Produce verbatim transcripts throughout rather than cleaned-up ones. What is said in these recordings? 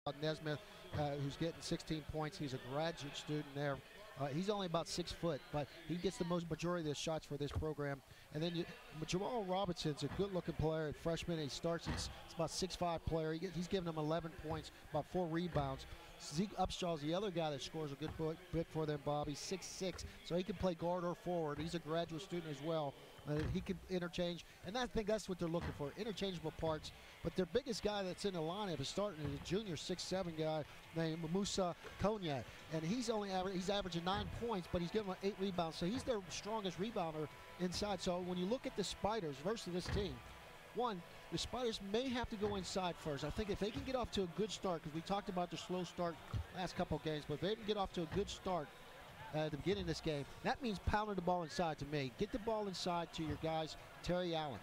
Nesmith, uh, who's getting sixteen points. He's a graduate student there. Uh, he's only about six foot, but he gets the most majority of the shots for this program. And then you, Jamal Robinson's a good-looking player, a freshman. He starts, it's, it's about six five player. He gets, he's giving them eleven points, about four rebounds. Zeke Upshaw is the other guy that scores a good bit for them, Bob. He's six six, so he can play guard or forward. He's a graduate student as well. Uh, he can interchange, and I think that's what they're looking for, interchangeable parts. But their biggest guy that's in the lineup is starting as a junior six seven guy named Musa Konya, and he's only aver he's averaging nine points, but he's giving them eight rebounds, so he's their strongest rebounder inside. So when you look at the Spiders versus this team, one, the Spiders may have to go inside first. I think if they can get off to a good start, because we talked about the slow start last couple of games, but if they can get off to a good start Uh, at the beginning of this game, that means pounding the ball inside to me. Get the ball inside to your guys, Terry Allen.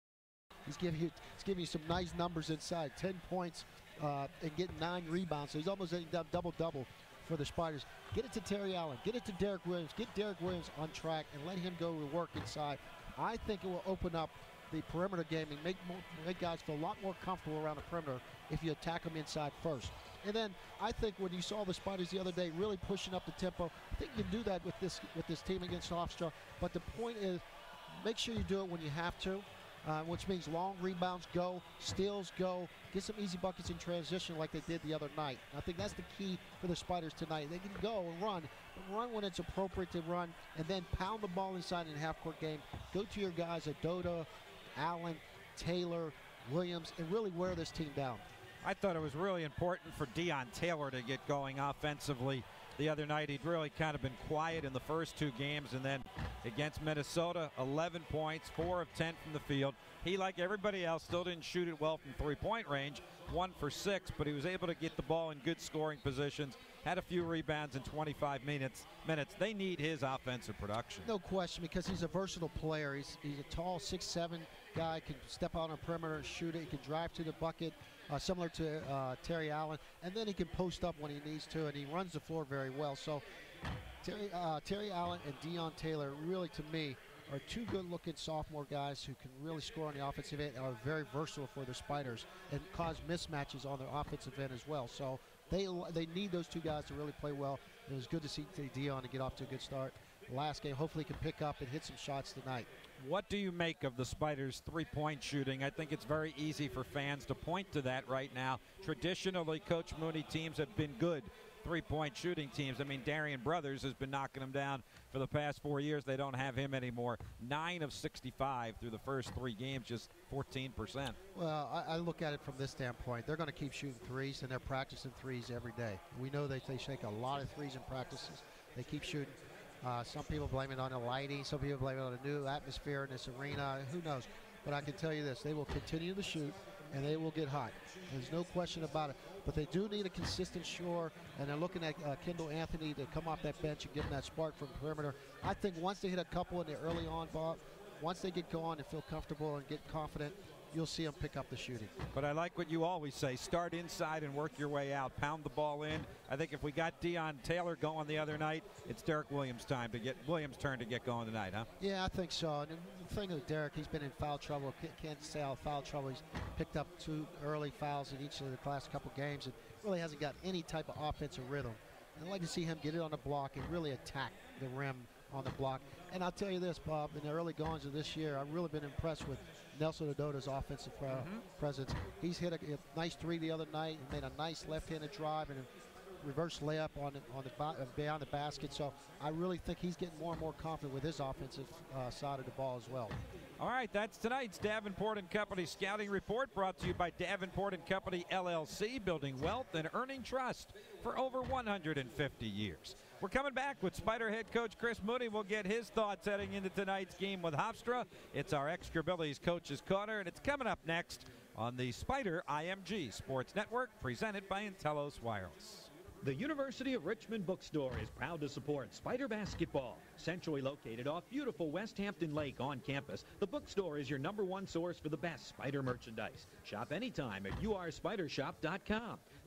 He's giving you, he's giving you some nice numbers inside, ten points uh, and getting nine rebounds. So he's almost a double-double for the Spiders. Get it to Terry Allen. Get it to Derek Williams. Get Derek Williams on track and let him go to work inside. I think it will open up the perimeter game and make, more, make guys feel a lot more comfortable around the perimeter if you attack them inside first. And then I think when you saw the Spiders the other day really pushing up the tempo, I think you can do that with this with this team against Hofstra. But the point is, make sure you do it when you have to, uh, which means long rebounds go, steals go, get some easy buckets in transition like they did the other night. I think that's the key for the Spiders tonight. They can go and run, but run when it's appropriate to run, and then pound the ball inside in a half-court game. Go to your guys, Adoda, Allen, Taylor, Williams, and really wear this team down. I thought it was really important for Deon Taylor to get going offensively the other night. He'd really kind of been quiet in the first two games, and then against Minnesota, eleven points, four of ten from the field. He, like everybody else, still didn't shoot it well from three-point range, one for six, but he was able to get the ball in good scoring positions, had a few rebounds in twenty-five minutes. minutes. They need his offensive production. No question, because he's a versatile player. He's, he's a tall six seven guy, can step out on a perimeter and shoot it. He can drive to the bucket, uh, similar to uh, Terry Allen, and then he can post up when he needs to, and he runs the floor very well. So Terry, uh, Terry Allen and Deon Taylor, really to me, are two good-looking sophomore guys who can really score on the offensive end and are very versatile for the Spiders and cause mismatches on their offensive end as well. So they they need those two guys to really play well. It was good to see Deon to get off to a good start last game. Hopefully he can pick up and hit some shots tonight. What do you make of the Spiders' three-point shooting? I think it's very easy for fans to point to that right now. Traditionally, Coach Mooney teams have been good three-point shooting teams. I mean, Darian Brothers has been knocking them down for the past four years. They don't have him anymore. Nine of sixty-five through the first three games, just fourteen percent. Well, I, I look at it from this standpoint. They're going to keep shooting threes, and they're practicing threes every day. We know they, they shake a lot of threes in practices. They keep shooting. Uh, some people blame it on the lighting. Some people blame it on the new atmosphere in this arena. Who knows? But I can tell you this. They will continue to shoot, and they will get hot. There's no question about it. But they do need a consistent score, and they're looking at uh, Kendall Anthony to come off that bench and give them that spark from the perimeter. I think once they hit a couple in the early on, Bob, once they get going and feel comfortable and get confident, you'll see them pick up the shooting. But I like what you always say. Start inside and work your way out. Pound the ball in. I think if we got Deon Taylor going the other night, it's Derek Williams' time to get Williams' turn to get going tonight, huh? Yeah, I think so. And the thing with Derek, he's been in foul trouble. Can't say how foul trouble. He's picked up two early fouls in each of the last couple games and really hasn't got any type of offensive rhythm. And I'd like to see him get it on the block and really attack the rim on the block. And I'll tell you this, Bob, in the early goings of this year, I've really been impressed with Nelson Adoda's offensive uh, mm-hmm. presence. He's hit a, a nice three the other night and made a nice left-handed drive and a reverse layup on the, on the uh, beyond the basket. So I really think he's getting more and more confident with his offensive uh, side of the ball as well. All right, that's tonight's Davenport and Company Scouting Report, brought to you by Davenport and Company L L C, building wealth and earning trust for over one hundred fifty years. We're coming back with Spider head coach Chris Mooney. We'll get his thoughts heading into tonight's game with Hofstra. It's our Extra Billy's Coach's Corner, and it's coming up next on the Spider I M G Sports Network, presented by Intellos Wireless. The University of Richmond Bookstore is proud to support Spider basketball. Centrally located off beautiful West Hampton Lake on campus, the bookstore is your number one source for the best Spider merchandise. Shop anytime at u r spider shop dot com.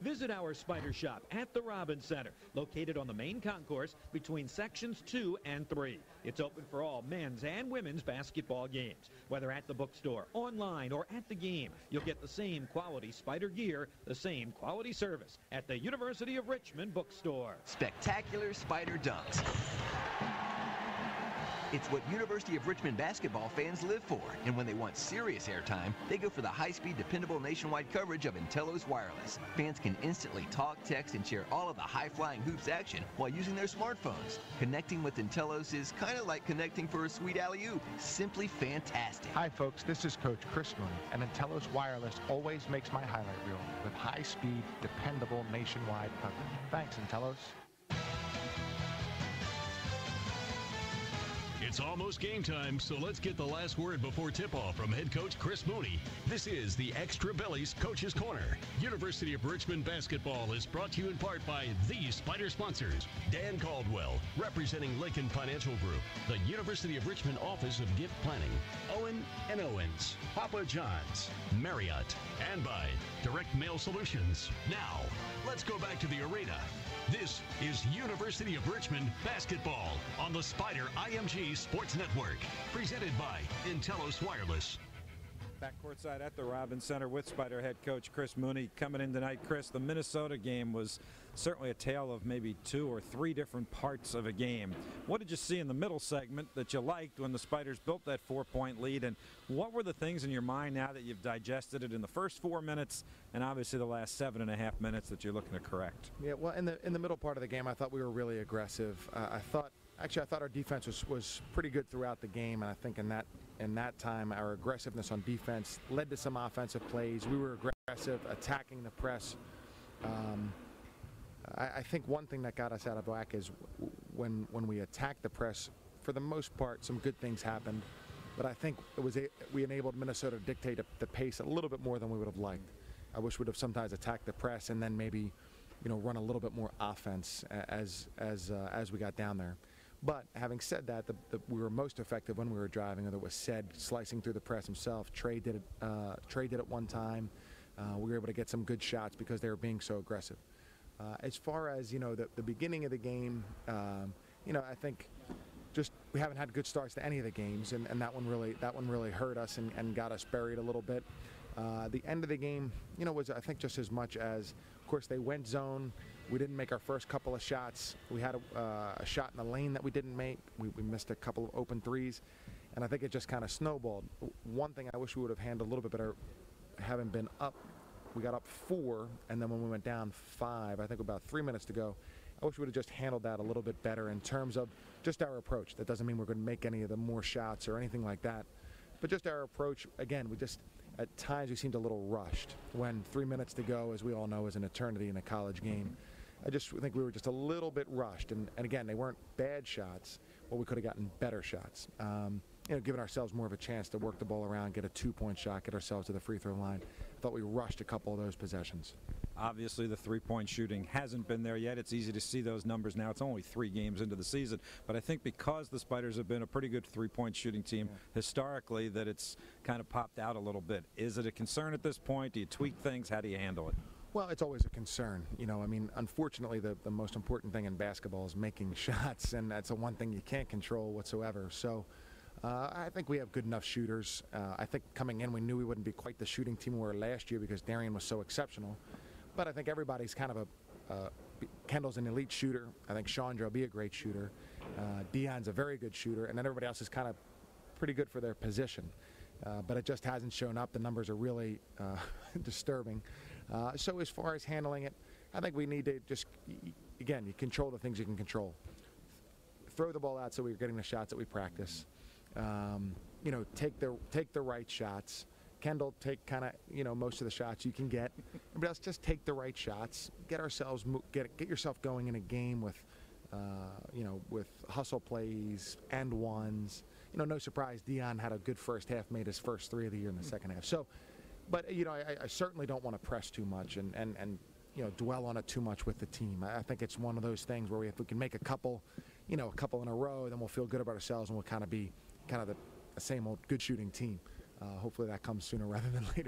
Visit our Spider Shop at the Robbins Center, located on the main concourse between sections two and three. It's open for all men's and women's basketball games. Whether at the bookstore, online, or at the game, you'll get the same quality Spider gear, the same quality service at the University of Richmond bookstore. Spectacular Spider dunks. It's what University of Richmond basketball fans live for, and when they want serious airtime, they go for the high-speed, dependable nationwide coverage of Intellos Wireless. Fans can instantly talk, text, and share all of the high-flying hoops action while using their smartphones. Connecting with Intellos is kind of like connecting for a sweet alley-oop. Simply fantastic. Hi, folks. This is Coach Chris Mooney, and Intellos Wireless always makes my highlight reel with high-speed, dependable nationwide coverage. Thanks, Intellos. It's almost game time, so let's get the last word before tip-off from head coach Chris Mooney. This is the Extra Bellies Coach's Corner. University of Richmond basketball is brought to you in part by these Spider sponsors. Dan Caldwell, representing Lincoln Financial Group, the University of Richmond Office of Gift Planning, Owen and Owens, Papa John's, Marriott, and by Direct Mail Solutions. Now, let's go back to the arena. This is University of Richmond basketball on the Spider I M G Sports Network, presented by Intellos Wireless. Back courtside at the Robbins Center with Spider head coach Chris Mooney. Coming in tonight, Chris, the Minnesota game was certainly a tale of maybe two or three different parts of a game. What did you see in the middle segment that you liked when the Spiders built that four-point lead, and what were the things in your mind now that you've digested it in the first four minutes and obviously the last seven and a half minutes that you're looking to correct? Yeah, well, in the in the middle part of the game, I thought we were really aggressive. Uh, I thought, actually, I thought our defense was, was pretty good throughout the game, and I think in that in that time, our aggressiveness on defense led to some offensive plays. We were aggressive, attacking the press. Um, I, I think one thing that got us out of whack is when when we attacked the press. For the most part, some good things happened, but I think it was a, we enabled Minnesota to dictate a, the pace a little bit more than we would have liked. I wish we'd have sometimes attacked the press and then maybe, you know, run a little bit more offense as as uh, as we got down there. But having said that, the, the, we were most effective when we were driving, and it was said slicing through the press himself. Trey did it. Uh, Trey did it one time. Uh, we were able to get some good shots because they were being so aggressive. Uh, as far as you know, the, the beginning of the game, um, you know, I think just we haven't had good starts to any of the games, and, and that one really that one really hurt us and, and got us buried a little bit. Uh, the end of the game, you know, was I think just as much as, of course, they went zone. We didn't make our first couple of shots. We had a, uh, a shot in the lane that we didn't make. We, we missed a couple of open threes, and I think it just kind of snowballed. One thing I wish we would have handled a little bit better, having been up, we got up four, and then when we went down five, I think about three minutes to go, I wish we would have just handled that a little bit better in terms of just our approach. That doesn't mean we're going to make any of the more shots or anything like that, but just our approach. Again, we just, at times we seemed a little rushed when three minutes to go, as we all know, is an eternity in a college game. I just think we were just a little bit rushed, and, and again, they weren't bad shots, but we could have gotten better shots. Um, you know, giving ourselves more of a chance to work the ball around, get a two-point shot, get ourselves to the free throw line. I thought we rushed a couple of those possessions. Obviously, the three-point shooting hasn't been there yet. It's easy to see those numbers now. It's only three games into the season. But I think because the Spiders have been a pretty good three-point shooting team yeah. historically, that it's kind of popped out a little bit. Is it a concern at this point? Do you tweak things? How do you handle it? Well, it's always a concern. You know, I mean, unfortunately, the, the most important thing in basketball is making shots, and that's the one thing you can't control whatsoever. So uh, I think we have good enough shooters. Uh, I think coming in, we knew we wouldn't be quite the shooting team we were last year because Darian was so exceptional. But I think everybody's kind of a uh, – Kendall's an elite shooter. I think Chandra will be a great shooter. Uh, Dion's a very good shooter. And then everybody else is kind of pretty good for their position. Uh, but it just hasn't shown up. The numbers are really uh, disturbing. Uh, so as far as handling it, I think we need to just – again, you control the things you can control. Throw the ball out so we're getting the shots that we practice. Um, you know, take the, take the right shots. Kendall, take kind of, you know, most of the shots you can get. Everybody else, just take the right shots. Get ourselves, get get yourself going in a game with, uh, you know, with hustle plays and ones. You know, no surprise, Dion had a good first half, made his first three of the year in the second half. So, but, you know, I, I certainly don't want to press too much and, and, and, you know, dwell on it too much with the team. I, I think it's one of those things where we, if we can make a couple, you know, a couple in a row, then we'll feel good about ourselves and we'll kind of be kind of the, the same old good shooting team. Uh, hopefully that comes sooner rather than later.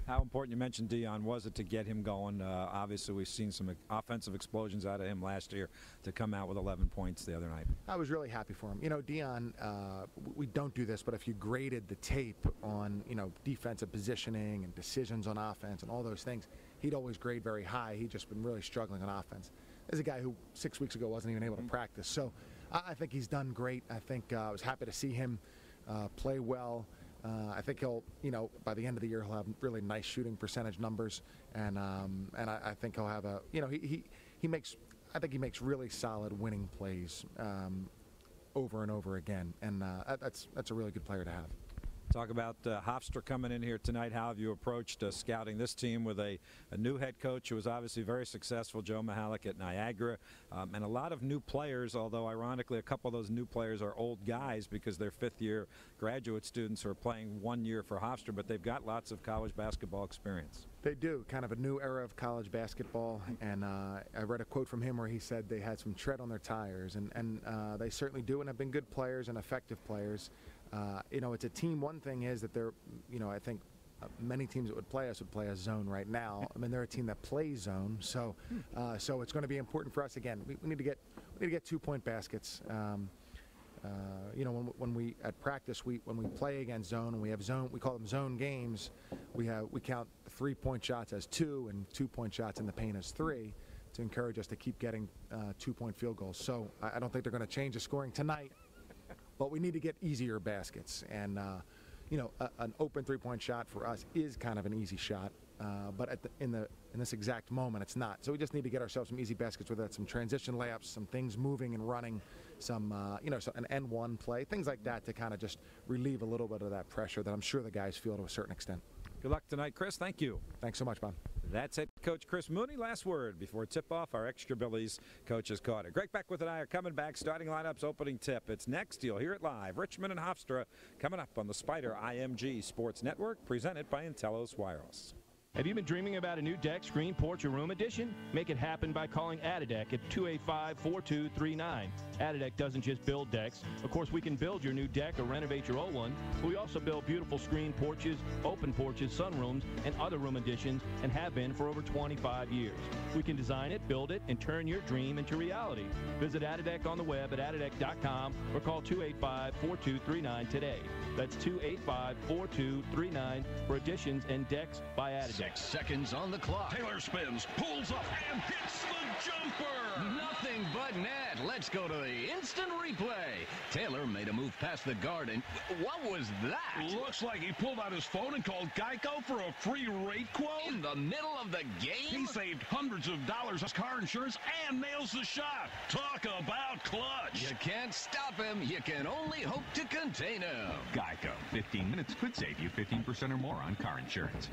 How important, you mentioned Dion, was it to get him going? Uh, obviously, we've seen some offensive explosions out of him last year to come out with eleven points the other night. I was really happy for him. You know, Dion, uh, we don't do this, but if you graded the tape on, you know, defensive positioning and decisions on offense and all those things, he'd always grade very high. He'd just been really struggling on offense. There's a guy who six weeks ago wasn't even able to practice. So I, I think he's done great. I think uh, I was happy to see him uh, play well. Uh, I think he'll, you know, by the end of the year, he'll have really nice shooting percentage numbers, and um, and I, I think he'll have a, you know, he, he he makes, I think he makes really solid winning plays um, over and over again, and uh, that's that's a really good player to have. Talk about uh, Hofstra coming in here tonight. How have you approached uh, scouting this team with a, a new head coach who was obviously very successful, Joe Mihalik at Niagara, um, and a lot of new players, although ironically a couple of those new players are old guys because they're fifth-year graduate students who are playing one year for Hofstra, but they've got lots of college basketball experience. They do, kind of a new era of college basketball, and uh, I read a quote from him where he said they had some tread on their tires, and, and uh, they certainly do and have been good players and effective players. Uh, you know, it's a team. One thing is that they're, you know, I think uh, many teams that would play us would play us zone right now. I mean, they're a team that plays zone, so uh, so it's going to be important for us. Again, we, we need to get we need to get two-point baskets. Um, uh, you know, when, when we at practice, we when we play against zone, and we have zone, we call them zone games. We have we count three-point shots as two and two-point shots in the paint as three, to encourage us to keep getting uh, two-point field goals. So I, I don't think they're going to change the scoring tonight. But we need to get easier baskets, and uh, you know, a, an open three-point shot for us is kind of an easy shot, uh, but at the, in the in this exact moment, it's not. So we just need to get ourselves some easy baskets, whether that's some transition layups, some things moving and running, some uh, you know, so an N one play, things like that to kind of just relieve a little bit of that pressure that I'm sure the guys feel to a certain extent. Good luck tonight, Chris. Thank you. Thanks so much, Bob. That's head coach Chris Mooney. Last word before tip-off, our Extra Billies coaches caught it. Greg Beckwith and I are coming back. Starting lineups, opening tip. It's next. You'll hear it live. Richmond and Hofstra coming up on the Spider I M G Sports Network, presented by Intellos Wireless. Have you been dreaming about a new deck, screen, porch, or room addition? Make it happen by calling Adideck at two eight five, four two three nine. Adideck doesn't just build decks. Of course, we can build your new deck or renovate your old one. But we also build beautiful screen porches, open porches, sunrooms, and other room additions, and have been for over twenty-five years. We can design it, build it, and turn your dream into reality. Visit Adideck on the web at adideck dot com or call two eight five, four two three nine today. That's two eight five, four two three nine for additions and decks by Adideck. Six seconds on the clock. Taylor spins, pulls up, and hits the jumper. Nothing but net. Let's go to the instant replay. Taylor made a move past the guard, and what was that? Looks like he pulled out his phone and called Geico for a free rate quote. In the middle of the game? He saved hundreds of dollars on car insurance and nails the shot. Talk about clutch. You can't stop him. You can only hope to contain him. Geico. fifteen minutes could save you fifteen percent or more on car insurance.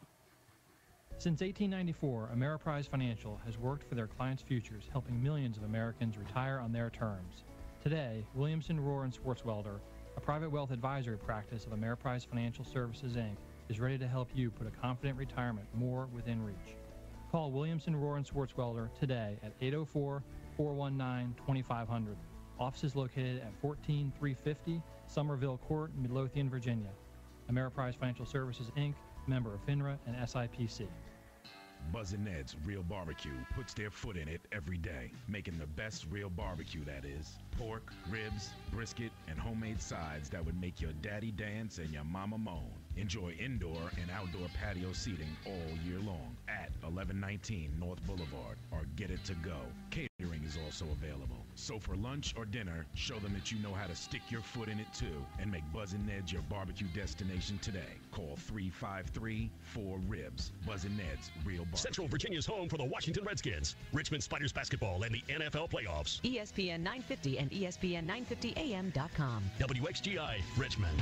Since eighteen ninety-four, Ameriprise Financial has worked for their clients' futures, helping millions of Americans retire on their terms. Today, Williamson, Rohr and Swartzwelder, a private wealth advisory practice of Ameriprise Financial Services, Incorporated, is ready to help you put a confident retirement more within reach. Call Williamson, Rohr and Swartzwelder today at eight oh four, four one nine, two five zero zero. Offices located at fourteen three fifty Somerville Court, Midlothian, Virginia. Ameriprise Financial Services, Incorporated, member of FINRA and S I P C. Buzz and Ned's Real Barbecue puts their foot in it every day, making the best real barbecue, that is. Pork, ribs, brisket, and homemade sides that would make your daddy dance and your mama moan. Enjoy indoor and outdoor patio seating all year long at eleven nineteen North Boulevard, or get it to go. Catering is also available. So for lunch or dinner, show them that you know how to stick your foot in it too, and make Buzz and Ned's your barbecue destination today. Call three five three, four ribs. Buzz and Ned's Real Barbecue. Central Virginia's home for the Washington Redskins, Richmond Spiders basketball, and the N F L playoffs. E S P N nine fifty and E S P N nine fifty A M dot com. W X G I, Richmond.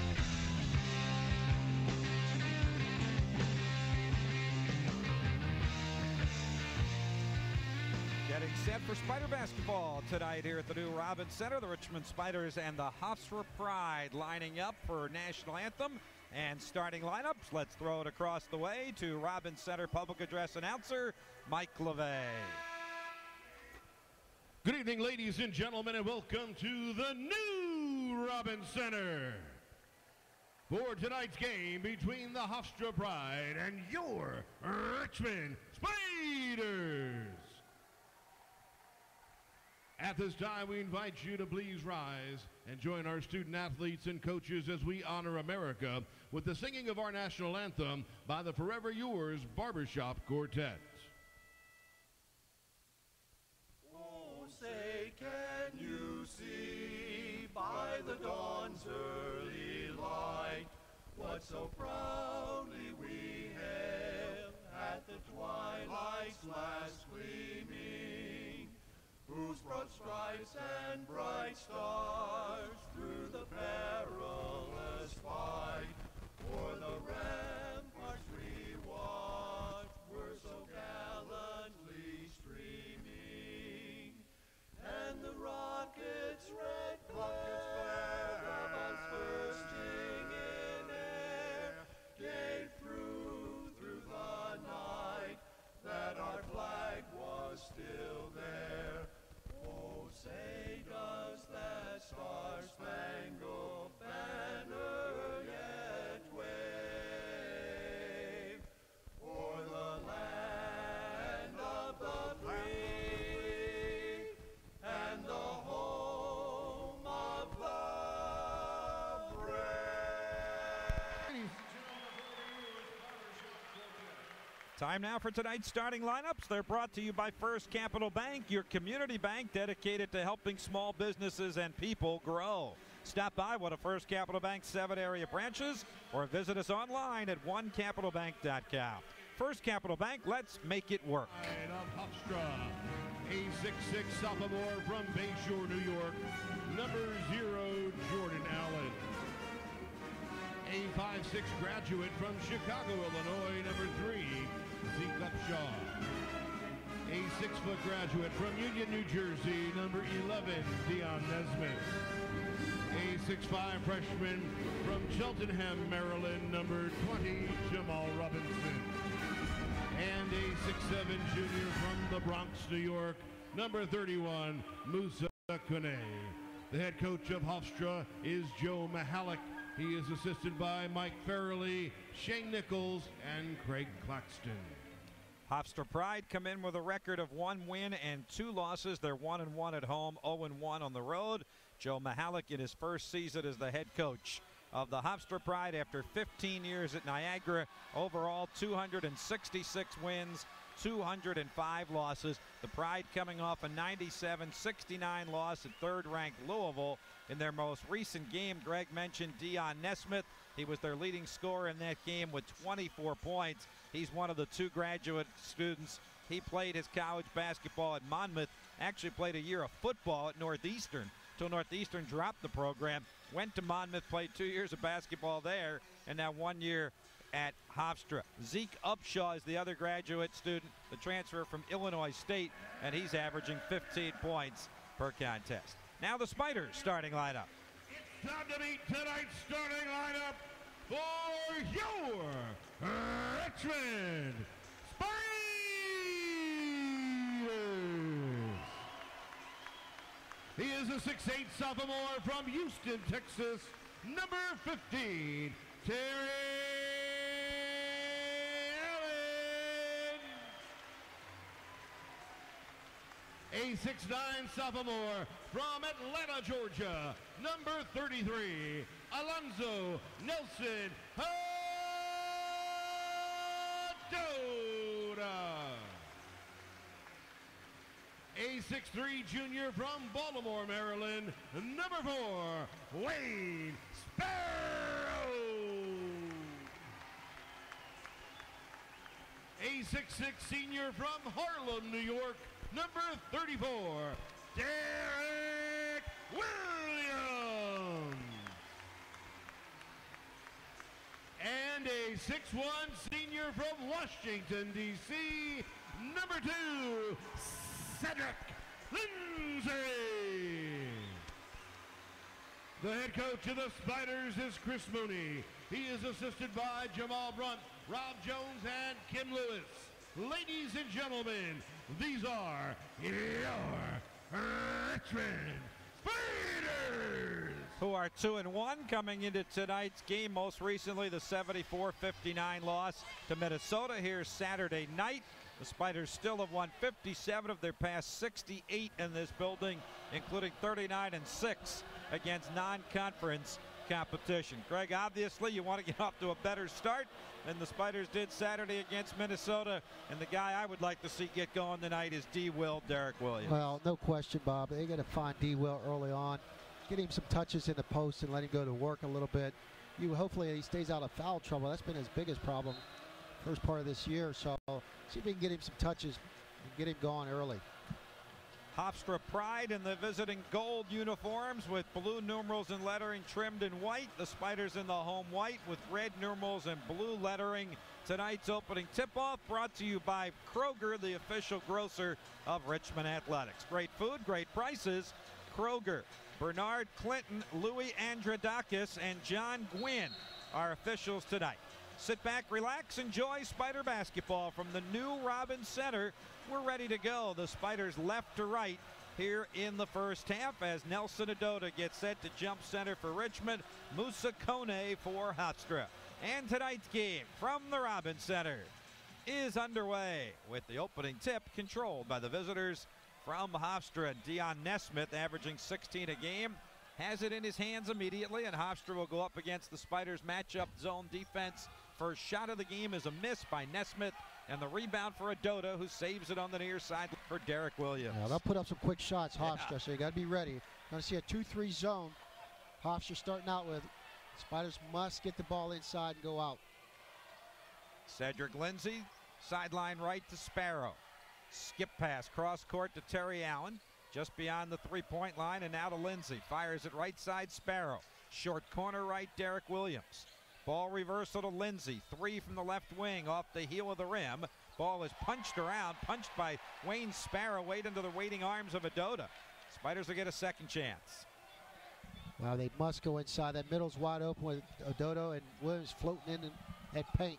Getting set for Spider basketball tonight here at the new Robins Center. The Richmond Spiders and the Hofstra Pride lining up for national anthem and starting lineups. Let's throw it across the way to Robins Center public address announcer Mike LeVay. Good evening, ladies and gentlemen, and welcome to the new Robins Center. for tonight's game between the Hofstra Pride and your Richmond Spiders. At this time, we invite you to please rise and join our student athletes and coaches as we honor America with the singing of our national anthem by the Forever Yours Barbershop Quartet. Oh, say, can you see by the dawn's early light what so proudly we hailed at the twilight's last gleaming, whose broad stripes and bright stars through the perilous fight o'er the ramparts we watched were so gallantly streaming, and the rockets' red glare of us bursting in air gave through through the night that our flag was still there. Oh, say does that star-spangled banner yet wave o'er the land of the free and the home of the brave? Time now for tonight's starting lineups. They're brought to you by First Capital Bank, your community bank dedicated to helping small businesses and people grow. Stop by one of First Capital Bank's seven area branches or visit us online at one capital bank dot com. First Capital Bank, let's make it work. Of Hofstra, a six six sophomore from Bayshore, New York, number zero, Jordan Allen. A five six graduate from Chicago, Illinois, number three, Zeke Upshaw. A six-foot graduate from Union, New Jersey, number eleven, Dion Nesmith. A six five freshman from Cheltenham, Maryland, number twenty, Jamal Robinson. And a six seven junior from the Bronx, New York, number thirty-one, Musa Kone. The head coach of Hofstra is Joe Mahalik. He is assisted by Mike Farrelly, Shane Nichols, and Craig Claxton. Hofstra Pride come in with a record of one win and two losses. They're one and one at home, oh and one on the road. Joe Mahalik in his first season as the head coach of the Hofstra Pride after fifteen years at Niagara. Overall, two hundred sixty-six wins, two hundred five losses. The Pride coming off a ninety-seven sixty-nine loss at third-ranked Louisville. In their most recent game, Greg mentioned Dion Nesmith. He was their leading scorer in that game with twenty-four points. He's one of the two graduate students. He played his college basketball at Monmouth, actually played a year of football at Northeastern until Northeastern dropped the program. Went to Monmouth, played two years of basketball there, and now one year at Hofstra. Zeke Upshaw is the other graduate student, the transfer from Illinois State, and he's averaging fifteen points per contest. Now the Spiders starting lineup. It's time to meet tonight's starting lineup for your Richmond Spiders. He is a six eight sophomore from Houston, Texas, number fifteen, Terry Allen. A six nine sophomore from Atlanta, Georgia, number thirty-three, Alonzo Nelson Hadona. A six three junior from Baltimore, Maryland, number four, Wayne Sparrow. A six six senior from Harlem, New York, number thirty-four, Derek Williams. And a six one senior from Washington, D C, number two, Cedric Lindsay. The head coach of the Spiders is Chris Mooney. He is assisted by Jamal Brunt, Rob Jones, and Kim Lewis. Ladies and gentlemen, these are your Richmond Spiders. who are two and one coming into tonight's game. Most recently, the seventy-four fifty-nine loss to Minnesota here Saturday night. The Spiders still have won fifty-seven of their past sixty-eight in this building, including thirty-nine and six against non-conference competition. Greg, obviously you want to get off to a better start than the Spiders did Saturday against Minnesota, and the guy I would like to see get going tonight is D. Will Derek Williams. Well, no question, Bob. They got to find D. Will early on, get him some touches in the post and let him go to work a little bit. You hopefully he stays out of foul trouble. That's been his biggest problem first part of this year. So see if we can get him some touches and get him going early. Hofstra pride in the visiting gold uniforms with blue numerals and lettering trimmed in white. The Spiders in the home white with red numerals and blue lettering. Tonight's opening tip-off brought to you by Kroger, the official grocer of Richmond Athletics. Great food, great prices. Kroger. Bernard Clinton, Louis Androdakis, and John Gwynn are officials tonight. Sit back, relax, enjoy Spider basketball from the new Robins Center. We're ready to go. The Spiders left to right here in the first half as Nelson Adota gets set to jump center for Richmond. Musa Kone for Hofstra. And tonight's game from the Robins Center is underway with the opening tip controlled by the visitors from Hofstra. Dion Nesmith, averaging sixteen a game, has it in his hands immediately, and Hofstra will go up against the Spiders' matchup zone defense. First shot of the game is a miss by Nesmith, and the rebound for Adota, who saves it on the near side for Derek Williams. Yeah, they'll put up some quick shots, Hofstra, yeah. so you got to be ready. Going to see a two three zone. Hofstra starting out with. Spiders must get the ball inside and go out. Cedric Lindsey, sideline right to Sparrow. Skip pass, cross court to Terry Allen, just beyond the three-point line, and now to Lindsey. Fires it right side, Sparrow. Short corner right, Derek Williams. Ball reversal to Lindsey. Three from the left wing off the heel of the rim. Ball is punched around, punched by Wayne Sparrow, right into the waiting arms of Adota. Spiders will get a second chance. Well, they must go inside. That middle's wide open with Adota and Williams floating in at paint.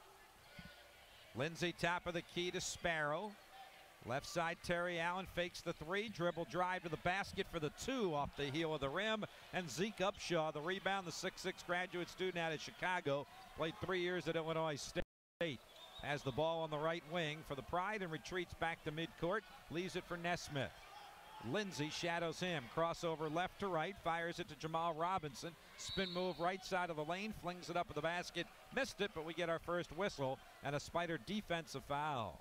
Lindsey, top of the key to Sparrow. Left side, Terry Allen fakes the three. Dribble drive to the basket for the two off the heel of the rim. And Zeke Upshaw, the rebound, the six six graduate student out of Chicago. Played three years at Illinois State. Has the ball on the right wing for the Pride and retreats back to midcourt. Leaves it for Nesmith. Lindsey shadows him. Crossover left to right. Fires it to Jamal Robinson. Spin move right side of the lane. Flings it up at the basket. Missed it, but we get our first whistle and a Spider defensive foul.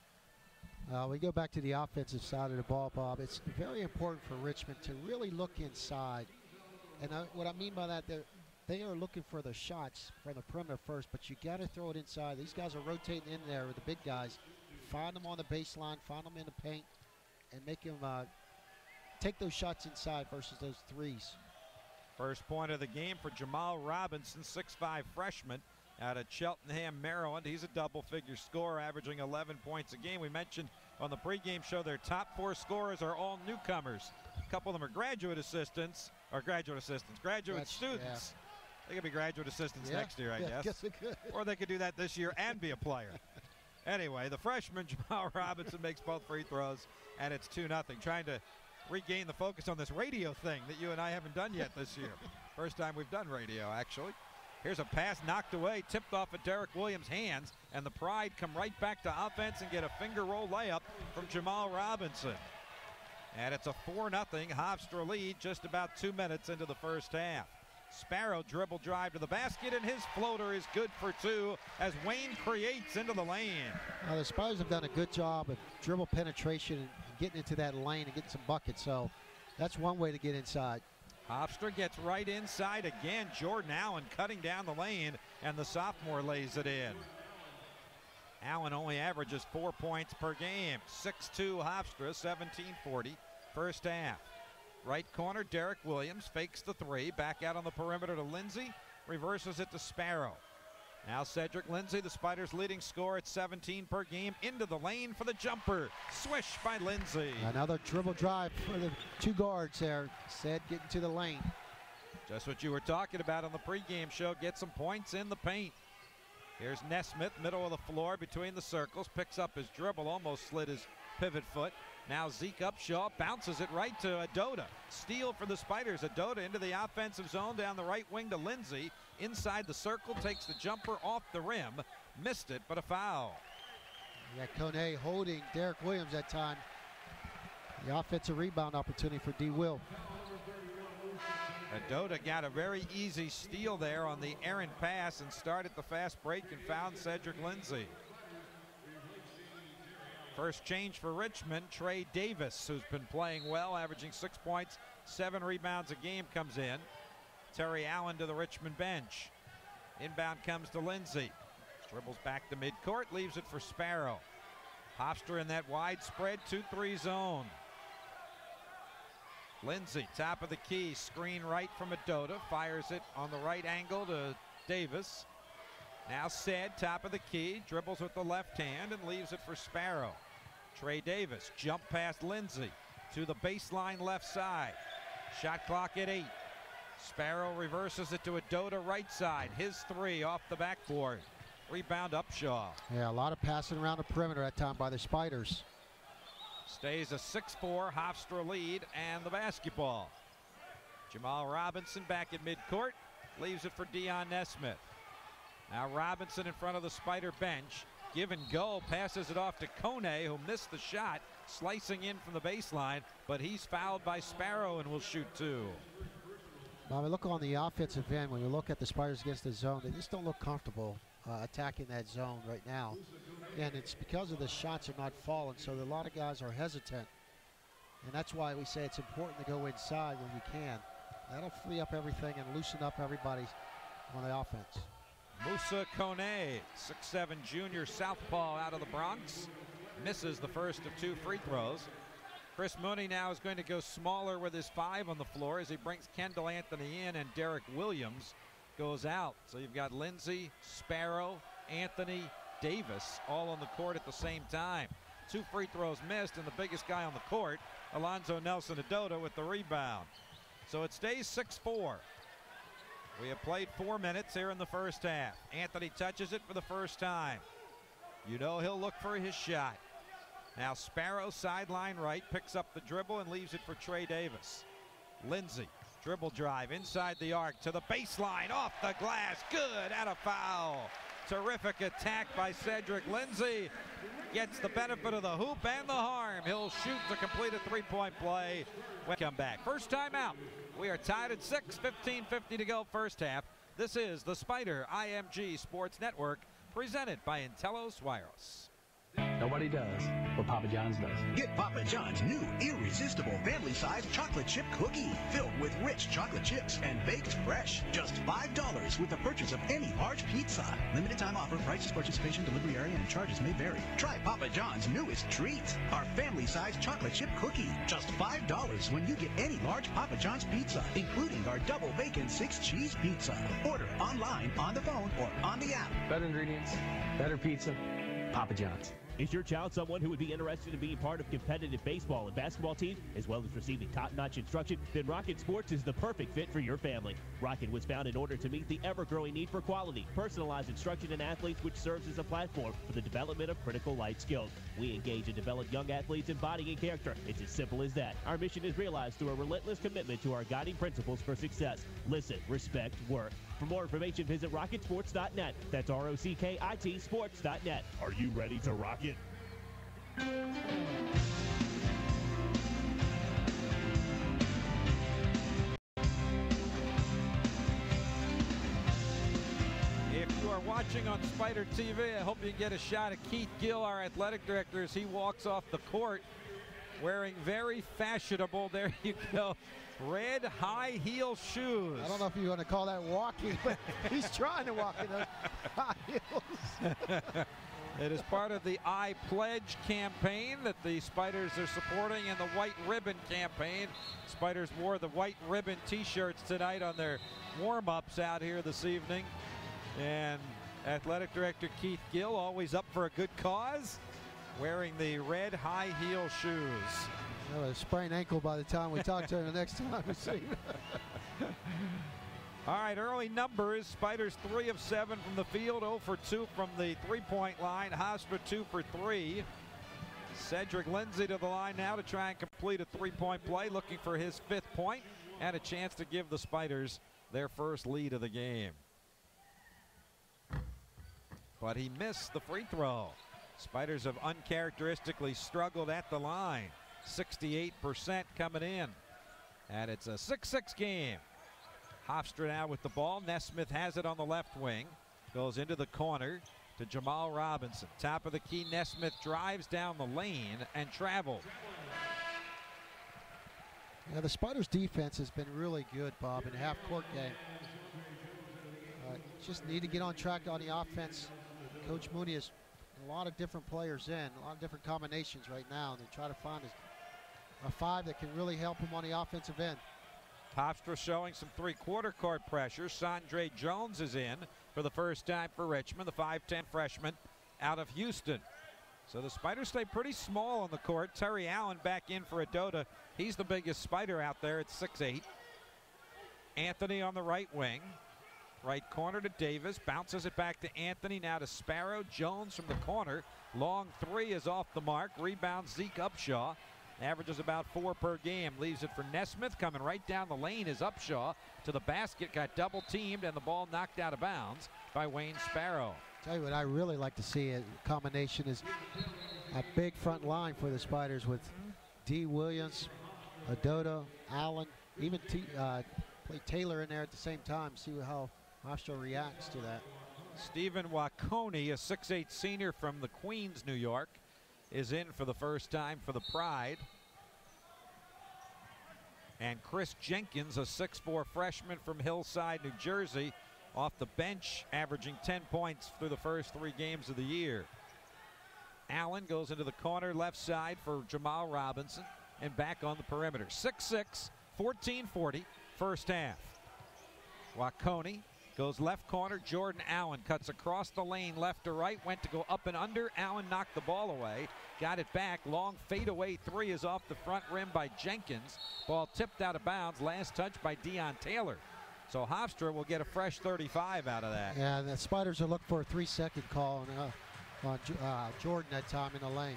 Uh, we go back to the offensive side of the ball, Bob. It's very important for Richmond to really look inside. And I, what I mean by that, they are looking for the shots from the perimeter first, but you got to throw it inside. These guys are rotating in there with the big guys. Find them on the baseline, find them in the paint, and make them uh, take those shots inside versus those threes. First point of the game for Jamal Robinson, six five freshman out of Cheltenham, Maryland. He's a double-figure scorer, averaging eleven points a game. We mentioned on the pregame show their top four scorers are all newcomers. A couple of them are graduate assistants, or graduate assistants, graduate That's, students. Yeah. They could be graduate assistants yeah. next year, I yeah, guess. guess they could. Or they could do that this year and be a player. Anyway, the freshman, Jamal Robinson, makes both free throws, and it's two nothing. Trying to regain the focus on this radio thing that you and I haven't done yet this year. First time we've done radio, actually. Here's a pass knocked away, tipped off at Derek Williams' hands, and the Pride come right back to offense and get a finger roll layup from Jamal Robinson. And it's a four nothing Hofstra lead just about two minutes into the first half. Sparrow dribble drive to the basket, and his floater is good for two as Wayne creates into the lane. Now, the Spiders have done a good job of dribble penetration and getting into that lane and getting some buckets, so that's one way to get inside. Hofstra gets right inside again. Jordan Allen cutting down the lane, and the sophomore lays it in. Allen only averages four points per game. six two Hofstra, seventeen forty, first half. Right corner, Derek Williams fakes the three. Back out on the perimeter to Lindsey. Reverses it to Sparrow. Now Cedric Lindsey, the Spiders' leading scorer at seventeen per game, into the lane for the jumper. Swish by Lindsey. Another dribble drive for the two guards there. Ced getting to the lane. Just what you were talking about on the pregame show. Get some points in the paint. Here's Nesmith, middle of the floor between the circles. Picks up his dribble, almost slid his pivot foot. Now Zeke Upshaw bounces it right to Adota. Steal for the Spiders. Adota into the offensive zone down the right wing to Lindsay. Inside the circle, takes the jumper off the rim. Missed it, but a foul. Yeah, Kone holding Derek Williams that time. The offensive rebound opportunity for D. Will. Adota got a very easy steal there on the errant pass and started the fast break and found Cedric Lindsay. First change for Richmond, Trey Davis, who's been playing well, averaging six points, seven rebounds a game, comes in. Terry Allen to the Richmond bench. Inbound comes to Lindsay. Dribbles back to midcourt, leaves it for Sparrow. Hofstra in that wide spread two three zone. Lindsay, top of the key, screen right from Adota, fires it on the right angle to Davis. Now Said, top of the key, dribbles with the left hand and leaves it for Sparrow. Trey Davis, jump past Lindsay to the baseline left side. Shot clock at eight. Sparrow reverses it to Adota right side. His three off the backboard. Rebound Upshaw. Yeah, a lot of passing around the perimeter that time by the Spiders. Stays a six four Hofstra lead and the basketball. Jamal Robinson back at midcourt. Leaves it for Dion Nesmith. Now Robinson in front of the Spider bench. Give and go. Passes it off to Kone, who missed the shot. Slicing in from the baseline, but he's fouled by Sparrow and will shoot two. Now, look on the offensive end. When you look at the Spiders against the zone, they just don't look comfortable uh, attacking that zone right now. And it's because of the shots are not falling, so a lot of guys are hesitant. And that's why we say it's important to go inside when you can. That'll free up everything and loosen up everybody on the offense. Musa Kone, six seven junior southpaw out of the Bronx. Misses the first of two free throws. Chris Mooney now is going to go smaller with his five on the floor as he brings Kendall Anthony in and Derek Williams goes out. So you've got Lindsay, Sparrow, Anthony, Davis all on the court at the same time. Two free throws missed, and the biggest guy on the court, Alonzo Nelson Adota, with the rebound. So it stays six four. We have played four minutes here in the first half. Anthony touches it for the first time. You know he'll look for his shot. Now Sparrow sideline right, picks up the dribble and leaves it for Trey Davis. Lindsay, dribble drive inside the arc to the baseline, off the glass, good, and a foul. Terrific attack by Cedric Lindsay. Gets the benefit of the hoop and the harm. He'll shoot to complete a three-point play when we come back. First time out. We are tied at six, fifteen fifty to go first half. This is the Spider I M G Sports Network, presented by Intellos Wireless. Nobody does what Papa John's does. Get Papa John's new irresistible family-sized chocolate chip cookie filled with rich chocolate chips and baked fresh. Just five dollars with the purchase of any large pizza. Limited time offer. Prices, participation, delivery area, and charges may vary. Try Papa John's newest treat, our family-sized chocolate chip cookie. Just five dollars when you get any large Papa John's pizza, including our double bacon six cheese pizza. Order online, on the phone, or on the app. Better ingredients, better pizza, Papa John's. Is your child someone who would be interested in being part of competitive baseball and basketball teams, as well as receiving top-notch instruction? Then Rocket Sports is the perfect fit for your family. Rocket was founded in order to meet the ever-growing need for quality, personalized instruction in athletes, which serves as a platform for the development of critical life skills. We engage and develop young athletes in body and character. It's as simple as that. Our mission is realized through a relentless commitment to our guiding principles for success. Listen, respect, work. For more information, visit rocket sports dot net. That's R O C K I T sports dot net. Are you ready to rock it? If you are watching on Spider T V, I hope you get a shot of Keith Gill, our athletic director, as he walks off the court wearing very fashionable, there you go, red high heel shoes. I don't know if you want to call that walking, but he's trying to walk in those high heels. It is part of the I Pledge campaign that the Spiders are supporting, and the White Ribbon campaign. Spiders wore the White Ribbon t-shirts tonight on their warm-ups out here this evening. And athletic director Keith Gill, always up for a good cause, wearing the red high heel shoes. Well, a sprained ankle by the time we talk to him the next time we see him. All right, early numbers. Spiders three of seven from the field, zero for two from the three-point line. Hofstra two for three. Cedric Lindsay to the line now to try and complete a three-point play, looking for his fifth point and a chance to give the Spiders their first lead of the game. But he missed the free throw. Spiders have uncharacteristically struggled at the line. sixty-eight percent coming in. And it's a six six game. Hofstra now with the ball. Nesmith has it on the left wing. Goes into the corner to Jamal Robinson. Top of the key, Nesmith drives down the lane and travels. Yeah, the Spiders' defense has been really good, Bob, in a half-court game. Uh, just need to get on track on the offense. Coach Mooney has a lot of different players in, a lot of different combinations right now, and they try to find a, a five that can really help him on the offensive end. Hofstra showing some three-quarter court pressure. Sondre Jones is in for the first time for Richmond, the five ten freshman out of Houston. So the Spiders stay pretty small on the court. Terry Allen back in for Adota. He's the biggest Spider out there at six eight. Anthony on the right wing. Right corner to Davis. Bounces it back to Anthony. Now to Sparrow. Jones from the corner. Long three is off the mark. Rebound Zeke Upshaw. Averages about four per game. Leaves it for Nesmith. Coming right down the lane is Upshaw to the basket. Got double teamed and the ball knocked out of bounds by Wayne Sparrow. Tell you what I really like to see a combination is a big front line for the Spiders with D. Williams, Adota, Allen, even T, uh, play Taylor in there at the same time. See how Hofstra reacts to that. Stephen Waconi, a six eight senior from the Queens, New York, is in for the first time for the Pride. And Chris Jenkins, a six four freshman from Hillside, New Jersey, off the bench, averaging ten points through the first three games of the year. Allen goes into the corner, left side for Jamal Robinson, and back on the perimeter. six six, fourteen forty, first half. Waconi goes left corner. Jordan Allen cuts across the lane, left to right, went to go up and under. Allen knocked the ball away, got it back. Long fadeaway three is off the front rim by Jenkins. Ball tipped out of bounds. Last touch by Deion Taylor. So Hofstra will get a fresh thirty-five out of that. Yeah, the Spiders are looking for a three-second call on, uh, on uh, Jordan that time in the lane.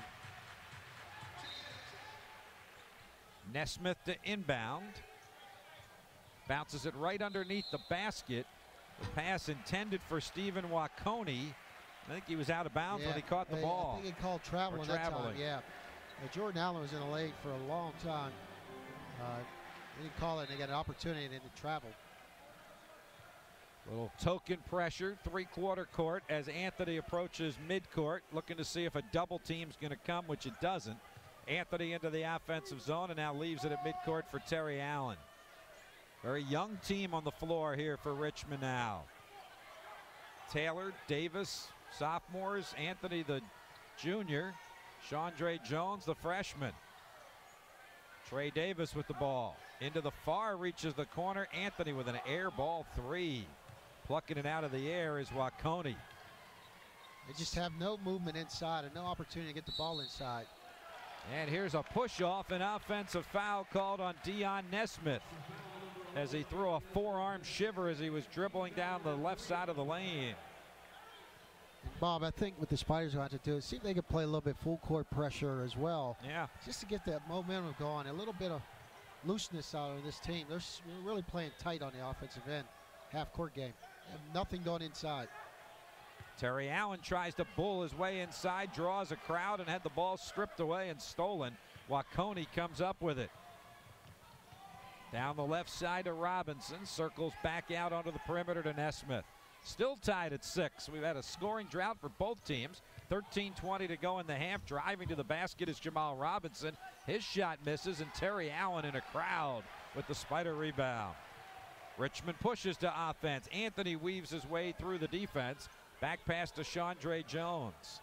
Nesmith to inbound. Bounces it right underneath the basket. The pass intended for Stephen Waconi. I think he was out of bounds yeah, when he caught the I, ball. I think he called traveling that time, yeah. Uh, Jordan Allen was in the lane for a long time. Uh, he didn't call it, and they got an opportunity, and then he traveled. Little token pressure, three-quarter court as Anthony approaches midcourt, looking to see if a double team's going to come, which it doesn't. Anthony into the offensive zone and now leaves it at midcourt for Terry Allen. Very young team on the floor here for Richmond now. Taylor, Davis, sophomores, Anthony the junior, Sondre Jones the freshman. Trey Davis with the ball. Into the far reaches the corner. Anthony with an air ball three. Plucking it out of the air is Waconi. They just have no movement inside and no opportunity to get the ball inside. And here's a push-off, an offensive foul called on Dion Nesmith as he threw a forearm shiver as he was dribbling down the left side of the lane. And Bob, I think what the Spiders are going to do is see if they can play a little bit full court pressure as well. Yeah. Just to get that momentum going, a little bit of looseness out of this team. They're really playing tight on the offensive end. Half court game. They have nothing going inside. Terry Allen tries to bull his way inside, draws a crowd, and had the ball stripped away and stolen. Waconi comes up with it. Down the left side to Robinson, circles back out onto the perimeter to Nesmith. Still tied at six. We've had a scoring drought for both teams. thirteen twenty to go in the half. Driving to the basket is Jamal Robinson. His shot misses, and Terry Allen in a crowd with the Spider rebound. Richmond pushes to offense. Anthony weaves his way through the defense. Back pass to Sondre Jones.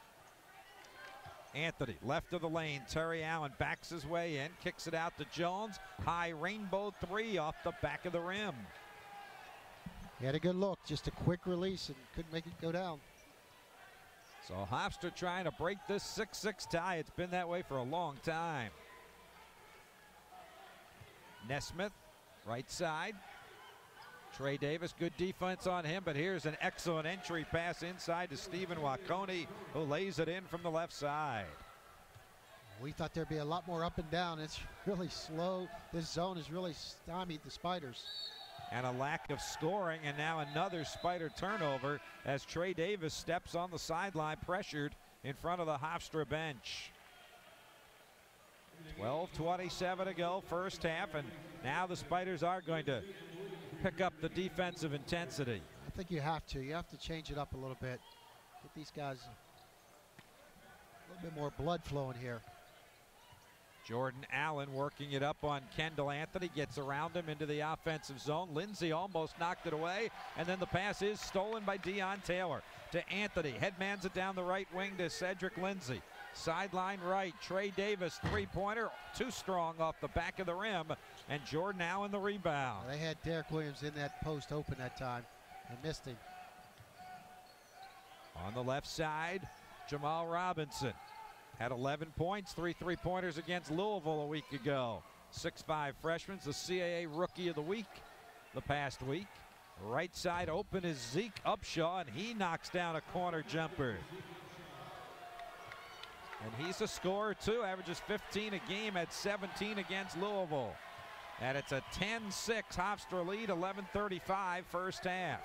Anthony left of the lane. Terry Allen backs his way in, kicks it out to Jones. High rainbow three off the back of the rim. He had a good look, just a quick release and couldn't make it go down. So Hofstra trying to break this six six tie. It's been that way for a long time. Nesmith, right side. Trey Davis, good defense on him, but here's an excellent entry pass inside to Stephen Waconi, who lays it in from the left side. We thought there'd be a lot more up and down. It's really slow. This zone has really stymied the Spiders. And a lack of scoring, and now another Spider turnover as Trey Davis steps on the sideline, pressured in front of the Hofstra bench. twelve twenty-seven to go, first half, and now the Spiders are going to pick up the defensive intensity. I think you have to. You have to change it up a little bit. Get these guys a little bit more blood flowing here. Jordan Allen working it up on Kendall Anthony, gets around him into the offensive zone. Lindsay almost knocked it away, and then the pass is stolen by Deion Taylor to Anthony. Headmans it down the right wing to Cedric Lindsay. Sideline right, Trey Davis, three-pointer, too strong off the back of the rim, and Jordan Allen the rebound. They had Derek Williams in that post open that time and missed him. On the left side, Jamal Robinson had eleven points, three three-pointers against Louisville a week ago. six five freshman, the C A A Rookie of the Week the past week. Right side open is Zeke Upshaw, and he knocks down a corner jumper. And he's a scorer too, averages fifteen a game at seventeen against Louisville. And it's a ten six Hofstra lead, eleven thirty-five first half.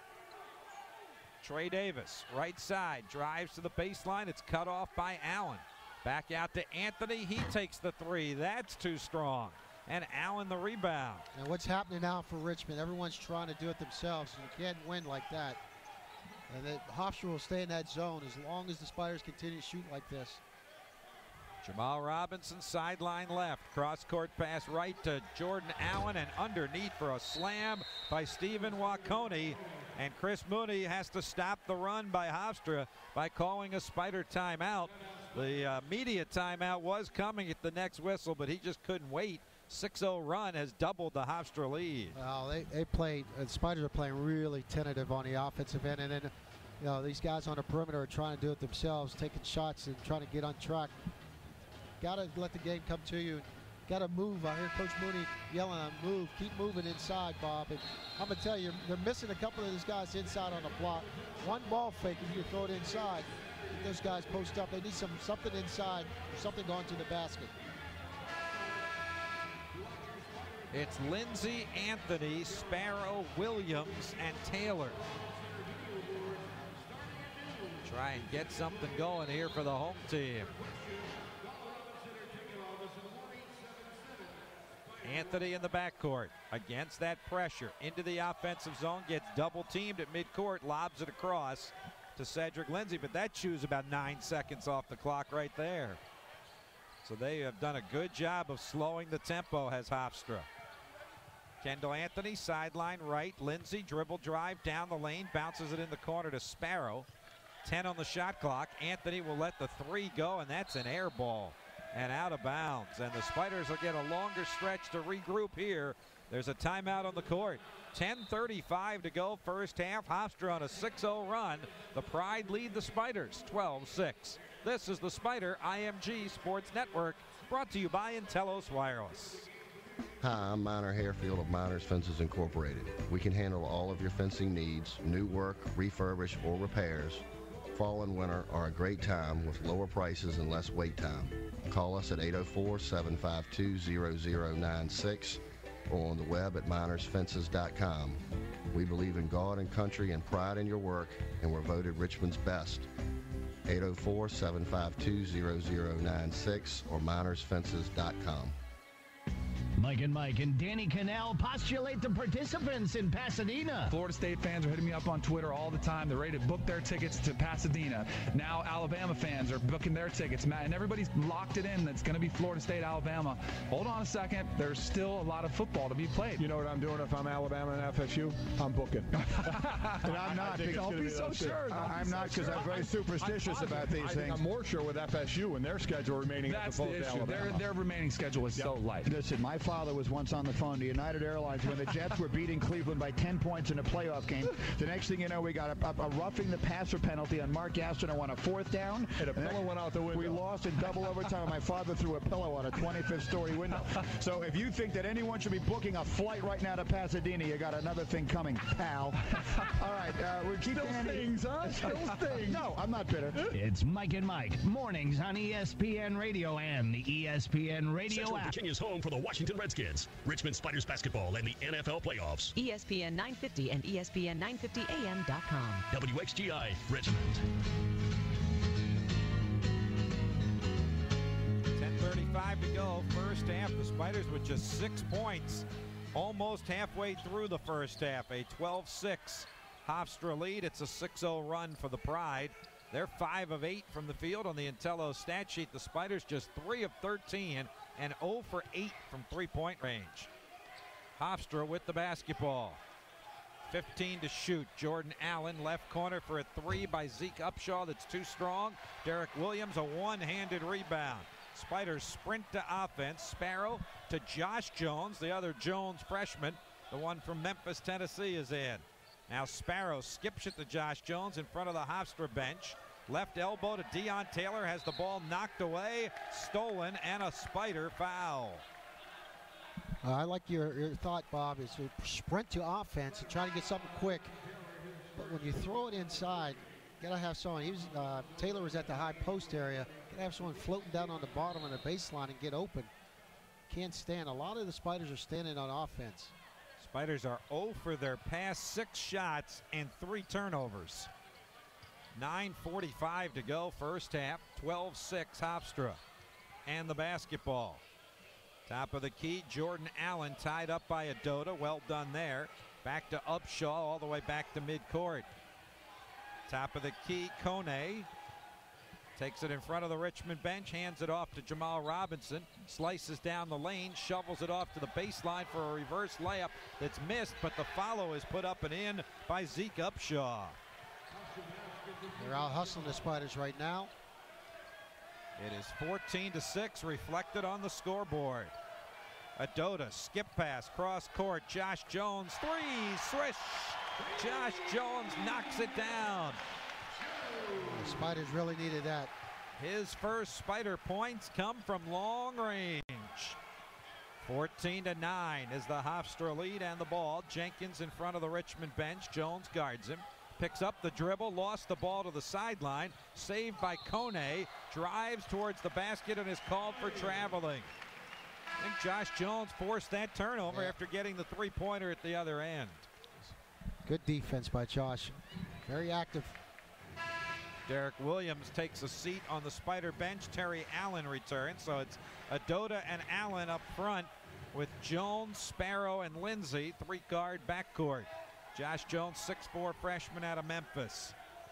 Trey Davis, right side, drives to the baseline. It's cut off by Allen. Back out to Anthony. He takes the three. That's too strong. And Allen the rebound. And what's happening now for Richmond, everyone's trying to do it themselves. You can't win like that. And the Hofstra will stay in that zone as long as the Spiders continue to shoot like this. Jamal Robinson, sideline left. Cross-court pass right to Jordan Allen, and underneath for a slam by Stephen Waconi. And Chris Mooney has to stop the run by Hofstra by calling a Spider timeout. The uh, media timeout was coming at the next whistle, but he just couldn't wait. six oh run has doubled the Hofstra lead. Well, they, they played, uh, the Spiders are playing really tentative on the offensive end, and then you know, these guys on the perimeter are trying to do it themselves, taking shots and trying to get on track. Got to let the game come to you. Got to move. I hear Coach Mooney yelling on move. Keep moving inside, Bob. And I'm going to tell you, they're missing a couple of these guys inside on the block. One ball fake, if you throw it inside, those guys post up. They need some something inside or something going to the basket. It's Lindsay, Anthony, Sparrow, Williams, and Taylor. Try and get something going here for the home team. Anthony in the backcourt against that pressure into the offensive zone, gets double teamed at midcourt, lobs it across to Cedric Lindsay, but that chews about nine seconds off the clock right there. So they have done a good job of slowing the tempo, has Hofstra. Kendall Anthony, sideline right, Lindsay dribble drive down the lane, bounces it in the corner to Sparrow. ten on the shot clock. Anthony will let the three go, and that's an air ball and out of bounds. And the Spiders will get a longer stretch to regroup here. There's a timeout on the court. ten thirty-five to go first half. Hofstra on a six oh run. The Pride lead the Spiders twelve six. This is the Spider I M G Sports Network, brought to you by Intellos Wireless. Hi, I'm Miner Harefield of Miners Fences Incorporated. We can handle all of your fencing needs, new work, refurbish, or repairs. Fall and winter are a great time with lower prices and less wait time. Call us at eight oh four, seven five two, zero zero nine six or on the web at miners fences dot com. We believe in God and country and pride in your work, and we're voted Richmond's best. eight oh four, seven five two, zero zero nine six or miners fences dot com. Mike and Mike and Danny Canal postulate the participants in Pasadena. Florida State fans are hitting me up on Twitter all the time. They're ready to book their tickets to Pasadena. Now Alabama fans are booking their tickets. And everybody's locked it in. That's going to be Florida State, Alabama. Hold on a second. There's still a lot of football to be played. You know what I'm doing if I'm Alabama and F S U? I'm booking. And I'm not. Don't be so sure. I'm not, because I'm very superstitious about these things. I'm more sure with F S U and their schedule remaining That's as opposed the to issue. Alabama. Their, their remaining schedule is so light. Listen, my father was once on the phone to United Airlines when the Jets were beating Cleveland by ten points in a playoff game. The next thing you know, we got a, a, a roughing the passer penalty on Mark Gastineau on a fourth down. And a pillow went out the window. We lost in double overtime. My father threw a pillow on a twenty-fifth story window. So if you think that anyone should be booking a flight right now to Pasadena, you got another thing coming, pal. All right, uh, we're keeping Still stings, huh? Still stings. No, I'm not bitter. It's Mike and Mike, mornings on E S P N Radio and the E S P N Radio Central app. Virginia's home for the Washington Redskins, Richmond Spiders basketball, and the N F L playoffs. E S P N nine fifty and E S P N nine fifty A M dot com. W X G I, Richmond. ten thirty-five to go, first half. The Spiders with just six points, almost halfway through the first half. A twelve six Hofstra lead. It's a six oh run for the Pride. They're five of eight from the field on the Intello stat sheet. The Spiders just three of thirteen and oh for eight from three-point range. Hofstra with the basketball. fifteen to shoot. Jordan Allen, left corner for a three by Zeke Upshaw. That's too strong. Derek Williams, a one-handed rebound. Spiders sprint to offense. Sparrow to Josh Jones, the other Jones freshman. The one from Memphis, Tennessee is in. Now Sparrow skips it to Josh Jones in front of the Hofstra bench. Left elbow to Deion Taylor, has the ball knocked away, stolen, and a Spider foul. Uh, I like your, your thought, Bob, is to sprint to offense and try to get something quick. But when you throw it inside, you got to have someone. He was, uh, Taylor was at the high post area. Got to have someone floating down on the bottom of the baseline and get open. Can't stand. A lot of the Spiders are standing on offense. Spiders are oh for their past six shots and three turnovers. nine forty-five to go, first half. twelve six Hofstra. And the basketball. Top of the key, Jordan Allen tied up by Adota. Well done there. Back to Upshaw, all the way back to midcourt. Top of the key, Kone takes it in front of the Richmond bench, hands it off to Jamal Robinson, slices down the lane, shovels it off to the baseline for a reverse layup that's missed, but the follow is put up and in by Zeke Upshaw. They're out hustling the Spiders right now. It is fourteen to six, reflected on the scoreboard. Adota, skip pass, cross court, Josh Jones, three, swish! Josh Jones knocks it down. The Spiders really needed that. His first Spider points come from long range. fourteen to nine is the Hofstra lead and the ball. Jenkins in front of the Richmond bench. Jones guards him. Picks up the dribble, lost the ball to the sideline. Saved by Kone. Drives towards the basket and is called for traveling. I think Josh Jones forced that turnover yeah. after getting the three-pointer at the other end. Good defense by Josh. Very active. Derek Williams takes a seat on the Spider bench. Terry Allen returns. So it's Adota and Allen up front with Jones, Sparrow, and Lindsey. Three-guard backcourt. Josh Jones, six four freshman out of Memphis.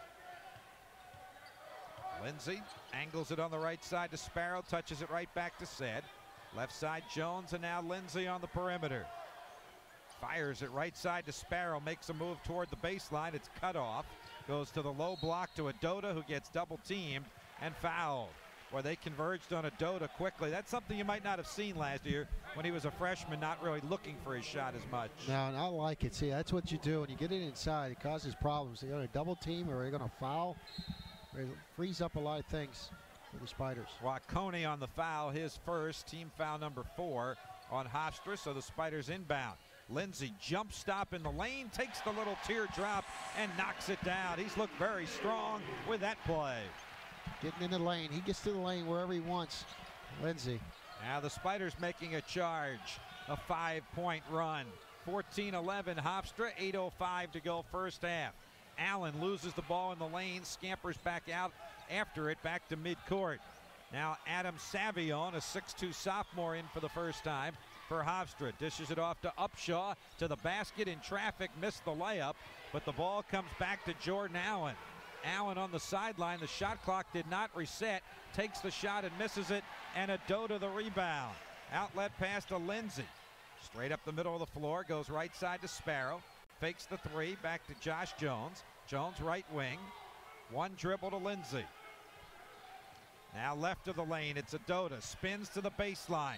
Lindsey angles it on the right side to Sparrow. Touches it right back to Said. Left side Jones, and now Lindsey on the perimeter. Fires it right side to Sparrow. Makes a move toward the baseline. It's cut off. Goes to the low block to Adota, who gets double teamed and fouled. Where they converged on Adota quickly. That's something you might not have seen last year when he was a freshman, not really looking for his shot as much. No, and I like it. See, that's what you do. When you get it inside, it causes problems. They're going to double team or they're going to foul. It frees up a lot of things for the Spiders. Wakone on the foul, his first, team foul number four on Hofstra, so the Spiders inbound. Lindsey jump stop in the lane, takes the little teardrop and knocks it down. He's looked very strong with that play. Getting in the lane. He gets to the lane wherever he wants. Lindsey. Now the Spiders making a charge. A five-point run. fourteen eleven Hofstra, eight oh five to go first half. Allen loses the ball in the lane, scampers back out after it, back to midcourt. Now Adam Savion, a six two sophomore, in for the first time for Hofstra. Dishes it off to Upshaw, to the basket in traffic, missed the layup, but the ball comes back to Jordan Allen. Allen on the sideline, the shot clock did not reset, takes the shot and misses it, and Adota the rebound. Outlet pass to Lindsey. Straight up the middle of the floor, goes right side to Sparrow, fakes the three, back to Josh Jones. Jones right wing, one dribble to Lindsey. Now left of the lane, it's Adota, spins to the baseline.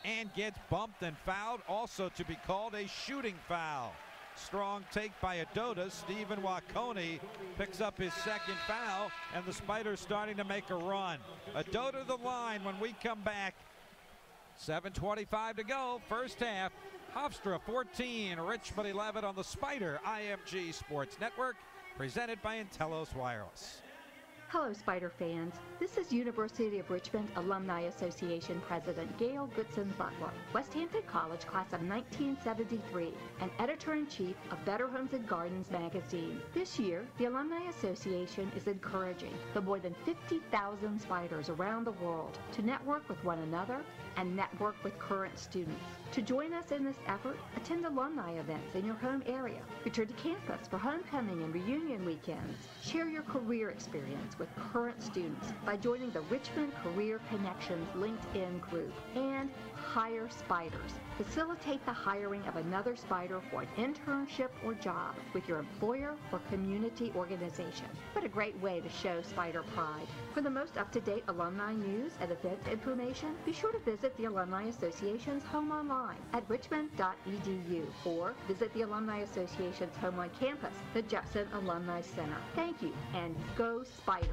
and gets bumped and fouled, also to be called a shooting foul. Strong take by Adota. Stephen Wakone picks up his second foul, and the Spiders starting to make a run. Adota the line when we come back. seven twenty-five to go, first half. Hofstra fourteen, Richmond eleven on the Spider I M G Sports Network, presented by Intellos Wireless. Hello, Spider fans. This is University of Richmond Alumni Association President Gail Goodson Butler, West Hampton College class of nineteen seventy-three, and editor-in-chief of Better Homes and Gardens magazine. This year, the Alumni Association is encouraging the more than fifty thousand Spiders around the world to network with one another and network with current students. To join us in this effort, attend alumni events in your home area. Return to campus for homecoming and reunion weekends. Share your career experience with current students by joining the Richmond Career Connections LinkedIn group. And hire Spiders. Facilitate the hiring of another Spider for an internship or job with your employer or community organization. What a great way to show Spider pride. For the most up-to-date alumni news and event information, be sure to visit the Alumni Association's home online at richmond dot e d u or visit the Alumni Association's home on campus, the Jepson Alumni Center. Thank you, and go Spiders!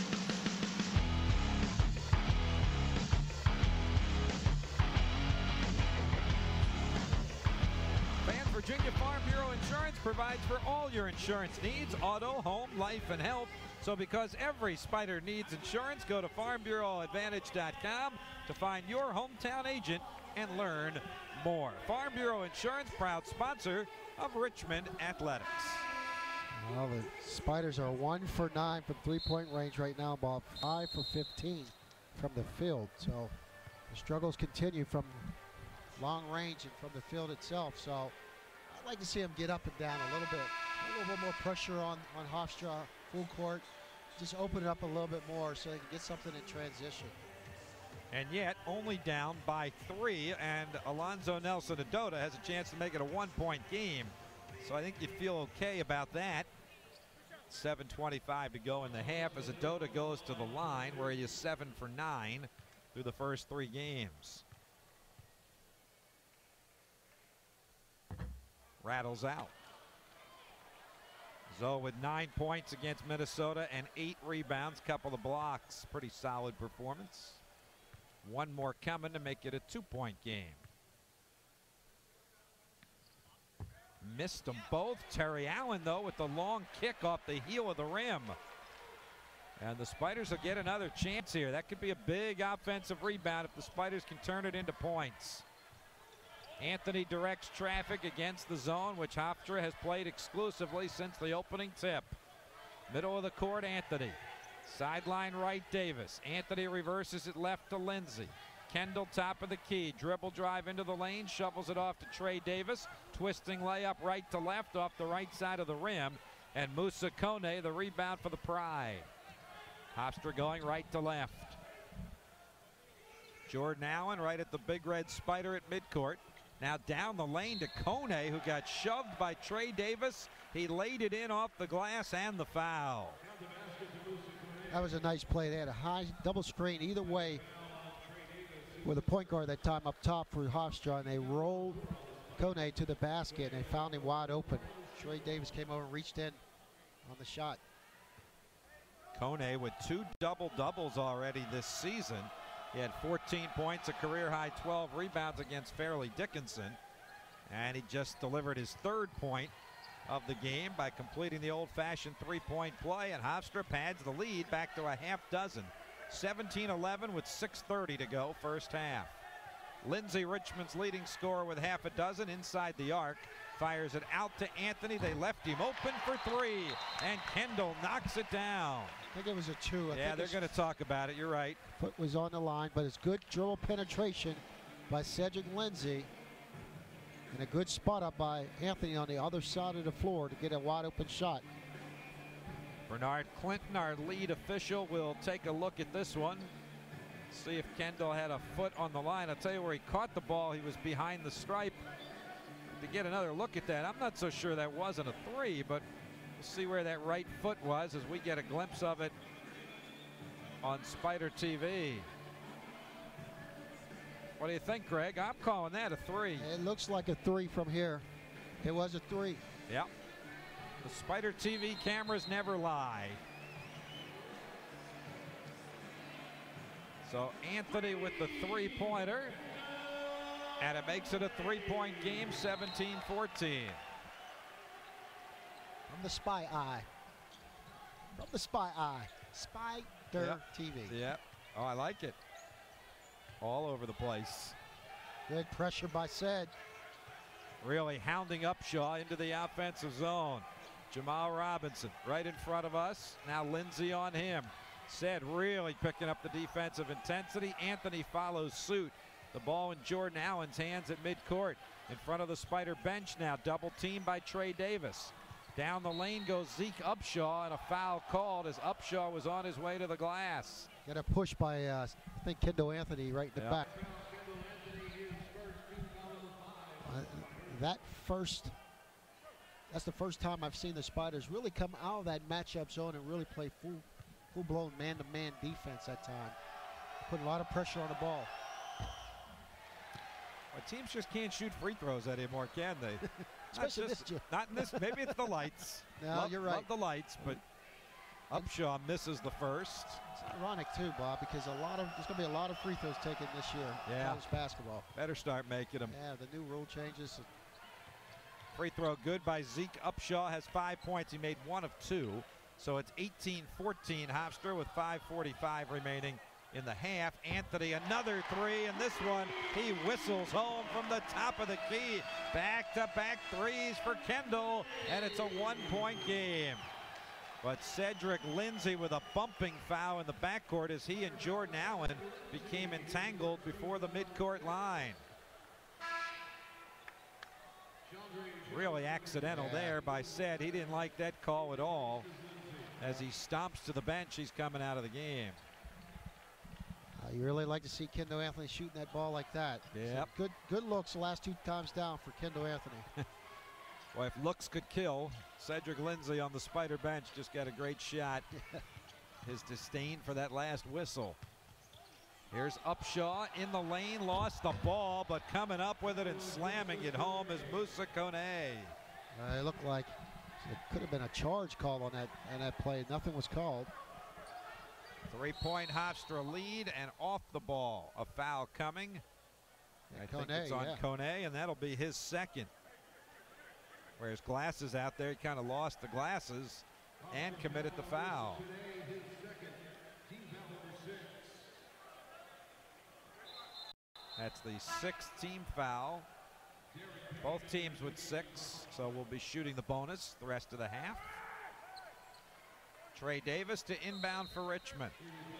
Virginia Farm Bureau Insurance provides for all your insurance needs, auto, home, life, and health. So because every Spider needs insurance, go to farm bureau advantage dot com to find your hometown agent and learn more. Farm Bureau Insurance, proud sponsor of Richmond Athletics. Well, the Spiders are one for nine from three-point range right now, about five for fifteen from the field. So the struggles continue from long range and from the field itself. So I'd like to see him get up and down a little bit. A little bit more pressure on, on Hofstra, full court. Just open it up a little bit more so they can get something in transition. And yet, only down by three, and Alonzo Nelson Adota has a chance to make it a one-point game. So I think you'd feel okay about that. seven twenty-five to go in the half as Adota goes to the line where he is seven for nine through the first three games. Rattles out. Zoe with nine points against Minnesota and eight rebounds, couple of blocks. Pretty solid performance. One more coming to make it a two-point game. Missed them both. Terry Allen, though, with the long kick off the heel of the rim. And the Spiders will get another chance here. That could be a big offensive rebound if the Spiders can turn it into points. Anthony directs traffic against the zone, which Hofstra has played exclusively since the opening tip. Middle of the court, Anthony. Sideline right, Davis. Anthony reverses it left to Lindsay. Kendall, top of the key. Dribble drive into the lane, shovels it off to Trey Davis. Twisting layup right to left off the right side of the rim. And Musa Kone, the rebound for the Pride. Hofstra going right to left. Jordan Allen right at the big red Spider at midcourt. Now down the lane to Kone, who got shoved by Trey Davis. He laid it in off the glass and the foul. That was a nice play. They had a high double screen either way with a point guard that time up top for Hofstra, and they rolled Kone to the basket, and they found him wide open. Trey Davis came over and reached in on the shot. Kone with two double-doubles already this season. He had fourteen points, a career-high twelve rebounds against Fairleigh Dickinson. And he just delivered his third point of the game by completing the old-fashioned three-point play. And Hofstra pads the lead back to a half dozen. seventeen eleven with six thirty to go, first half. Lindsay, Richmond's leading scorer with half a dozen inside the arc. Fires it out to Anthony. They left him open for three. And Kendall knocks it down. I think it was a two. I yeah, they're going to talk about it. You're right. Foot was on the line, but it's good dribble penetration by Cedric Lindsay. And a good spot up by Anthony on the other side of the floor to get a wide open shot. Bernard Clinton, our lead official, will take a look at this one. See if Kendall had a foot on the line. I'll tell you where he caught the ball. He was behind the stripe. To get another look at that, I'm not so sure that wasn't a three, but we'll see where that right foot was as we get a glimpse of it on Spider T V. What do you think, Greg? I'm calling that a three. It looks like a three from here. It was a three. Yep. The Spider T V cameras never lie. So Anthony with the three-pointer. And it makes it a three-point game, seventeen fourteen. From the spy eye. From the spy eye. Spider Yep. T V. Yep. Oh, I like it. All over the place. Good pressure by Said. Really hounding Upshaw into the offensive zone. Jamal Robinson right in front of us. Now Lindsey on him. Said really picking up the defensive intensity. Anthony follows suit. The ball in Jordan Allen's hands at midcourt. In front of the Spider bench now. Double team by Trey Davis. Down the lane goes Zeke Upshaw, and a foul called as Upshaw was on his way to the glass. Got a push by, uh, I think, Kendall Anthony right in the Yep. back. Uh, that first, that's the first time I've seen the Spiders really come out of that matchup zone and really play full, full-blown man-to-man defense that time. Put a lot of pressure on the ball. Well, teams just can't shoot free throws anymore, can they? Especially not, just, this year. not in this. Maybe it's the lights. No, love, you're right. Love the lights, but Upshaw misses the first. It's ironic too, Bob, because a lot of there's going to be a lot of free throws taken this year in Yeah. college basketball. Better start making them. Yeah, the new rule changes. Free throw good by Zeke Upshaw, has five points. He made one of two, so it's eighteen fourteen Hofstra with five forty-five remaining in the half. Anthony, another three, and this one he whistles home from the top of the key. Back-to-back threes for Kendall, and it's a one-point game. But Cedric Lindsey with a bumping foul in the backcourt as he and Jordan Allen became entangled before the midcourt line. Really accidental Yeah. there by Ced. He didn't like that call at all. As he stomps to the bench, he's coming out of the game. Uh, you really like to see Kendall Anthony shooting that ball like that. Yep. So good, good looks the last two times down for Kendall Anthony. Well, if looks could kill, Cedric Lindsey on the Spider bench just got a great shot. His disdain for that last whistle. Here's Upshaw in the lane, lost the ball, but coming up with it and slamming it home is Musa Kone. Uh, it looked like it could have been a charge call on that on that play. Nothing was called. Three-point Hofstra lead, and off the ball, a foul coming. I think Kone, it's on yeah. Kone, and that'll be his second. Whereas Glasses out there, he kind of lost the glasses and committed the foul. That's the sixth team foul. Both teams with six, so we'll be shooting the bonus the rest of the half. Trey Davis to inbound for Richmond.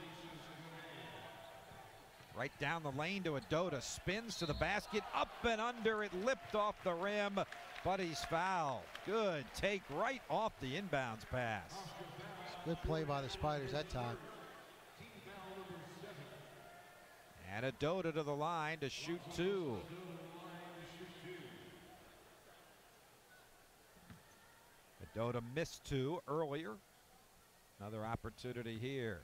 Right down the lane to Adota, spins to the basket, up and under, it lipped off the rim, but he's fouled. Good take right off the inbounds pass. Good play by the Spiders that time. And Adota to the line to shoot two. Adota missed two earlier. Another opportunity here.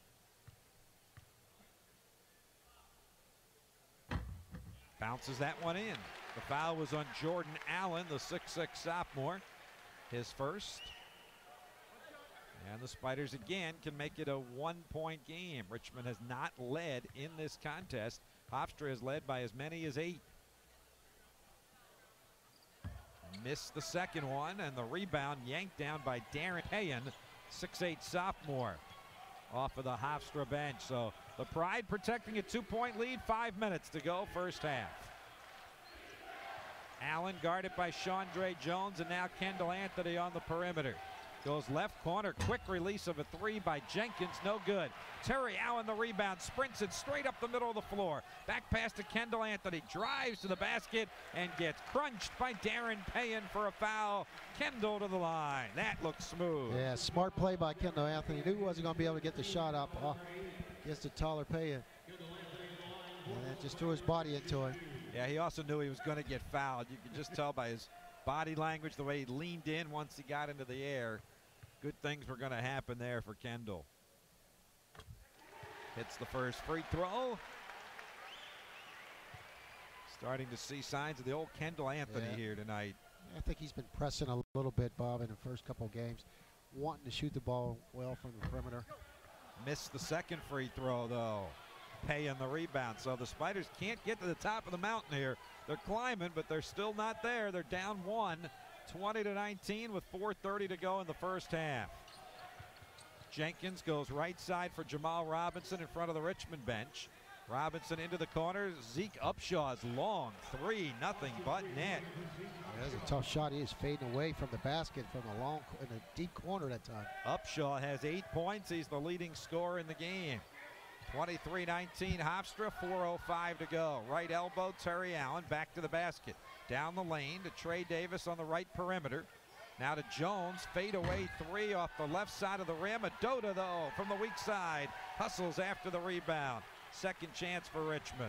Bounces that one in. The foul was on Jordan Allen, the six six sophomore. His first. And the Spiders again can make it a one-point game. Richmond has not led in this contest. Hofstra has led by as many as eight. Missed the second one, and the rebound yanked down by Darren Payan, six eight sophomore, off of the Hofstra bench. So the Pride protecting a two-point lead, five minutes to go, first half. Allen guarded by Chandre Jones, and now Kendall Anthony on the perimeter. Goes left corner, quick release of a three by Jenkins, no good. Terry Allen the rebound, sprints it straight up the middle of the floor. Back pass to Kendall Anthony, drives to the basket and gets crunched by Darren Payan for a foul. Kendall to the line. That looks smooth. Yeah, smart play by Kendall Anthony. Knew he wasn't going to be able to get the shot up uh, against the taller Payan. And then just threw his body into it. Yeah, he also knew he was going to get fouled. You could just tell by his body language, the way he leaned in once he got into the air. Good things were going to happen there for Kendall. Hits the first free throw. Starting to see signs of the old Kendall Anthony Yeah. here tonight. I think he's been pressing a little bit, Bob, in the first couple of games, wanting to shoot the ball well from the perimeter. Missed the second free throw, though. Paying the rebound. So the Spiders can't get to the top of the mountain here. They're climbing, but they're still not there. They're down one, twenty to nineteen with four thirty to go in the first half. Jenkins goes right side for Jamal Robinson in front of the Richmond bench. Robinson into the corner. Zeke Upshaw's long three, nothing but net. That's a tough shot. He is fading away from the basket from a long, in a deep corner that time. Upshaw has eight points. He's the leading scorer in the game. twenty-three nineteen Hofstra, four oh five to go. Right elbow, Terry Allen back to the basket. Down the lane to Trey Davis on the right perimeter. Now to Jones, fade away three off the left side of the rim. Adota, though, from the weak side, hustles after the rebound. Second chance for Richmond.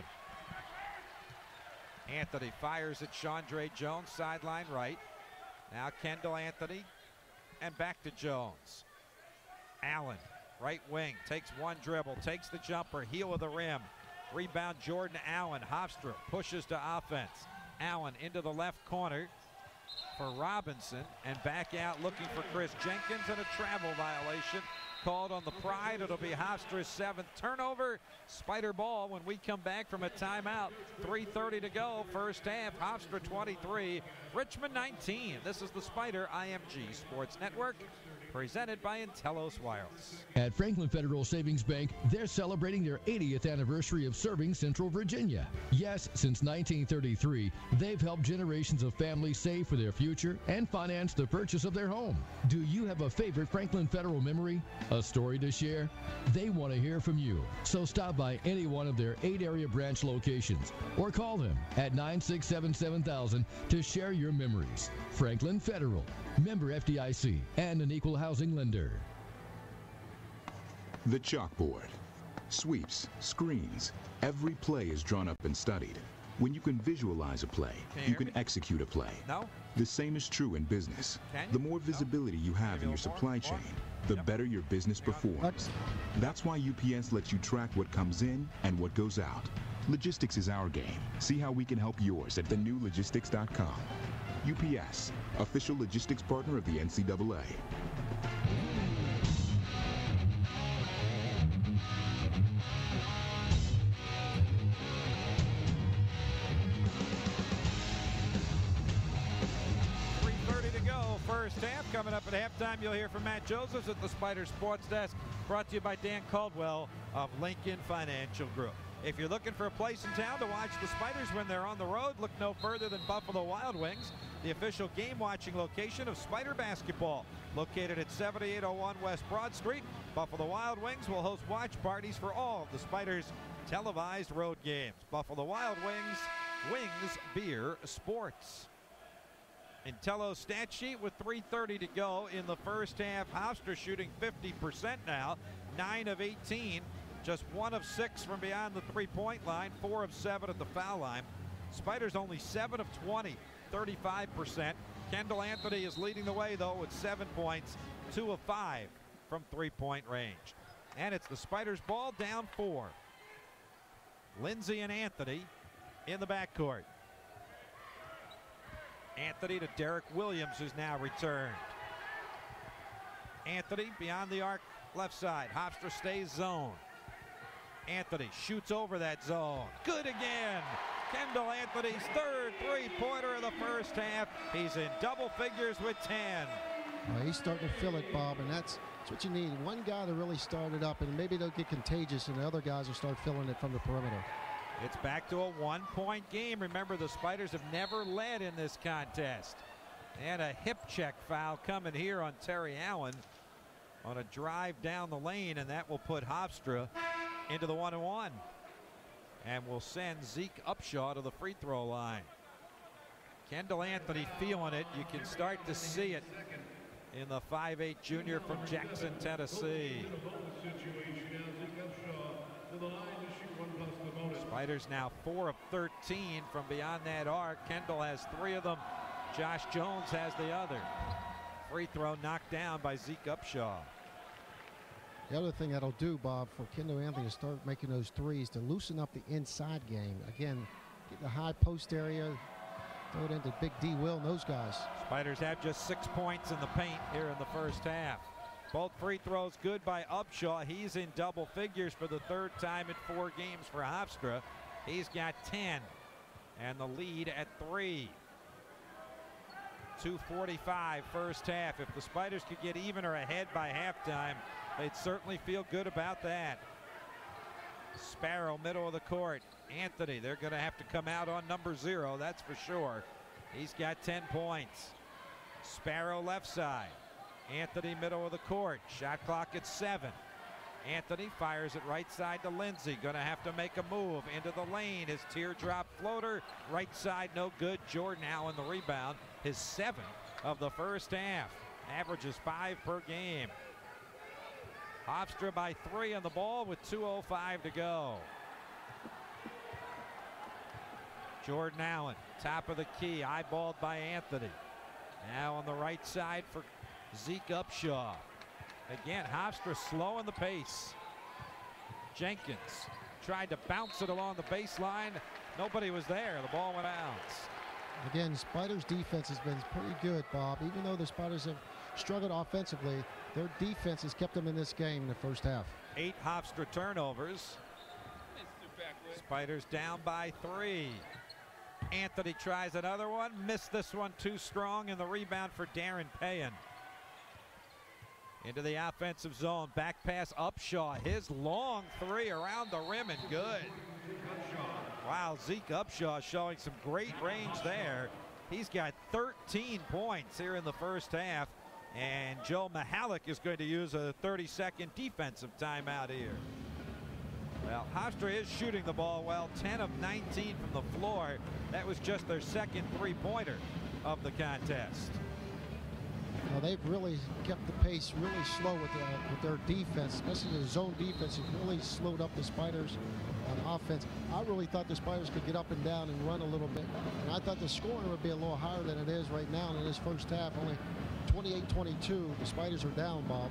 Anthony fires at Chandre Jones, sideline right. Now Kendall Anthony, and back to Jones. Allen, right wing, takes one dribble, takes the jumper, heel of the rim. Rebound Jordan Allen. Hofstra pushes to offense. Allen into the left corner for Robinson, and back out looking for Chris Jenkins, and a travel violation called on the Pride. It'll be Hofstra's seventh turnover. Spider ball when we come back from a timeout. three thirty to go, first half. Hofstra twenty-three, Richmond nineteen. This is the Spider I M G Sports Network, presented by Intellos Wireless. At Franklin Federal Savings Bank, they're celebrating their eightieth anniversary of serving Central Virginia. Yes, since nineteen thirty-three, they've helped generations of families save for their future and finance the purchase of their home. Do you have a favorite Franklin Federal memory? A story to share? They want to hear from you. So stop by any one of their eight area branch locations or call them at nine six seven seven thousand to share your memories. Franklin Federal, member F D I C, and an equal housing lender. The chalkboard. Sweeps, screens. Every play is drawn up and studied. When you can visualize a play, Can you you hear can me? execute a play. No? The same is true in business. Can you? The more visibility you have in your supply chain, the better your business performs. That's why U P S lets you track what comes in and what goes out. Logistics is our game. See how we can help yours at the new logistics dot com. U P S, official logistics partner of the N C double A. three thirty to go, first half. Coming up at halftime, you'll hear from Matt Josephs at the Spider Sports Desk, brought to you by Dan Caldwell of Lincoln Financial Group. If you're looking for a place in town to watch the Spiders when they're on the road, look no further than Buffalo Wild Wings, the official game-watching location of Spider basketball. Located at seventy-eight oh one West Broad Street, Buffalo Wild Wings will host watch parties for all of the Spiders' televised road games. Buffalo Wild Wings, Wings, Beer, Sports. Intello stat sheet with three thirty to go in the first half. Hofstra shooting fifty percent now, nine of eighteen. Just one of six from beyond the three-point line, four of seven at the foul line. Spiders only seven of twenty, thirty-five percent. Kendall Anthony is leading the way, though, with seven points, two of five from three-point range. And it's the Spiders' ball, down four. Lindsay and Anthony in the backcourt. Anthony to Derek Williams, who's now returned. Anthony beyond the arc, left side. Hofstra stays zone. Anthony shoots over that zone. Good again. Kendall Anthony's third three-pointer of the first half. He's in double figures with ten. Well, he's starting to feel it, Bob, and that's, that's what you need. One guy to really start it up, and maybe they'll get contagious, and the other guys will start filling it from the perimeter. It's back to a one-point game. Remember, the Spiders have never led in this contest. And a hip check foul coming here on Terry Allen on a drive down the lane, and that will put Hofstra into the one and one. And will send Zeke Upshaw to the free throw line. Kendall Anthony feeling it. You can start to see it in the five eight junior from Jackson, Tennessee. Spiders now four of thirteen from beyond that arc. Kendall has three of them. Josh Jones has the other. Free throw knocked down by Zeke Upshaw. The other thing that'll do, Bob, for Kendall Anthony to start making those threes, to loosen up the inside game. Again, get the high post area, throw it into Big D. Will and those guys. Spiders have just six points in the paint here in the first half. Both free throws good by Upshaw. He's in double figures for the third time in four games for Hofstra. He's got ten, and the lead at three. two forty-five first half. If the Spiders could get even or ahead by halftime, they'd certainly feel good about that. Sparrow, middle of the court. Anthony, they're going to have to come out on number zero, that's for sure. He's got ten points. Sparrow left side. Anthony, middle of the court. Shot clock at seven. Anthony fires it right side to Lindsay. Going to have to make a move into the lane. His teardrop floater. Right side, no good. Jordan Allen, the rebound. His seventh of the first half. Averages five per game. Hofstra by three on the ball with two oh five to go. Jordan Allen, top of the key, eyeballed by Anthony. Now on the right side for Zeke Upshaw. Again, Hofstra slowing the pace. Jenkins tried to bounce it along the baseline. Nobody was there. The ball went out. Again, Spiders' defense has been pretty good, Bob. Even though the Spiders have struggled offensively, their defense has kept them in this game in the first half. Eight Hofstra turnovers. Spiders down by three. Anthony tries another one. Missed this one too strong, and the rebound for Darren Payan. Into the offensive zone. Back pass Upshaw. His long three around the rim and good. Wow, Zeke Upshaw showing some great range there. He's got thirteen points here in the first half. And Joe Mihalik is going to use a thirty second defensive timeout here. Well, Hofstra is shooting the ball well, ten of nineteen from the floor. That was just their second three-pointer of the contest. Now they've really kept the pace really slow with, the, with their defense, especially the zone defense. Has really slowed up the Spiders on offense. I really thought the Spiders could get up and down and run a little bit. And I thought the scoring would be a little higher than it is right now in this first half. Only twenty-eight twenty-two. The Spiders are down, Bob.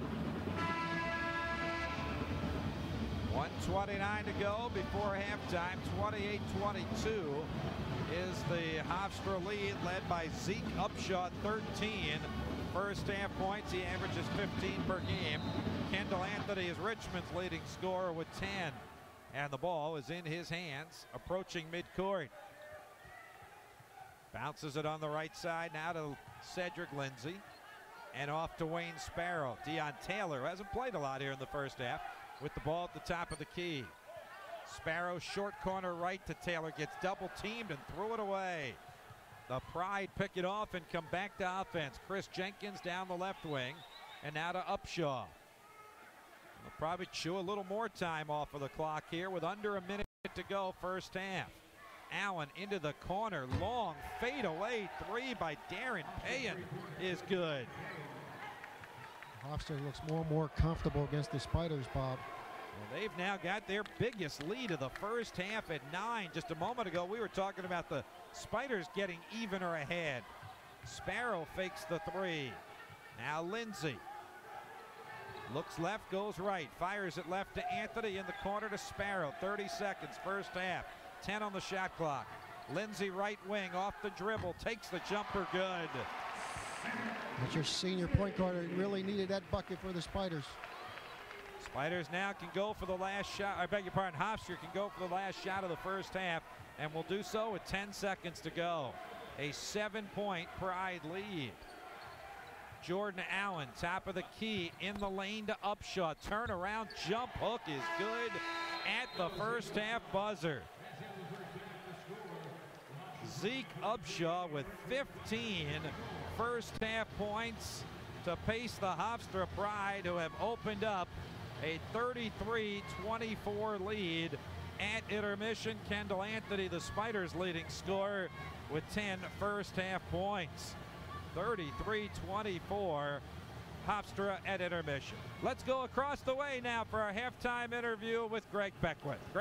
one twenty-nine to go before halftime. twenty-eight twenty-two is the Hofstra lead, led by Zeke Upshaw, thirteen. First half points, he averages fifteen per game. Kendall Anthony is Richmond's leading scorer with ten. And the ball is in his hands, approaching midcourt. Bounces it on the right side now to Cedric Lindsay. And off to Wayne Sparrow. Deion Taylor, who hasn't played a lot here in the first half, with the ball at the top of the key. Sparrow short corner right to Taylor, gets double teamed and threw it away. The Pride pick it off and come back to offense. Chris Jenkins down the left wing, and now to Upshaw. They'll probably chew a little more time off of the clock here with under a minute to go first half. Allen into the corner, long fade away three by Darren Payan is good. Hofstra looks more and more comfortable against the Spiders, Bob. Well, they've now got their biggest lead of the first half at nine. Just a moment ago, we were talking about the Spiders getting even or ahead. Sparrow fakes the three. Now Lindsay. Looks left, goes right. Fires it left to Anthony in the corner to Sparrow. thirty seconds, first half. ten on the shot clock. Lindsay right wing off the dribble. Takes the jumper, good. But your senior point guard really needed that bucket for the Spiders. Spiders now can go for the last shot. I beg your pardon, Hofstra can go for the last shot of the first half, and will do so with ten seconds to go. A seven-point Pride lead. Jordan Allen, top of the key, in the lane to Upshaw. Turnaround jump hook is good at the first half buzzer. Zeke Upshaw with fifteen first half points to pace the Hofstra Pride, who have opened up a thirty-three twenty-four lead at intermission. Kendall Anthony, the Spiders' leading scorer, with ten first half points. thirty-three twenty-four, Hofstra at intermission. Let's go across the way now for our halftime interview with Greg Beckwith. Greg?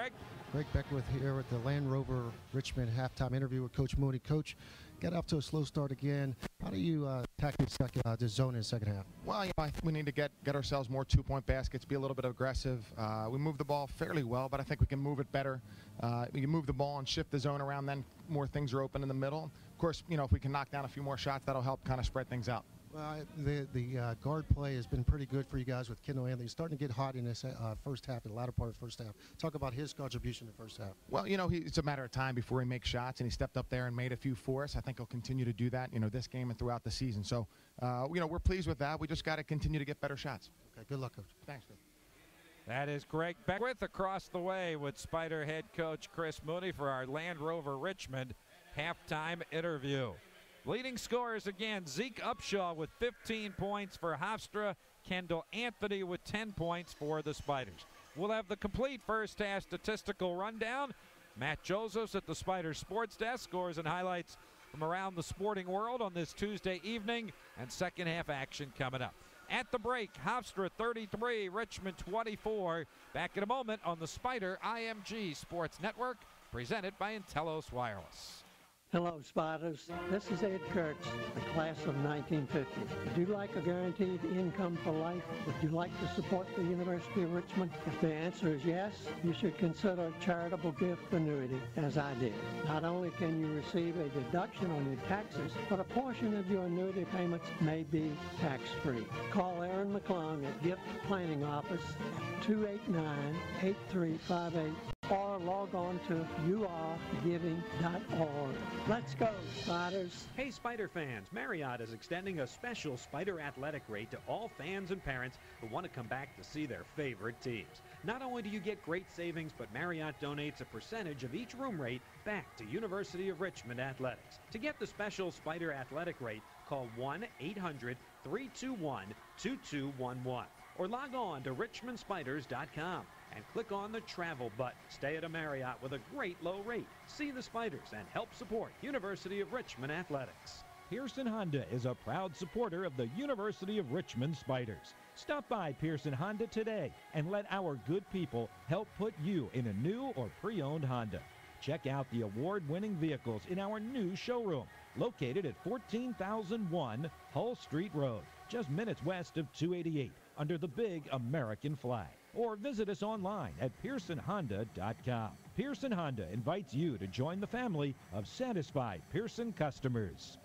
Greg Beckwith here at the Land Rover Richmond halftime interview with Coach Mooney. Coach, got off to a slow start again. How do you uh, tackle second, uh, this zone in the second half? Well, you know, I think we need to get get ourselves more two-point baskets, be a little bit aggressive. Uh, we move the ball fairly well, but I think we can move it better. Uh, we can move the ball and shift the zone around, then more things are open in the middle. Of course, you know, if we can knock down a few more shots, that'll help kind of spread things out. Well, the the uh, guard play has been pretty good for you guys with Kendall Anthony. He's starting to get hot in this uh, first half, in the latter part of the first half. Talk about his contribution in the first half. Well, you know, he, it's a matter of time before he makes shots, and he stepped up there and made a few for us. I think he'll continue to do that, you know, this game and throughout the season. So, uh, you know, we're pleased with that. We just got to continue to get better shots. Okay, good luck, Coach. Thanks, Coach. That is Greg Beckwith across the way with Spider head coach Chris Mooney for our Land Rover Richmond halftime interview. Leading scorers again, Zeke Upshaw with fifteen points for Hofstra, Kendall Anthony with ten points for the Spiders. We'll have the complete first half statistical rundown. Matt Josephs at the Spiders Sports Desk, scores and highlights from around the sporting world on this Tuesday evening, and second half action coming up. At the break, Hofstra thirty-three, Richmond twenty-four. Back in a moment on the Spider I M G Sports Network, presented by Intellos Wireless. Hello, Spiders. This is Ed Kurtz, the class of nineteen fifty. Would you like a guaranteed income for life? Would you like to support the University of Richmond? If the answer is yes, you should consider a charitable gift annuity, as I did. Not only can you receive a deduction on your taxes, but a portion of your annuity payments may be tax-free. Call Aaron McClung at Gift Planning Office at two eight nine, eight three five eight or log on to u r giving dot org. Let's go, Spiders. Hey, Spider fans, Marriott is extending a special Spider athletic rate to all fans and parents who want to come back to see their favorite teams. Not only do you get great savings, but Marriott donates a percentage of each room rate back to University of Richmond Athletics. To get the special Spider athletic rate, call one eight hundred, three two one, two two one one or log on to richmond spiders dot com. And click on the travel button. Stay at a Marriott with a great low rate. See the Spiders and help support University of Richmond Athletics. Pearson Honda is a proud supporter of the University of Richmond Spiders. Stop by Pearson Honda today and let our good people help put you in a new or pre-owned Honda. Check out the award-winning vehicles in our new showroom, located at fourteen thousand one Hull Street Road, just minutes west of two eighty-eight, under the big American flag. Or visit us online at pearson honda dot com. Pearson Honda invites you to join the family of satisfied Pearson customers.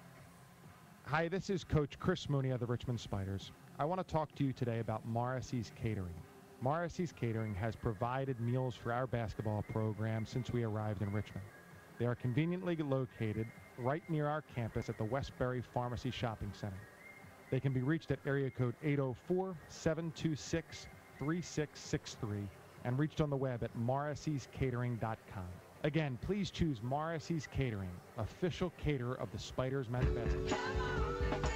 Hi, this is Coach Chris Mooney of the Richmond Spiders. I want to talk to you today about Morrissey's Catering. Morrissey's Catering has provided meals for our basketball program since we arrived in Richmond. They are conveniently located right near our campus at the Westbury Pharmacy Shopping Center. They can be reached at area code eight oh four, seven two six, three six six three and reached on the web at morrisseys catering dot com. Again, please choose Morrissey's Catering, official caterer of the Spiders men's basketball team.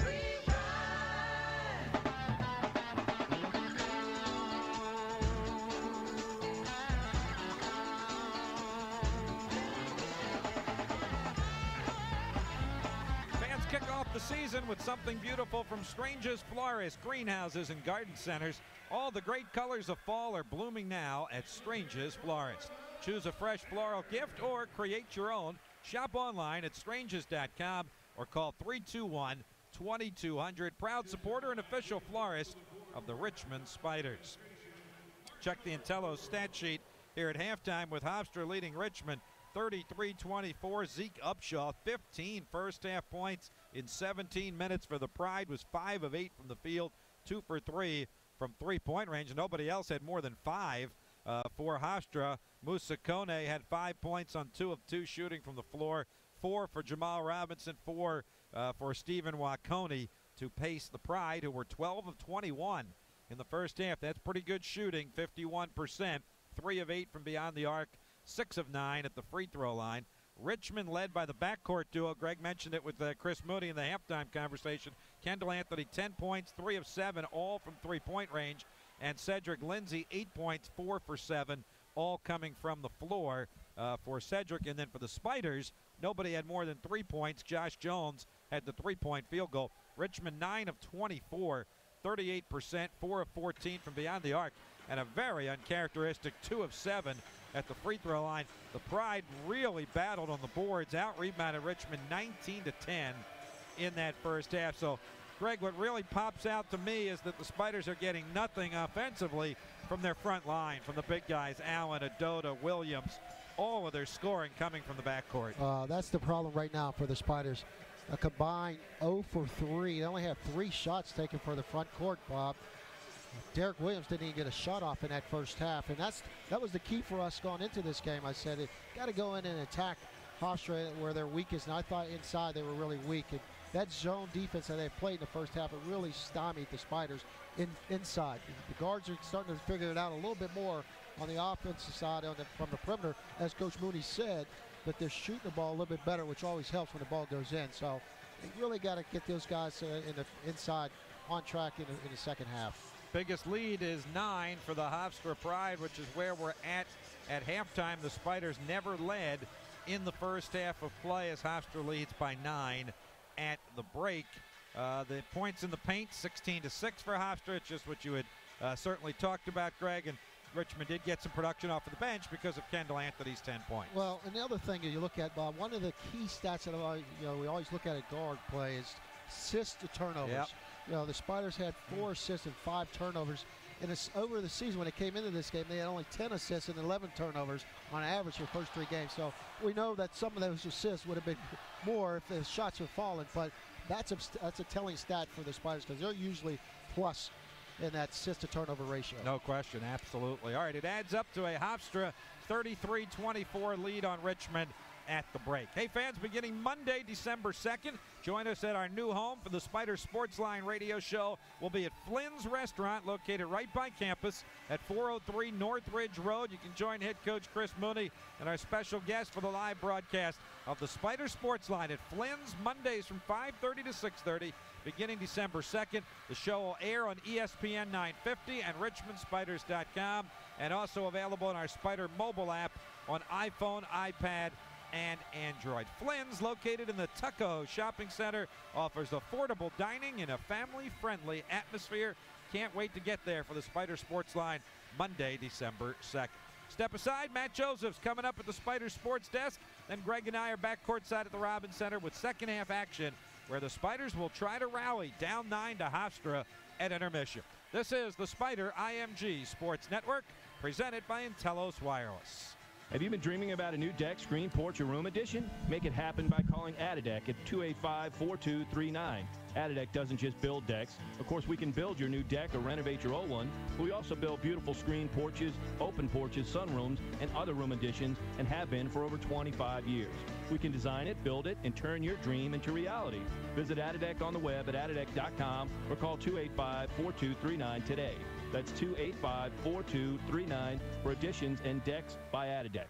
Fans kick off the season with something beautiful from Strange's Florists, greenhouses, and garden centers. All the great colors of fall are blooming now at Strange's Florist. Choose a fresh floral gift or create your own. Shop online at stranges dot com or call three two one, two two zero zero. Proud supporter and official florist of the Richmond Spiders. Check the Intello stat sheet here at halftime with Hofstra leading Richmond thirty-three twenty-four. Zeke Upshaw, fifteen first half points in seventeen minutes for the Pride, was five of eight from the field, two for three from three-point range. Nobody else had more than five uh, for Hofstra. Musa Kone had five points on two of two shooting from the floor, four for Jamal Robinson, four uh, for Stephen Wakoni to pace the Pride, who were twelve of twenty-one in the first half. That's pretty good shooting, fifty-one percent, three of eight from beyond the arc, six of nine at the free throw line. Richmond led by the backcourt duo. Greg mentioned it with uh, Chris Mooney in the halftime conversation. Kendall Anthony, ten points, three of seven, all from three-point range. And Cedric Lindsay, eight points, four for seven, all coming from the floor uh, for Cedric. And then for the Spiders, nobody had more than three points. Josh Jones had the three-point field goal. Richmond, nine of twenty-four, thirty-eight percent, four of fourteen from beyond the arc. And a very uncharacteristic two of seven at the free throw line. The Pride really battled on the boards, out-rebounded Richmond nineteen to ten in that first half. So, Greg, what really pops out to me is that the Spiders are getting nothing offensively from their front line, from the big guys, Allen, Adota, Williams, all of their scoring coming from the backcourt. Uh, that's the problem right now for the Spiders. A combined oh for three. They only have three shots taken for the front court, Bob. Derek Williams didn't even get a shot off in that first half, and that's that was the key for us going into this game. I said, it got to go in and attack Hofstra where they're weakest, and I thought inside they were really weak. And that zone defense that they played in the first half, it really stymied the Spiders in, inside. The guards are starting to figure it out a little bit more on the offensive side on the, from the perimeter, as Coach Mooney said, but they're shooting the ball a little bit better, which always helps when the ball goes in. So they really got to get those guys uh, in the inside on track in the, in the second half. Biggest lead is nine for the Hofstra Pride, which is where we're at at halftime. The Spiders never led in the first half of play as Hofstra leads by nine at the break. Uh, the points in the paint, sixteen to six for Hofstra. It's just what you had uh, certainly talked about, Greg. And Richmond did get some production off of the bench because of Kendall Anthony's ten points. Well, and the other thing that you look at, Bob, one of the key stats that I, you know, we always look at at guard play is assists to turnovers. Yep. You know, the Spiders had four assists and five turnovers. And it's over the season, when they came into this game, they had only ten assists and eleven turnovers on average for the first three games. So we know that some of those assists would have been more if the shots were falling. But that's a, that's a telling stat for the Spiders because they're usually plus in that assist to turnover ratio. No question, absolutely. All right, it adds up to a Hofstra thirty-three twenty-four lead on Richmond at the break. Hey fans, beginning Monday, December second, join us at our new home for the Spider Sports Line radio show. We'll be at Flynn's Restaurant, located right by campus at four oh three North Ridge Road. You can join head coach Chris Mooney and our special guest for the live broadcast of the Spider Sports Line at Flynn's, Mondays from five thirty to six thirty, beginning December second. The show will air on E S P N nine fifty and Richmond Spiders dot com, and also available in our Spider mobile app on iPhone, iPad, and Android. Flynn's, located in the Tuckahoe Shopping Center, offers affordable dining in a family-friendly atmosphere. Can't wait to get there for the Spider Sports Line Monday, December second. Step aside, Matt Joseph's coming up at the Spider Sports Desk. Then Greg and I are back courtside at the Robins Center with second half action, where the Spiders will try to rally down nine to Hofstra at intermission. This is the Spider I M G Sports Network, presented by Intellos Wireless. Have you been dreaming about a new deck, screen, porch, or room addition? Make it happen by calling Atadec at two eight five, four two three nine. Atadec doesn't just build decks. Of course, we can build your new deck or renovate your old one, but we also build beautiful screen porches, open porches, sunrooms, and other room additions, and have been for over twenty-five years. We can design it, build it, and turn your dream into reality. Visit Atadec on the web at atadec dot com or call two eight five, four two three nine today. That's two eight five, four two three nine for additions and decks by Atadec.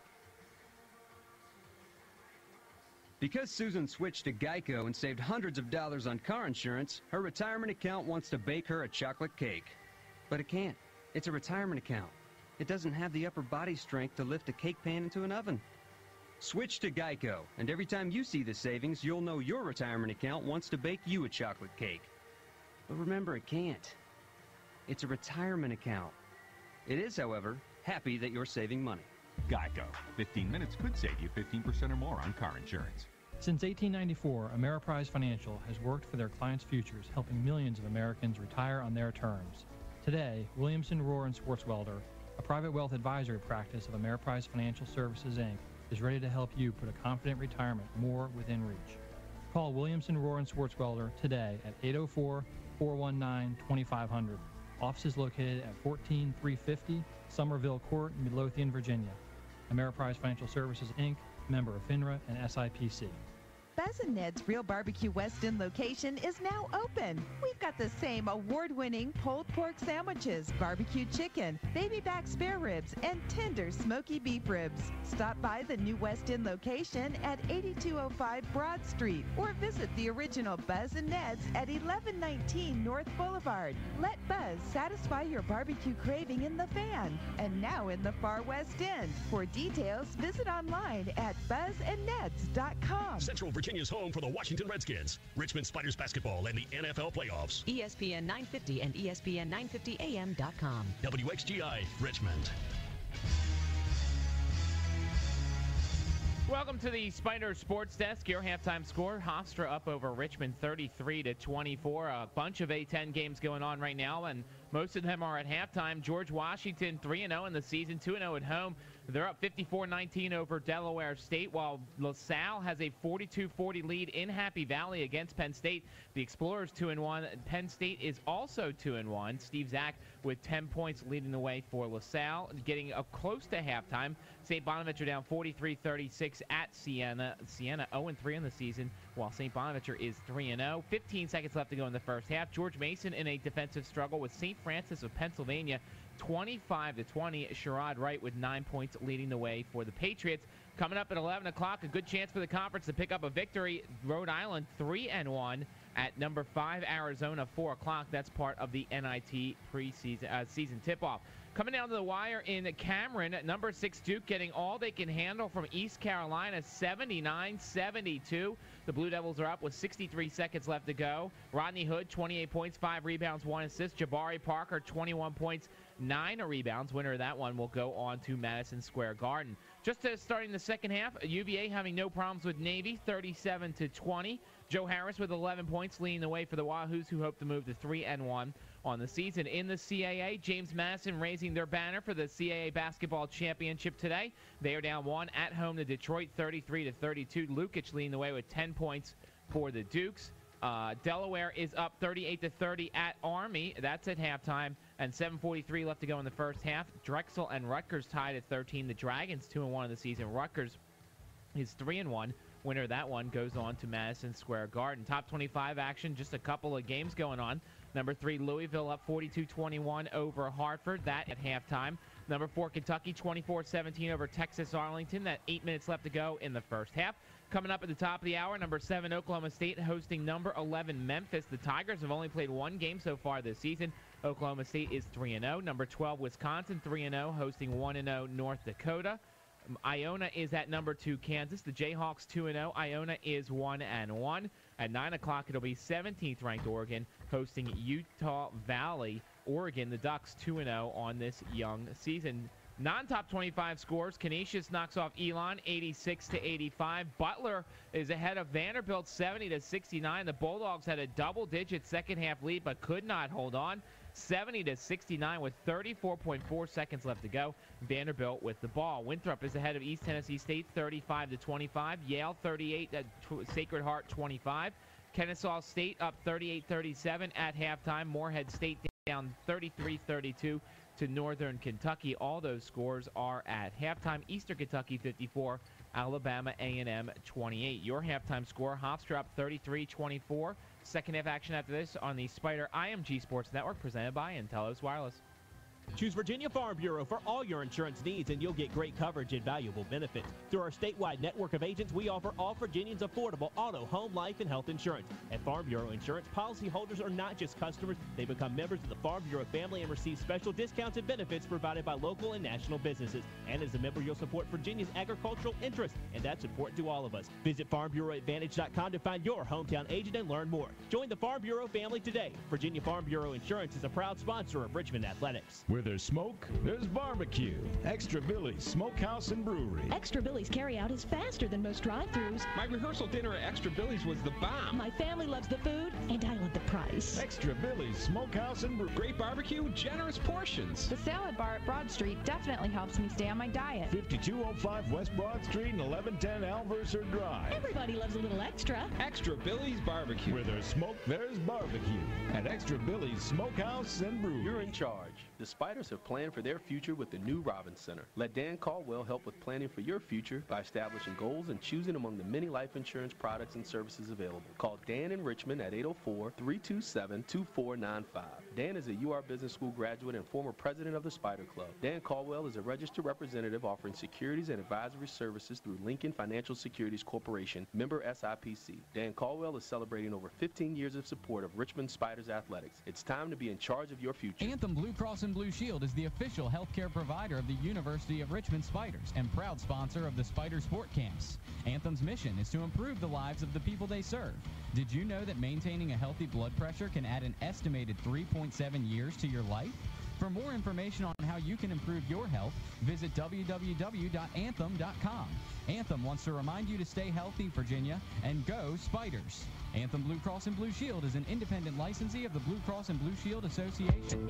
Because Susan switched to Geico and saved hundreds of dollars on car insurance, her retirement account wants to bake her a chocolate cake. But it can't. It's a retirement account. It doesn't have the upper body strength to lift a cake pan into an oven. Switch to Geico, and every time you see the savings, you'll know your retirement account wants to bake you a chocolate cake. But remember, it can't. It's a retirement account. It is, however, happy that you're saving money. Geico. fifteen minutes could save you fifteen percent or more on car insurance. Since eighteen ninety-four, Ameriprise Financial has worked for their clients' futures, helping millions of Americans retire on their terms. Today, Williamson, Rohr and Swartzwelder, a private wealth advisory practice of Ameriprise Financial Services, Incorporated, is ready to help you put a confident retirement more within reach. Call Williamson, Rohr and Swartzwelder today at eight oh four, four one nine, two five zero zero. Office is located at fourteen three fifty Somerville Court, Midlothian, Virginia. Ameriprise Financial Services, Incorporated, member of FINRA and S I P C. Buzz and Ned's Real Barbecue West End location is now open. We've got the same award-winning pulled pork sandwiches, barbecue chicken, baby back spare ribs, and tender smoky beef ribs. Stop by the new West End location at eighty-two oh five Broad Street or visit the original Buzz and Ned's at eleven nineteen North Boulevard. Let Buzz satisfy your barbecue craving in the fan and now in the far West End. For details, visit online at buzz and neds dot com. Central Virginia's home for the Washington Redskins, Richmond Spiders basketball, and the N F L playoffs. E S P N nine fifty and E S P N nine fifty A M dot com. W X G I, Richmond. Welcome to the Spider Sports Desk. Your halftime score, Hofstra up over Richmond thirty-three to twenty-four. A bunch of A ten games going on right now, and most of them are at halftime. George Washington three and oh in the season, two and oh at home. They're up fifty-four nineteen over Delaware State, while LaSalle has a forty-two forty lead in Happy Valley against Penn State. The Explorers two and one. Penn State is also two and one. Steve Zach with ten points leading the way for LaSalle. Getting a close to halftime, Saint Bonaventure down forty-three thirty-six at Siena. Siena oh and three in the season, while Saint Bonaventure is three and oh. fifteen seconds left to go in the first half. George Mason in a defensive struggle with Saint Francis of Pennsylvania, twenty-five to twenty. Sherrod Wright with nine points leading the way for the Patriots. Coming up at eleven o'clock, a good chance for the conference to pick up a victory. Rhode Island three and one at number five Arizona, four o'clock. That's part of the N I T preseason uh, season tip-off. Coming down to the wire in Cameron, number six Duke getting all they can handle from East Carolina, seventy-nine seventy-two. The Blue Devils are up with sixty-three seconds left to go. Rodney Hood, twenty-eight points, five rebounds, one assist. Jabari Parker, twenty-one points, nine rebounds. Winner of that one will go on to Madison Square Garden. Just uh, starting the second half, U V A having no problems with Navy, thirty-seven to twenty. Joe Harris with eleven points leading the way for the Wahoos, who hope to move to three and one on the season. In the C A A, James Madison raising their banner for the C A A basketball championship today. They are down one at home to Detroit, thirty-three to thirty-two. Lukic leading the way with ten points for the Dukes. Uh, Delaware is up thirty-eight to thirty at Army. That's at halftime, and seven forty-three left to go in the first half. Drexel and Rutgers tied at thirteen. The Dragons two and one in the season. Rutgers is three and one. Winner of that one goes on to Madison Square Garden. Top twenty-five action, just a couple of games going on. Number three, Louisville up forty-two twenty-one over Hartford. That at halftime. Number four, Kentucky twenty-four seventeen over Texas Arlington. That eight minutes left to go in the first half. Coming up at the top of the hour, number seven, Oklahoma State hosting number eleven, Memphis. The Tigers have only played one game so far this season. Oklahoma State is three and oh. Number twelve, Wisconsin, three and oh, hosting one and oh North Dakota. Iona is at number two, Kansas. The Jayhawks two and oh. Iona is one and one. At nine o'clock, it'll be seventeenth ranked Oregon hosting Utah Valley. Oregon, the Ducks two and oh on this young season. Non-top twenty-five scores. Canisius knocks off Elon eighty-six to eighty-five. Butler is ahead of Vanderbilt seventy to sixty-nine. The Bulldogs had a double-digit second half lead but could not hold on. seventy to sixty-nine with thirty-four point four seconds left to go. Vanderbilt with the ball. Winthrop is ahead of East Tennessee State thirty-five to twenty-five. Yale thirty-eight at Sacred Heart twenty-five. Kennesaw State up thirty-eight thirty-seven at halftime. Morehead State down thirty-three thirty-two to Northern Kentucky. All those scores are at halftime. Eastern Kentucky fifty-four, Alabama A and M twenty-eight. Your halftime score, Hofstra up thirty-three twenty-four. Second half action after this on the Spider I M G Sports Network, presented by Intellos Wireless. Choose Virginia Farm Bureau for all your insurance needs, and you'll get great coverage and valuable benefits. Through our statewide network of agents, we offer all Virginians affordable auto, home, life, and health insurance. At Farm Bureau Insurance, policyholders are not just customers. They become members of the Farm Bureau family and receive special discounts and benefits provided by local and national businesses. And as a member, you'll support Virginia's agricultural interests, and that's important to all of us. Visit farm bureau advantage dot com to find your hometown agent and learn more. Join the Farm Bureau family today. Virginia Farm Bureau Insurance is a proud sponsor of Richmond Athletics. Where there's smoke, there's barbecue. Extra Billy's Smokehouse and Brewery. Extra Billy's carryout is faster than most drive-thrus. My rehearsal dinner at Extra Billy's was the bomb. My family loves the food, and I love the price. Extra Billy's Smokehouse and Brewery. Great barbecue, generous portions. The salad bar at Broad Street definitely helps me stay on my diet. fifty-two oh five West Broad Street and eleven ten Alverser Drive. Everybody loves a little extra. Extra Billy's Barbecue. Where there's smoke, there's barbecue. At Extra Billy's Smokehouse and Brewery. You're in charge. The Spiders have planned for their future with the new Robbins Center. Let Dan Caldwell help with planning for your future by establishing goals and choosing among the many life insurance products and services available. Call Dan in Richmond at eight oh four, three two seven, two four nine five. Dan is a U R Business School graduate and former president of the Spider Club. Dan Caldwell is a registered representative offering securities and advisory services through Lincoln Financial Securities Corporation, member S I P C. Dan Caldwell is celebrating over fifteen years of support of Richmond Spiders athletics. It's time to be in charge of your future. Anthem Blue Cross and Blue Shield is the official healthcare provider of the University of Richmond Spiders and proud sponsor of the Spider Sport Camps. Anthem's mission is to improve the lives of the people they serve. Did you know that maintaining a healthy blood pressure can add an estimated three point seven years to your life? For more information on how how you can improve your health, visit w w w dot anthem dot com. Anthem wants to remind you to stay healthy, Virginia, and go Spiders. Anthem Blue Cross and Blue Shield is an independent licensee of the Blue Cross and Blue Shield Association.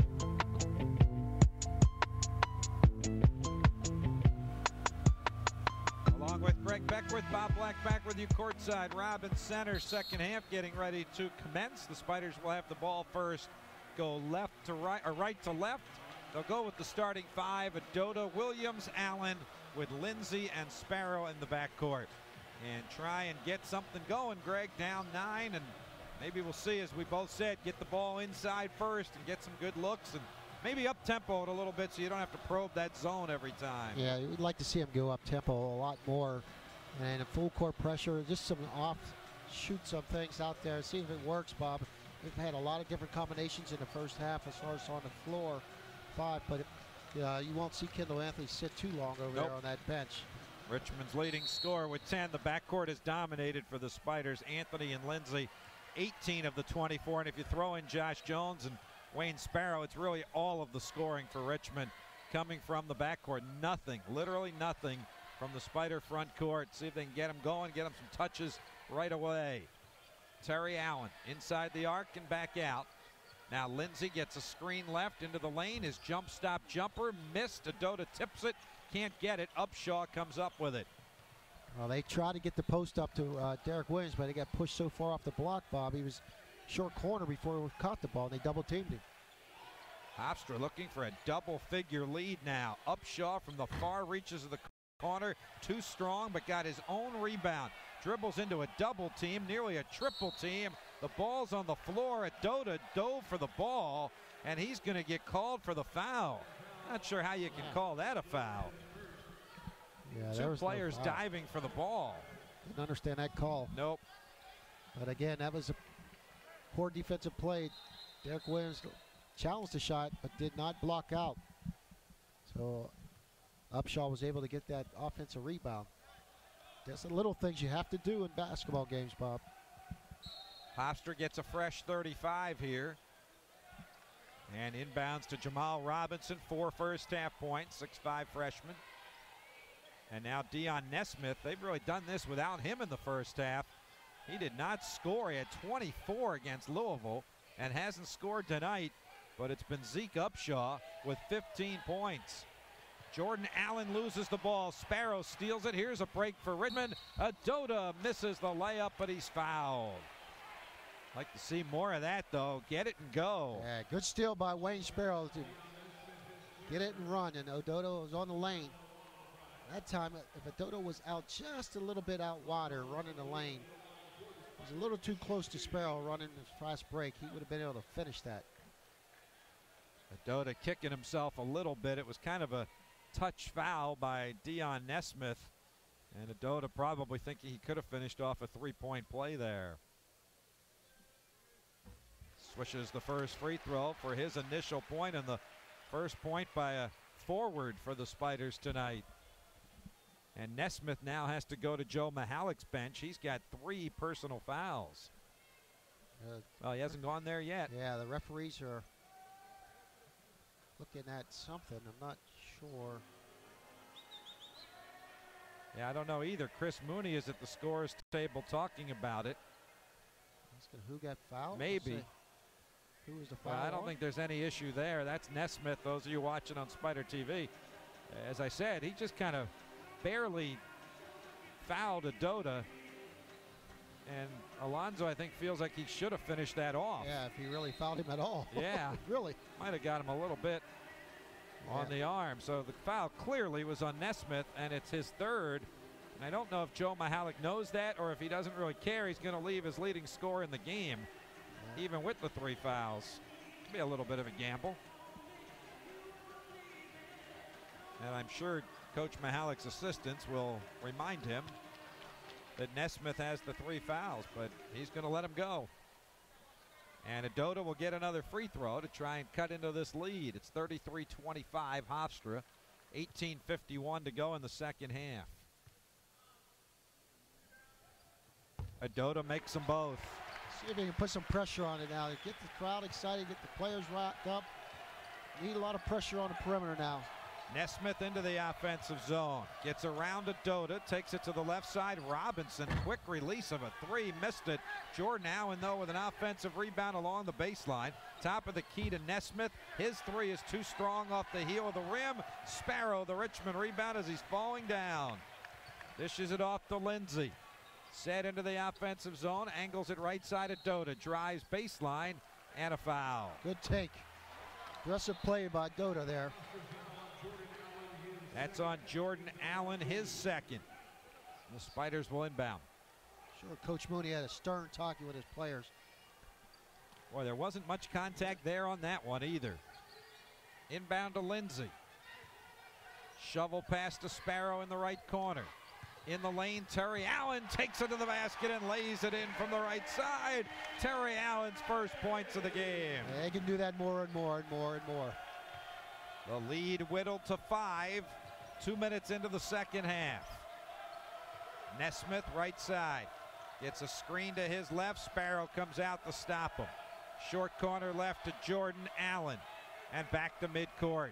Along with Greg Beckwith, Bob Black back with you courtside. Robin Center, second half getting ready to commence. The Spiders will have the ball first. Go left to right, or right to left. They'll go with the starting five: Adota, Williams, Allen, with Lindsay and Sparrow in the backcourt. And try and get something going, Greg, down nine, and maybe we'll see, as we both said, get the ball inside first and get some good looks, and maybe up-tempo it a little bit so you don't have to probe that zone every time. Yeah, we'd like to see him go up-tempo a lot more, and a full court pressure, just some off, shoot some things out there, see if it works, Bob. We've had a lot of different combinations in the first half as far as on the floor, five, but it, uh, you won't see Kendall Anthony sit too long over Nope. there on that bench. Richmond's leading scorer with ten. The backcourt is dominated for the Spiders. Anthony and Lindsay, eighteen of the twenty-four. And if you throw in Josh Jones and Wayne Sparrow, it's really all of the scoring for Richmond coming from the backcourt. Nothing, literally nothing from the Spider front court. See if they can get him going, get him some touches right away. Terry Allen inside the arc and back out. Now Lindsay gets a screen left into the lane. His jump stop jumper missed. Adota tips it. Can't get it. Upshaw comes up with it. Well, they tried to get the post up to uh, Derek Williams, but he got pushed so far off the block, Bob. He was short corner before he caught the ball, and they double-teamed him. Hofstra looking for a double-figure lead now. Upshaw from the far reaches of the corner. Too strong, but got his own rebound. Dribbles into a double team, nearly a triple team. The ball's on the floor. Adota dove for the ball, and he's going to get called for the foul. Not sure how you can call that a foul. Yeah, Two players no diving for the ball. Didn't understand that call. Nope. But again, that was a poor defensive play. Derek Williams challenged the shot, but did not block out. So Upshaw was able to get that offensive rebound. There's the little things you have to do in basketball games, Bob. Hofstra gets a fresh thirty-five here. And inbounds to Jamal Robinson, four first half points, six five freshman. And now Dion Nesmith. They've really done this without him in the first half. He did not score. He had twenty-four against Louisville and hasn't scored tonight, but it's been Zeke Upshaw with fifteen points. Jordan Allen loses the ball. Sparrow steals it. Here's a break for Richmond. Adota misses the layup, but he's fouled. Like to see more of that, though. Get it and go. Yeah, good steal by Wayne Sparrow to get it and run, and Adota was on the lane. That time, if Adota was out just a little bit out wider, running the lane, he was a little too close to Sparrow running his fast break. He would have been able to finish that. Adota kicking himself a little bit. It was kind of a touch foul by Dion Nesmith, and Adota probably thinking he could have finished off a three-point play there. Swishes the first free throw for his initial point, and the first point by a forward for the Spiders tonight. And Nesmith now has to go to Joe Mihalik's bench. He's got three personal fouls. Uh, well, he hasn't gone there yet. Yeah, the referees are looking at something. I'm not sure. Yeah, I don't know either. Chris Mooney is at the scores table talking about it. Who got fouled? Maybe. Who was the foul? Well, I don't on? think there's any issue there. That's Nesmith, those of you watching on Spider T V. As I said, he just kind of barely fouled Adota. And Alonzo, I think, feels like he should have finished that off. Yeah, if he really fouled him at all. Yeah. Really. Might have got him a little bit yeah. on the arm. So the foul clearly was on Nesmith, and it's his third. And I don't know if Joe Mihalik knows that, or if he doesn't really care, he's going to leave his leading scorer in the game, yeah. even with the three fouls. Be a little bit of a gamble. And I'm sure Coach Mihalik's assistants will remind him that Nesmith has the three fouls, but he's going to let him go. And Adota will get another free throw to try and cut into this lead. It's thirty-three twenty-five Hofstra, eighteen fifty-one to go in the second half. Adota makes them both. See if he can put some pressure on it now. Get the crowd excited, get the players rocked up. Need a lot of pressure on the perimeter now. Nesmith into the offensive zone. Gets around to Dota. Takes it to the left side. Robinson, quick release of a three. Missed it. Jordan Allen, though, with an offensive rebound along the baseline. Top of the key to Nesmith. His three is too strong off the heel of the rim. Sparrow, the Richmond rebound as he's falling down. Dishes it off to Lindsey. Set into the offensive zone. Angles it right side of Dota. Drives baseline and a foul. Good take. Aggressive play by Dota there. That's on Jordan Allen, his second. The Spiders will inbound. Sure, Coach Mooney had a stern talking with his players. Boy, there wasn't much contact there on that one either. Inbound to Lindsey. Shovel pass to Sparrow in the right corner. In the lane, Terry Allen takes it to the basket and lays it in from the right side. Terry Allen's first points of the game. They can do that more and more and more and more. The lead whittled to five. Two minutes into the second half. Nesmith right side. Gets a screen to his left. Sparrow comes out to stop him. Short corner left to Jordan Allen. And back to midcourt.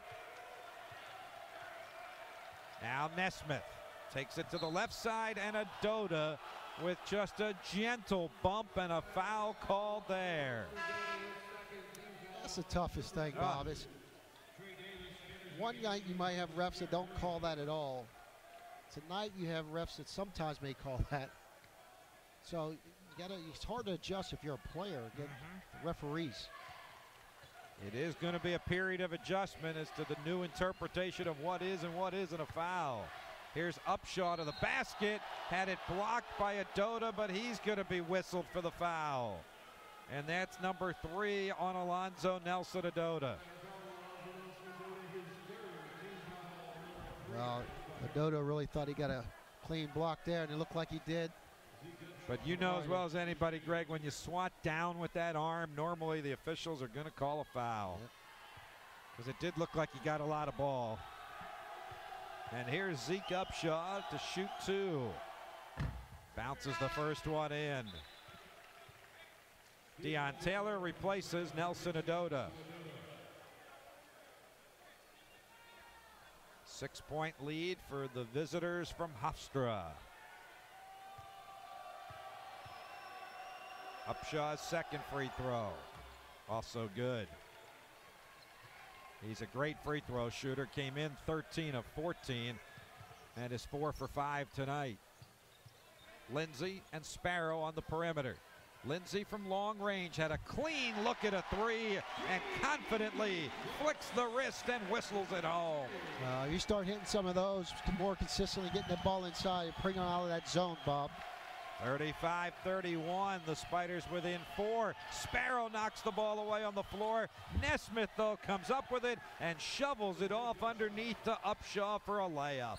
Now Nesmith takes it to the left side, and a Dota with just a gentle bump and a foul called there. That's the toughest thing, Bob. Oh. Is one night you might have refs that don't call that at all. Tonight you have refs that sometimes may call that. So you gotta, it's hard to adjust if you're a player against mm-hmm. referees. It is going to be a period of adjustment as to the new interpretation of what is and what isn't a foul. Here's Upshaw to the basket. Had it blocked by a Dota, but he's going to be whistled for the foul. And that's number three on Alonzo Nelson Dota. Well, Dota really thought he got a clean block there, and it looked like he did. But you know as well as anybody, Greg, when you swat down with that arm, normally the officials are going to call a foul. Because yep. it did look like he got a lot of ball. And here's Zeke Upshaw to shoot two. Bounces the first one in. Deion Taylor replaces Nelson Dota. Six-point lead for the visitors from Hofstra. Upshaw's second free throw, also good. He's a great free throw shooter, came in thirteen of fourteen and is four for five tonight. Lindsey and Sparrow on the perimeter. Lindsey from long range had a clean look at a three and confidently flicks the wrist and whistles it home. Uh, you start hitting some of those more consistently, getting the ball inside, bring them out of that zone, Bob. thirty-five thirty-one, the Spiders within four. Sparrow knocks the ball away on the floor. Nesmith, though, comes up with it and shovels it off underneath to Upshaw for a layup.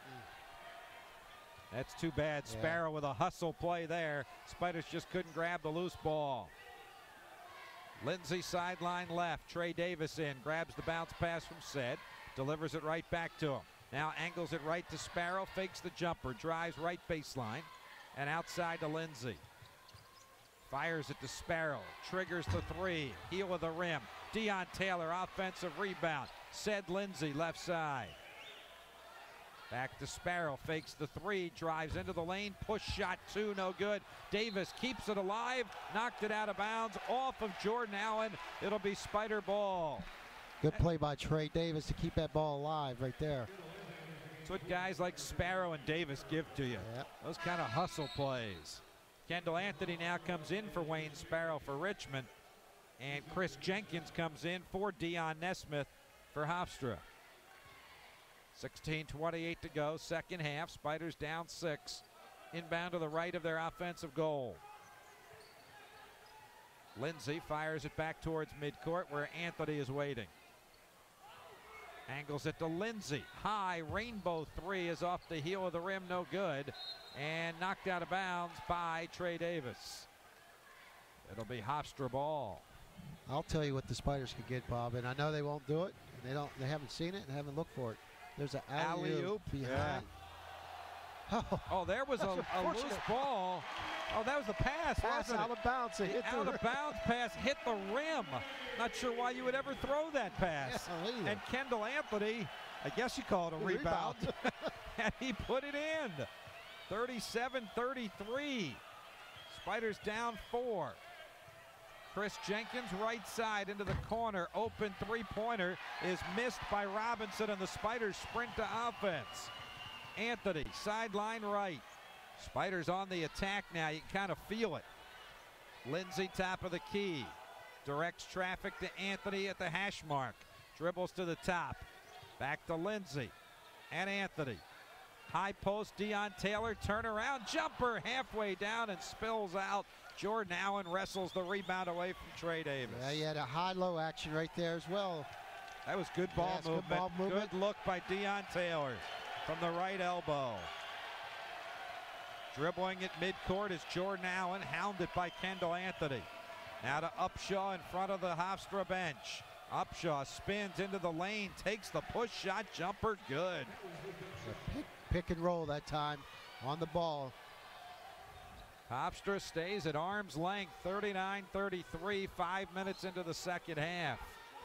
That's too bad. Yeah. Sparrow with a hustle play there. Spiders just couldn't grab the loose ball. Lindsey sideline left. Trey Davis in. Grabs the bounce pass from Sed. Delivers it right back to him. Now angles it right to Sparrow. Fakes the jumper. Drives right baseline. And outside to Lindsey. Fires it to Sparrow. Triggers the three. Heel of the rim. Deion Taylor, offensive rebound. Sed Lindsey, left side. Back to Sparrow. Fakes the three. Drives into the lane. Push shot two. No good. Davis keeps it alive. Knocked it out of bounds. Off of Jordan Allen. It'll be Spider ball. Good play by Trey Davis to keep that ball alive right there. That's what guys like Sparrow and Davis give to you. Yep. Those kind of hustle plays. Kendall Anthony now comes in for Wayne Sparrow for Richmond. And Chris Jenkins comes in for Deion Nesmith for Hofstra. sixteen twenty-eight to go, second half. Spiders down six. Inbound to the right of their offensive goal. Lindsey fires it back towards midcourt where Anthony is waiting. Angles it to Lindsey. High rainbow three is off the heel of the rim, no good. And knocked out of bounds by Trey Davis. It'll be Hofstra ball. I'll tell you what the Spiders could get, Bob, and I know they won't do it. They don't. They haven't seen it and haven't looked for it. There's an alley-oop behind. Yeah. Oh, oh, there was a, a loose ball. Oh, that was the pass, Pass wasn't out it? of bounds. It The hit the out rim. of bounds pass hit the rim. Not sure why you would ever throw that pass. Yeah, either. And Kendall Anthony, I guess you call it a Good rebound, rebound. and he put it in. thirty-seven thirty-three. Spiders down four. Chris Jenkins, right side into the corner. Open three-pointer is missed by Robinson, and the Spiders sprint to offense. Anthony, sideline right. Spiders on the attack now. You can kind of feel it. Lindsay, top of the key. Directs traffic to Anthony at the hash mark. Dribbles to the top. Back to Lindsay and Anthony. High post, Deion Taylor, turnaround jumper halfway down and spills out. Jordan Allen wrestles the rebound away from Trey Davis. Yeah, he had a high-low action right there as well. That was good ball, Yes, good movement. ball movement. Good look by Deion Taylor from the right elbow. Dribbling at midcourt is Jordan Allen, hounded by Kendall Anthony. Now to Upshaw in front of the Hofstra bench. Upshaw spins into the lane, takes the push shot, jumper, good. Pick, pick and roll that time on the ball. Hofstra stays at arm's length, thirty-nine thirty-three, five minutes into the second half.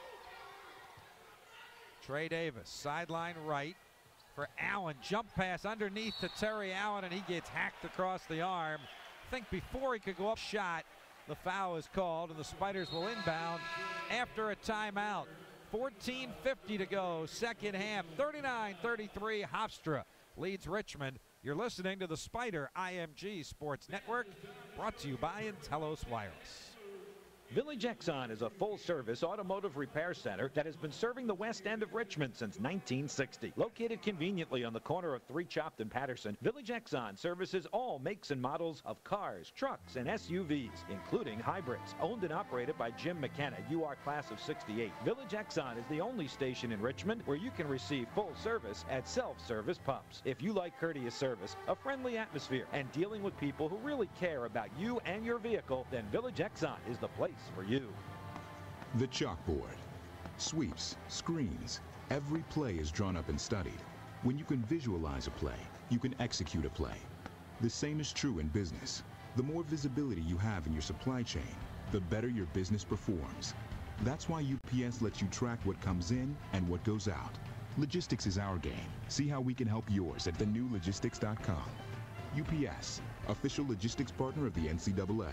Trey Davis, sideline right for Allen. Jump pass underneath to Terry Allen, and he gets hacked across the arm. I think before he could go up shot, the foul is called, and the Spiders will inbound after a timeout. fourteen fifty to go, second half, thirty-nine thirty-three. Hofstra leads Richmond. You're listening to the Spider I M G Sports Network, brought to you by Intellos Wireless. Village Exxon is a full-service automotive repair center that has been serving the west end of Richmond since nineteen sixty. Located conveniently on the corner of three Chopt and Patterson, Village Exxon services all makes and models of cars, trucks, and S U Vs, including hybrids. Owned and operated by Jim McKenna, U R Class of sixty-eight, Village Exxon is the only station in Richmond where you can receive full service at self-service pumps. If you like courteous service, a friendly atmosphere, and dealing with people who really care about you and your vehicle, then Village Exxon is the place for you. The chalkboard. Sweeps, screens. Every play is drawn up and studied. When you can visualize a play, you can execute a play. The same is true in business. The more visibility you have in your supply chain, the better your business performs. That's why U P S lets you track what comes in and what goes out. Logistics is our game. See how we can help yours at the new logistics dot com. U P S, official logistics partner of the N C double A.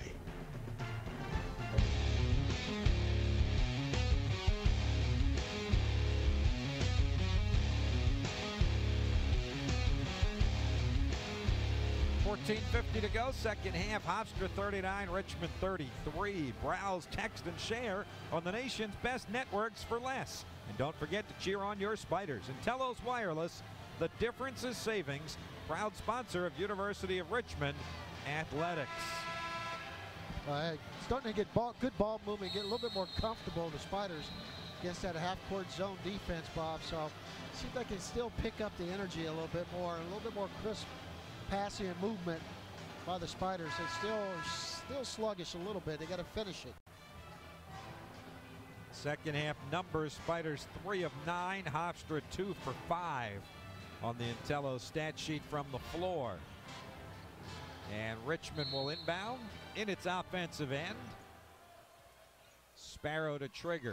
fourteen fifty to go, second half. Hofstra thirty-nine, Richmond thirty-three. Browse, text, and share on the nation's best networks for less. And don't forget to cheer on your Spiders. Intellos Wireless, the difference is savings. Proud sponsor of University of Richmond Athletics. Uh, starting to get ball, good ball movement, get a little bit more comfortable, the Spiders, against that half-court zone defense, Bob. So it seems like they still pick up the energy a little bit more, a little bit more crisp passing and movement by the Spiders. They still still sluggish a little bit. They got to finish it. Second half numbers, Spiders three of nine, Hofstra two for five on the Intello stat sheet from the floor. And Richmond will inbound in its offensive end. Sparrow to trigger.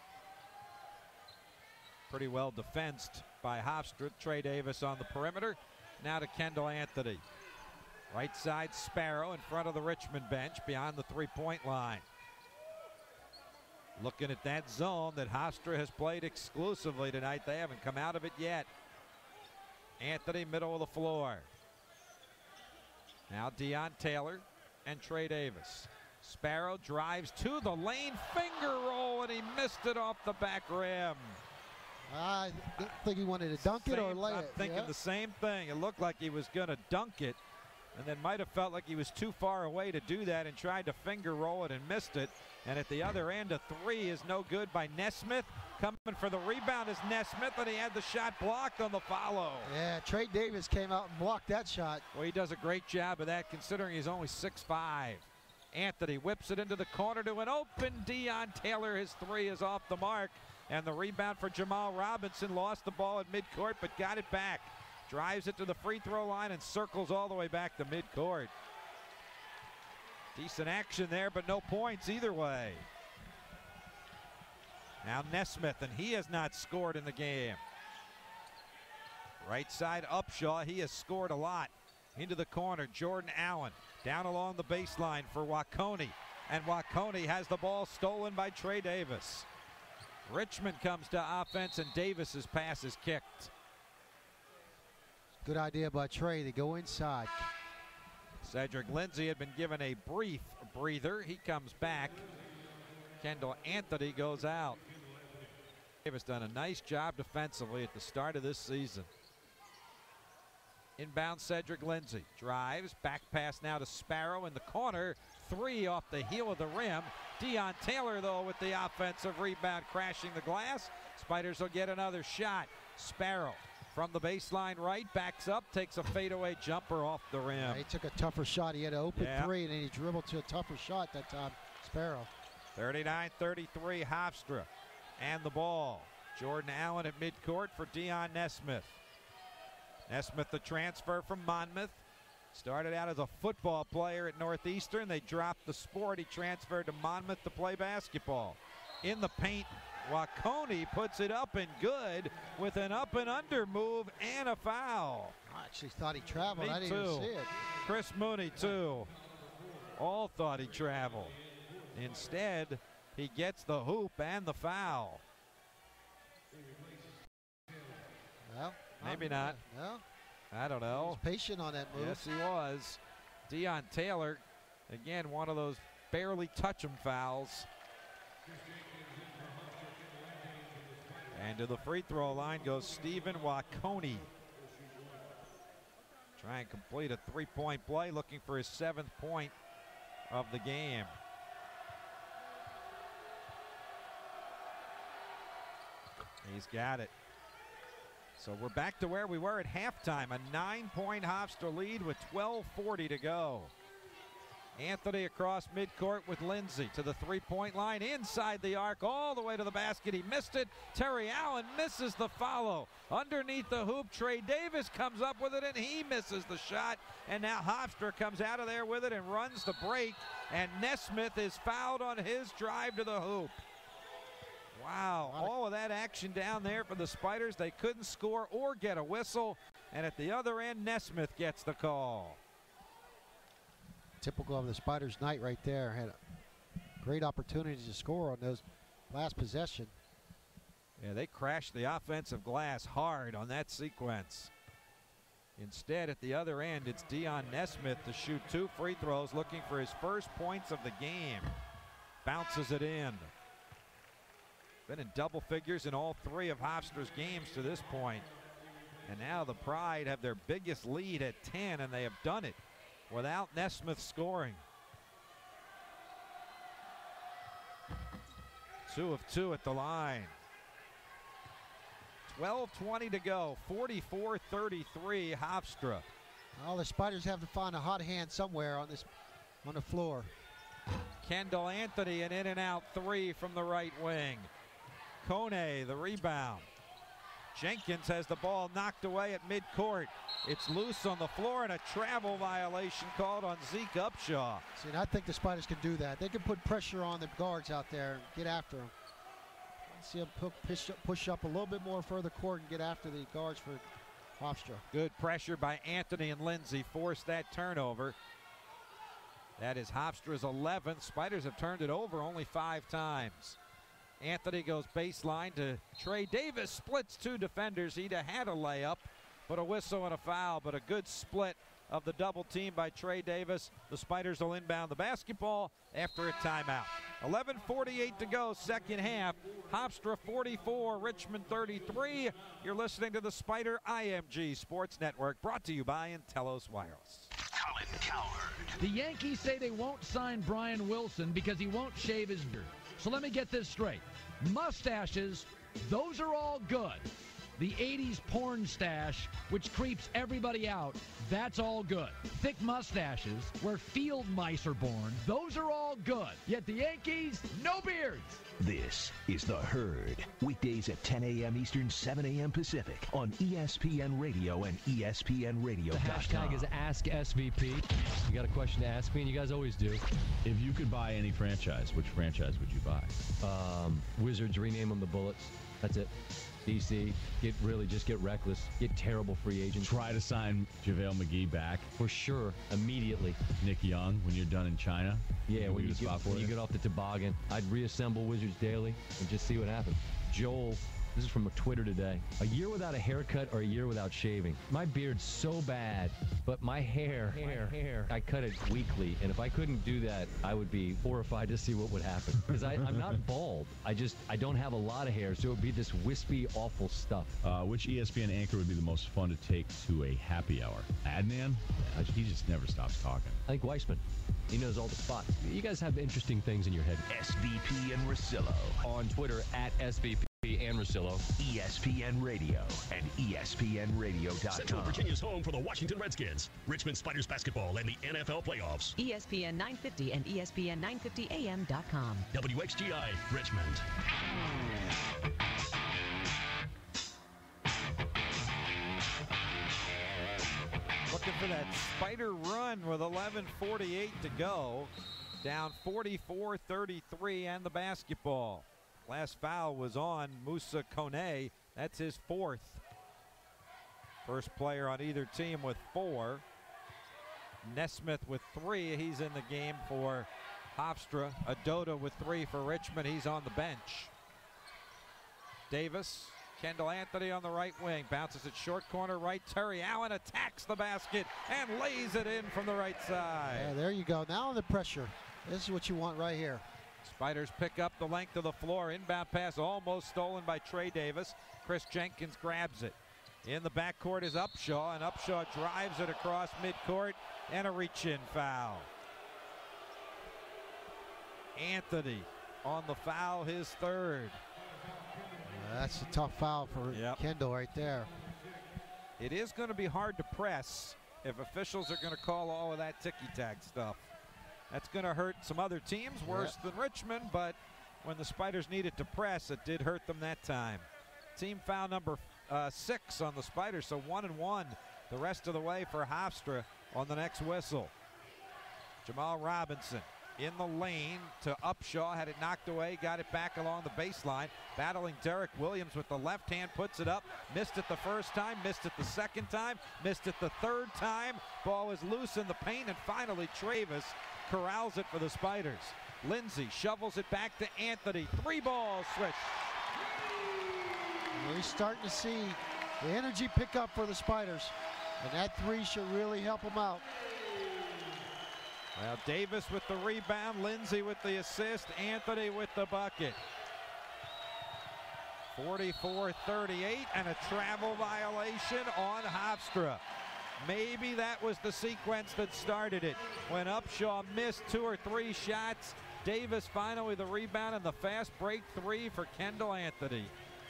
Pretty well defensed by Hofstra. Trey Davis on the perimeter. Now to Kendall Anthony. Right side Sparrow in front of the Richmond bench beyond the three-point line. Looking at that zone that Hofstra has played exclusively tonight. They haven't come out of it yet. Anthony, middle of the floor. Now Deion Taylor and Trey Davis. Sparrow drives to the lane, finger roll, and he missed it off the back rim. I think he wanted to dunk it or lay I'm it. thinking Yeah. the same thing. It looked like he was going to dunk it, and then might have felt like he was too far away to do that and tried to finger roll it and missed it. And at the other end, a three is no good by Nesmith. Coming for the rebound is Nesmith, and he had the shot blocked on the follow. Yeah, Trey Davis came out and blocked that shot. Well, he does a great job of that considering he's only six five. Anthony whips it into the corner to an open Deion Taylor. His three is off the mark. And the rebound for Jamal Robinson. Lost the ball at midcourt, but got it back. Drives it to the free throw line and circles all the way back to midcourt. Decent action there, but no points either way. Now Nesmith, and he has not scored in the game. Right side Upshaw, he has scored a lot. Into the corner, Jordan Allen down along the baseline for Waconey. And Waconey has the ball stolen by Trey Davis. Richmond comes to offense, and Davis's pass is kicked. Good idea by Trey to go inside. Cedric Lindsey had been given a brief breather. He comes back. Kendall Anthony goes out. Davis done a nice job defensively at the start of this season. Inbound Cedric Lindsey drives, back pass now to Sparrow in the corner. Three off the heel of the rim. Deion Taylor, though, with the offensive rebound, crashing the glass. Spiders will get another shot. Sparrow from the baseline right, backs up, takes a fadeaway jumper off the rim. Yeah, he took a tougher shot. He had an open yeah. three, and then he dribbled to a tougher shot that time. Sparrow. thirty-nine thirty-three, Hofstra. And the ball. Jordan Allen at midcourt for Deion Nesmith. Nesmith, the transfer from Monmouth. Started out as a football player at Northeastern. They dropped the sport. He transferred to Monmouth to play basketball. In the paint, Waconey puts it up and good with an up and under move and a foul. I actually thought he traveled. Me I didn't too. even see it. Chris Mooney, too. All thought he traveled. Instead, he gets the hoop and the foul. Well, maybe not. No. I don't know. He was patient on that move. Yes, he was. Deion Taylor, again, one of those barely touch him fouls. And to the free throw line goes Stephen Waconey. Try and complete a three-point play, looking for his seventh point of the game. He's got it. So we're back to where we were at halftime. A nine-point Hofstra lead with twelve forty to go. Anthony across midcourt with Lindsey to the three-point line, inside the arc, all the way to the basket. He missed it. Terry Allen misses the follow. Underneath the hoop, Trey Davis comes up with it, and he misses the shot. And now Hofstra comes out of there with it and runs the break. And Nesmith is fouled on his drive to the hoop. Wow, all of that action down there for the Spiders. They couldn't score or get a whistle. And at the other end, Nesmith gets the call. Typical of the Spiders' night right there. Had a great opportunity to score on those last possession. Yeah, they crashed the offensive glass hard on that sequence. Instead, at the other end, it's Deion Nesmith to shoot two free throws, looking for his first points of the game. Bounces it in. Been in double figures in all three of Hofstra's games to this point. And now the Pride have their biggest lead at ten, and they have done it without Nesmith scoring. Two of two at the line. twelve twenty to go, forty-four thirty-three Hofstra. Well, the Spiders have to find a hot hand somewhere on this on the floor. Kendall Anthony, an in and out three from the right wing. Kone, the rebound. Jenkins has the ball knocked away at midcourt. It's loose on the floor, and a travel violation called on Zeke Upshaw. See, and I think the Spiders can do that. They can put pressure on the guards out there and get after them. See them push up, push up a little bit more further court and get after the guards for Hofstra. Good pressure by Anthony and Lindsey forced that turnover. That is Hofstra's eleventh. Spiders have turned it over only five times. Anthony goes baseline to Trey Davis, splits two defenders. He'd have had a layup, but a whistle and a foul, but a good split of the double team by Trey Davis. The Spiders will inbound the basketball after a timeout. eleven forty-eight to go, second half. Hofstra forty-four, Richmond thirty-three. You're listening to the Spider I M G Sports Network, brought to you by Intellos Wireless. Colin Cowherd. The Yankees say they won't sign Brian Wilson because he won't shave his beard. So let me get this straight. Mustaches, those are all good. The eighties porn stash, which creeps everybody out, that's all good. Thick mustaches, where field mice are born, those are all good. Yet the Yankees, no beards. This is The Herd. Weekdays at ten a.m. Eastern, seven a.m. Pacific on E S P N Radio and E S P N radio dot com. The hashtag is Ask S V P. You got a question to ask me, and you guys always do. If you could buy any franchise, which franchise would you buy? Um, Wizards, rename them the Bullets. That's it. D C, get really just get reckless, get terrible free agents. Try to sign JaVale McGee back. For sure, immediately. Nick Young, when you're done in China. Yeah, when you, get, when you get off the toboggan, I'd reassemble Wizards Daily and just see what happens. Joel, this is from a Twitter today. A year without a haircut or a year without shaving. My beard's so bad, but my hair, hair, my hair, I cut it weekly, and if I couldn't do that, I would be horrified to see what would happen. Because I'm not bald. I just, I don't have a lot of hair, so it would be this wispy, awful stuff. Uh, which E S P N anchor would be the most fun to take to a happy hour? Adnan? He just never stops talking. I think Weissman. He knows all the spots. You guys have interesting things in your head. S V P and Russillo. On Twitter, at S V P and Russillo. E S P N Radio and E S P N radio dot com. Central Virginia's home for the Washington Redskins, Richmond Spiders basketball, and the N F L playoffs. E S P N nine fifty and E S P N nine fifty A M dot com. W X G I, Richmond. Looking for that Spider run with eleven forty-eight to go. Down forty-four thirty-three and the basketball. Last foul was on Musa Kone. That's his fourth. First player on either team with four. Nesmith with three. He's in the game for Hofstra. Adoda with three for Richmond. He's on the bench. Davis. Kendall Anthony on the right wing. Bounces it short corner right. Terry Allen attacks the basket and lays it in from the right side. Yeah, there you go. Now the pressure. This is what you want right here. Spiders pick up the length of the floor. Inbound pass almost stolen by Trey Davis. Chris Jenkins grabs it. In the backcourt is Upshaw, and Upshaw drives it across midcourt, and a reach-in foul. Anthony on the foul, his third. Uh, that's a tough foul for Yep. Kendall right there. It is going to be hard to press if officials are going to call all of that ticky-tack stuff. That's going to hurt some other teams worse Yep. than Richmond, but when the Spiders needed to press, it did hurt them that time. Team foul number uh, six on the Spiders, so one and one the rest of the way for Hofstra on the next whistle. Jamal Robinson in the lane to Upshaw, had it knocked away, got it back along the baseline, battling Derek Williams with the left hand, puts it up, missed it the first time, missed it the second time, missed it the third time. Ball is loose in the paint, and finally Travis corrals it for the Spiders. Lindsey shovels it back to Anthony. Three balls switch. We're starting to see the energy pick up for the Spiders, and that three should really help them out. Well, Davis with the rebound, Lindsey with the assist, Anthony with the bucket. forty-four thirty-eight and a travel violation on Hofstra. Maybe that was the sequence that started it. When Upshaw missed two or three shots, Davis finally the rebound and the fast break three for Kendall Anthony.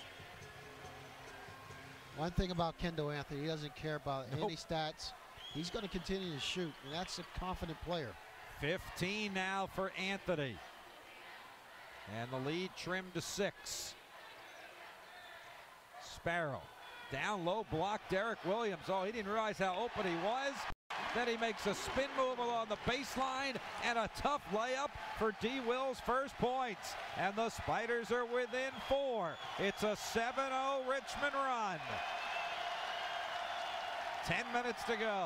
One thing about Kendall Anthony, he doesn't care about Nope. any stats. He's going to continue to shoot, and that's a confident player. fifteen now for Anthony. And the lead trimmed to six. Sparrow down low, block Derek Williams. Oh, he didn't realize how open he was. Then he makes a spin move along the baseline and a tough layup for D. Will's first points. And the Spiders are within four. It's a seven oh Richmond run. Ten minutes to go.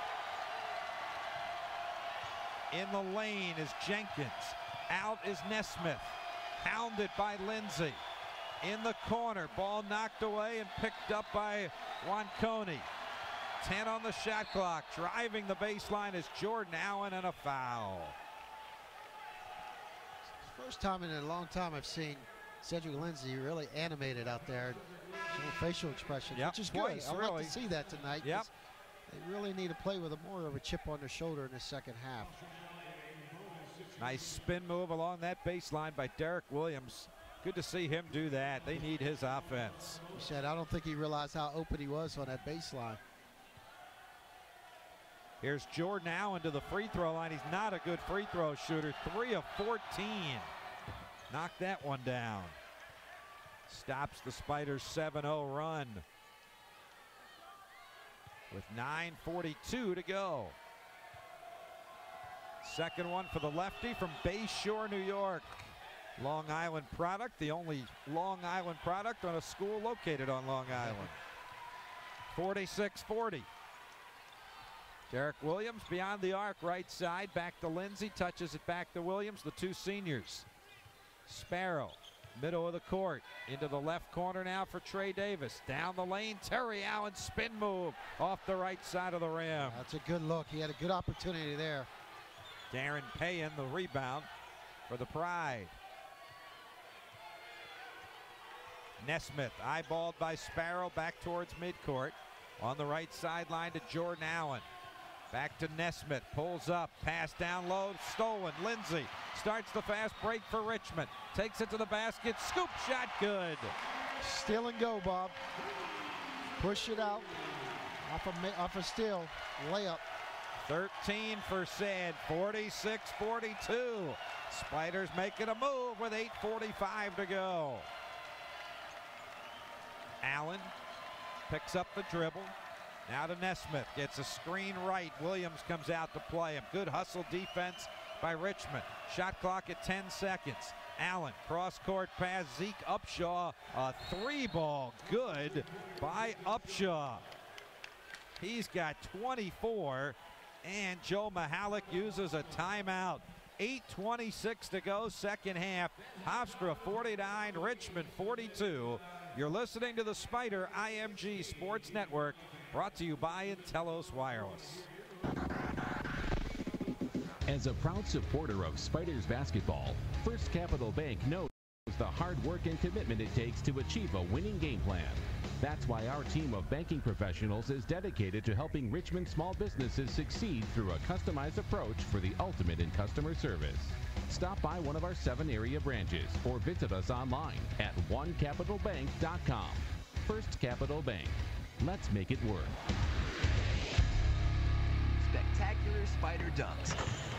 In the lane is Jenkins. Out is Nesmith. Hounded by Lindsey. In the corner, ball knocked away and picked up by Wanconi. ten on the shot clock. Driving the baseline is Jordan Allen, and a foul. First time in a long time I've seen Cedric Lindsey really animated out there. Showing facial expressions, Yep, which is twice, good. I really. like to see that tonight. Yep. They really need to play with a more of a chip on their shoulder in the second half. Nice spin move along that baseline by Derek Williams. Good to see him do that. They need his offense. He said, I don't think he realized how open he was on that baseline. Here's Jordan Allen to the free throw line. He's not a good free throw shooter. three of fourteen. Knocked that one down. Stops the Spiders' seven oh run with nine forty-two to go. Second one for the lefty from Bay Shore, New York. Long Island product, the only Long Island product on a school located on Long Island. forty-six forty. Derek Williams beyond the arc, right side, back to Lindsay, touches it back to Williams, the two seniors. Sparrow, middle of the court, into the left corner now for Trey Davis. Down the lane, Terry Allen spin move off the right side of the rim. That's a good look. He had a good opportunity there. Darren Payan, the rebound for the Pride. Nesmith, eyeballed by Sparrow, back towards midcourt. On the right sideline to Jordan Allen. Back to Nesmith, pulls up, pass down low, stolen. Lindsay starts the fast break for Richmond. Takes it to the basket, scoop shot, good. Steal and go, Bob. Push it out, off a, off a steal, layup. thirteen for Sad, forty-six forty-two. Spiders making a move with eight forty-five to go. Allen picks up the dribble. Now to Nesmith, gets a screen right. Williams comes out to play him. Good hustle defense by Richmond. Shot clock at ten seconds. Allen, cross-court pass, Zeke Upshaw, a three ball, good by Upshaw. He's got twenty-four, and Joe Mahalik uses a timeout. eight twenty-six to go, second half. Hofstra forty-nine, Richmond forty-two. You're listening to the Spider I M G Sports Network, brought to you by Intellos Wireless. As a proud supporter of Spiders basketball, First Capital Bank knows the hard work and commitment it takes to achieve a winning game plan. That's why our team of banking professionals is dedicated to helping Richmond small businesses succeed through a customized approach for the ultimate in customer service. Stop by one of our seven area branches or visit us online at one capital bank dot com. First Capital Bank. Let's make it work. Spectacular Spider dunks.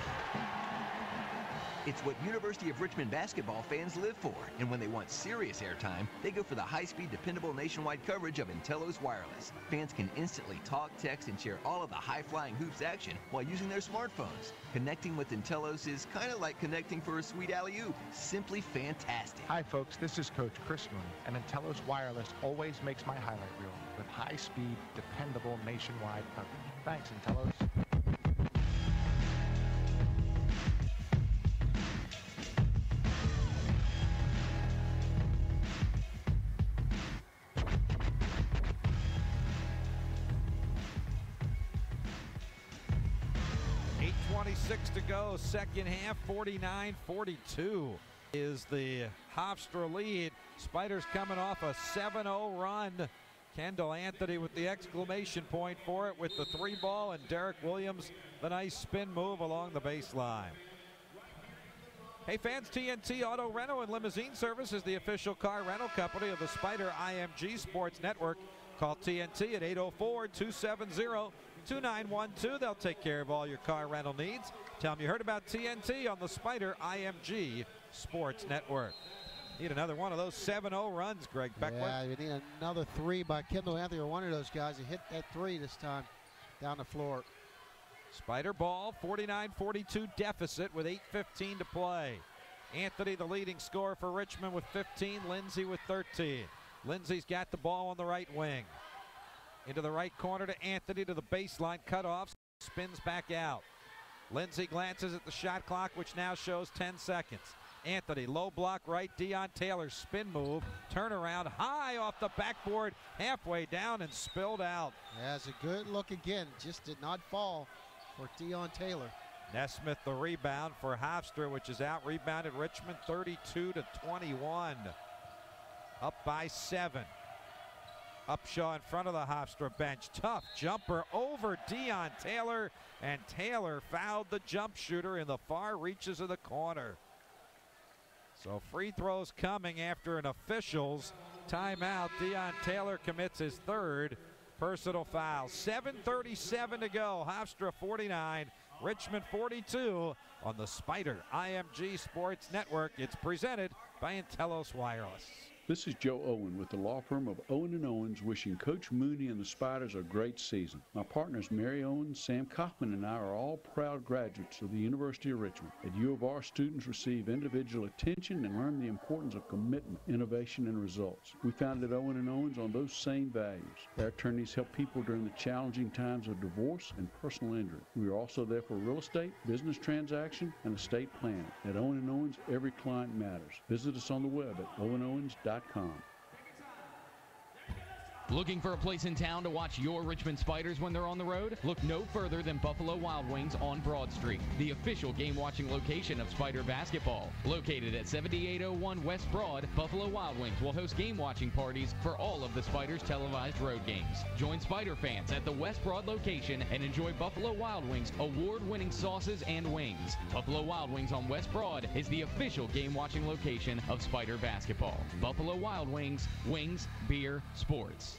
It's what University of Richmond basketball fans live for, and when they want serious airtime, they go for the high-speed, dependable nationwide coverage of Intellos Wireless. Fans can instantly talk, text, and share all of the high-flying hoops action while using their smartphones. Connecting with Intellos is kind of like connecting for a sweet alley-oop. Simply fantastic. Hi, folks. This is Coach Chris Mooney, and Intellos Wireless always makes my highlight reel with high-speed, dependable nationwide coverage. Thanks, Intellos. twenty-six to go, second half, forty-nine forty-two is the Hofstra lead. Spiders coming off a seven oh run. Kendall Anthony with the exclamation point for it with the three ball, and Derek Williams the nice spin move along the baseline. Hey fans, T N T Auto Rental and Limousine Service is the official car rental company of the Spider I M G Sports Network. Call T N T at eight oh four, two seven zero, two nine one two. They'll take care of all your car rental needs. Tell them you heard about T N T on the Spider I M G Sports Network. Need another one of those seven oh runs, Greg Beckler. Yeah, you need another three by Kendall Anthony or one of those guys to hit that three this time down the floor. Spider ball, forty-nine forty-two deficit with eight fifteen to play. Anthony the leading scorer for Richmond with fifteen, Lindsay with thirteen. Lindsay's got the ball on the right wing. Into the right corner to Anthony to the baseline, cut off, spins back out. Lindsay glances at the shot clock, which now shows ten seconds. Anthony, low block right, Deion Taylor, spin move, turnaround, high off the backboard, halfway down and spilled out. Yeah, it's a good look again, just did not fall for Deion Taylor. Nesmith the rebound for Hofstra, which is out, rebounded Richmond thirty-two to twenty-one. Up by seven. Upshaw in front of the Hofstra bench. Tough jumper over Deion Taylor, and Taylor fouled the jump shooter in the far reaches of the corner. So free throws coming after an official's timeout. Deion Taylor commits his third personal foul. seven thirty-seven to go. Hofstra forty-nine, Richmond forty-two on the Spider I M G Sports Network. It's presented by Intellos Wireless. This is Joe Owen with the law firm of Owen and Owens, wishing Coach Mooney and the Spiders a great season. My partners Mary Owens, Sam Kaufman, and I are all proud graduates of the University of Richmond. At U of R, students receive individual attention and learn the importance of commitment, innovation, and results. We founded Owen and Owens on those same values. Our attorneys help people during the challenging times of divorce and personal injury. We are also there for real estate, business transaction, and estate planning. At Owen and Owens, every client matters. Visit us on the web at owen owens dot com. Looking for a place in town to watch your Richmond Spiders when they're on the road? Look no further than Buffalo Wild Wings on Broad Street, the official game-watching location of Spider basketball. Located at seventy-eight oh one West Broad, Buffalo Wild Wings will host game-watching parties for all of the Spiders' televised road games. Join Spider fans at the West Broad location and enjoy Buffalo Wild Wings' award-winning sauces and wings. Buffalo Wild Wings on West Broad is the official game-watching location of Spider basketball. Buffalo Wild Wings, wings, beer, sports.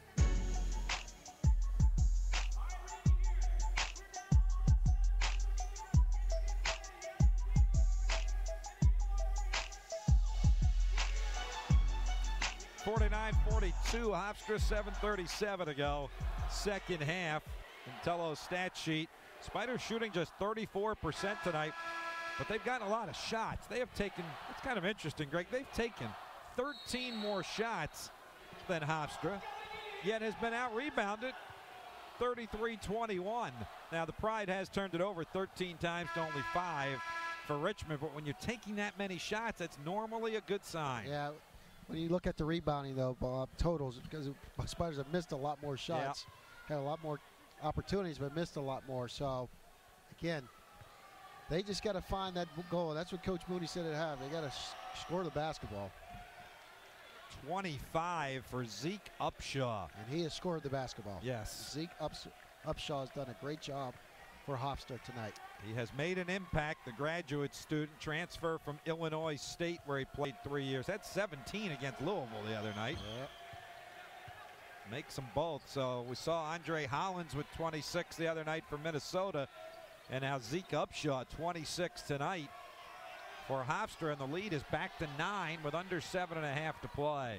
forty-nine forty-two, Hofstra, seven thirty-seven to go. Second half. Intello's stat sheet. Spiders shooting just thirty-four percent tonight, but they've gotten a lot of shots. They have taken, it's kind of interesting, Greg, they've taken thirteen more shots than Hofstra, yet has been out-rebounded thirty-three twenty-one. Now, the Pride has turned it over thirteen times to only five for Richmond, but when you're taking that many shots, that's normally a good sign. Yeah. When you look at the rebounding, though, Bob, totals, because Spiders have missed a lot more shots, yeah. had a lot more opportunities, but missed a lot more. So, again, they just got to find that goal. That's what Coach Mooney said it have. They got to score the basketball. twenty-five for Zeke Upshaw. And he has scored the basketball. Yes. Zeke Ups Upshaw has done a great job for Hofstra tonight. He has made an impact. The graduate student transfer from Illinois State, where he played three years. That's seventeen against Louisville the other night. Yep. Makes them both. So we saw Andre Hollins with twenty-six the other night for Minnesota. And now Zeke Upshaw, twenty-six tonight for Hofstra. And the lead is back to nine with under seven and a half to play.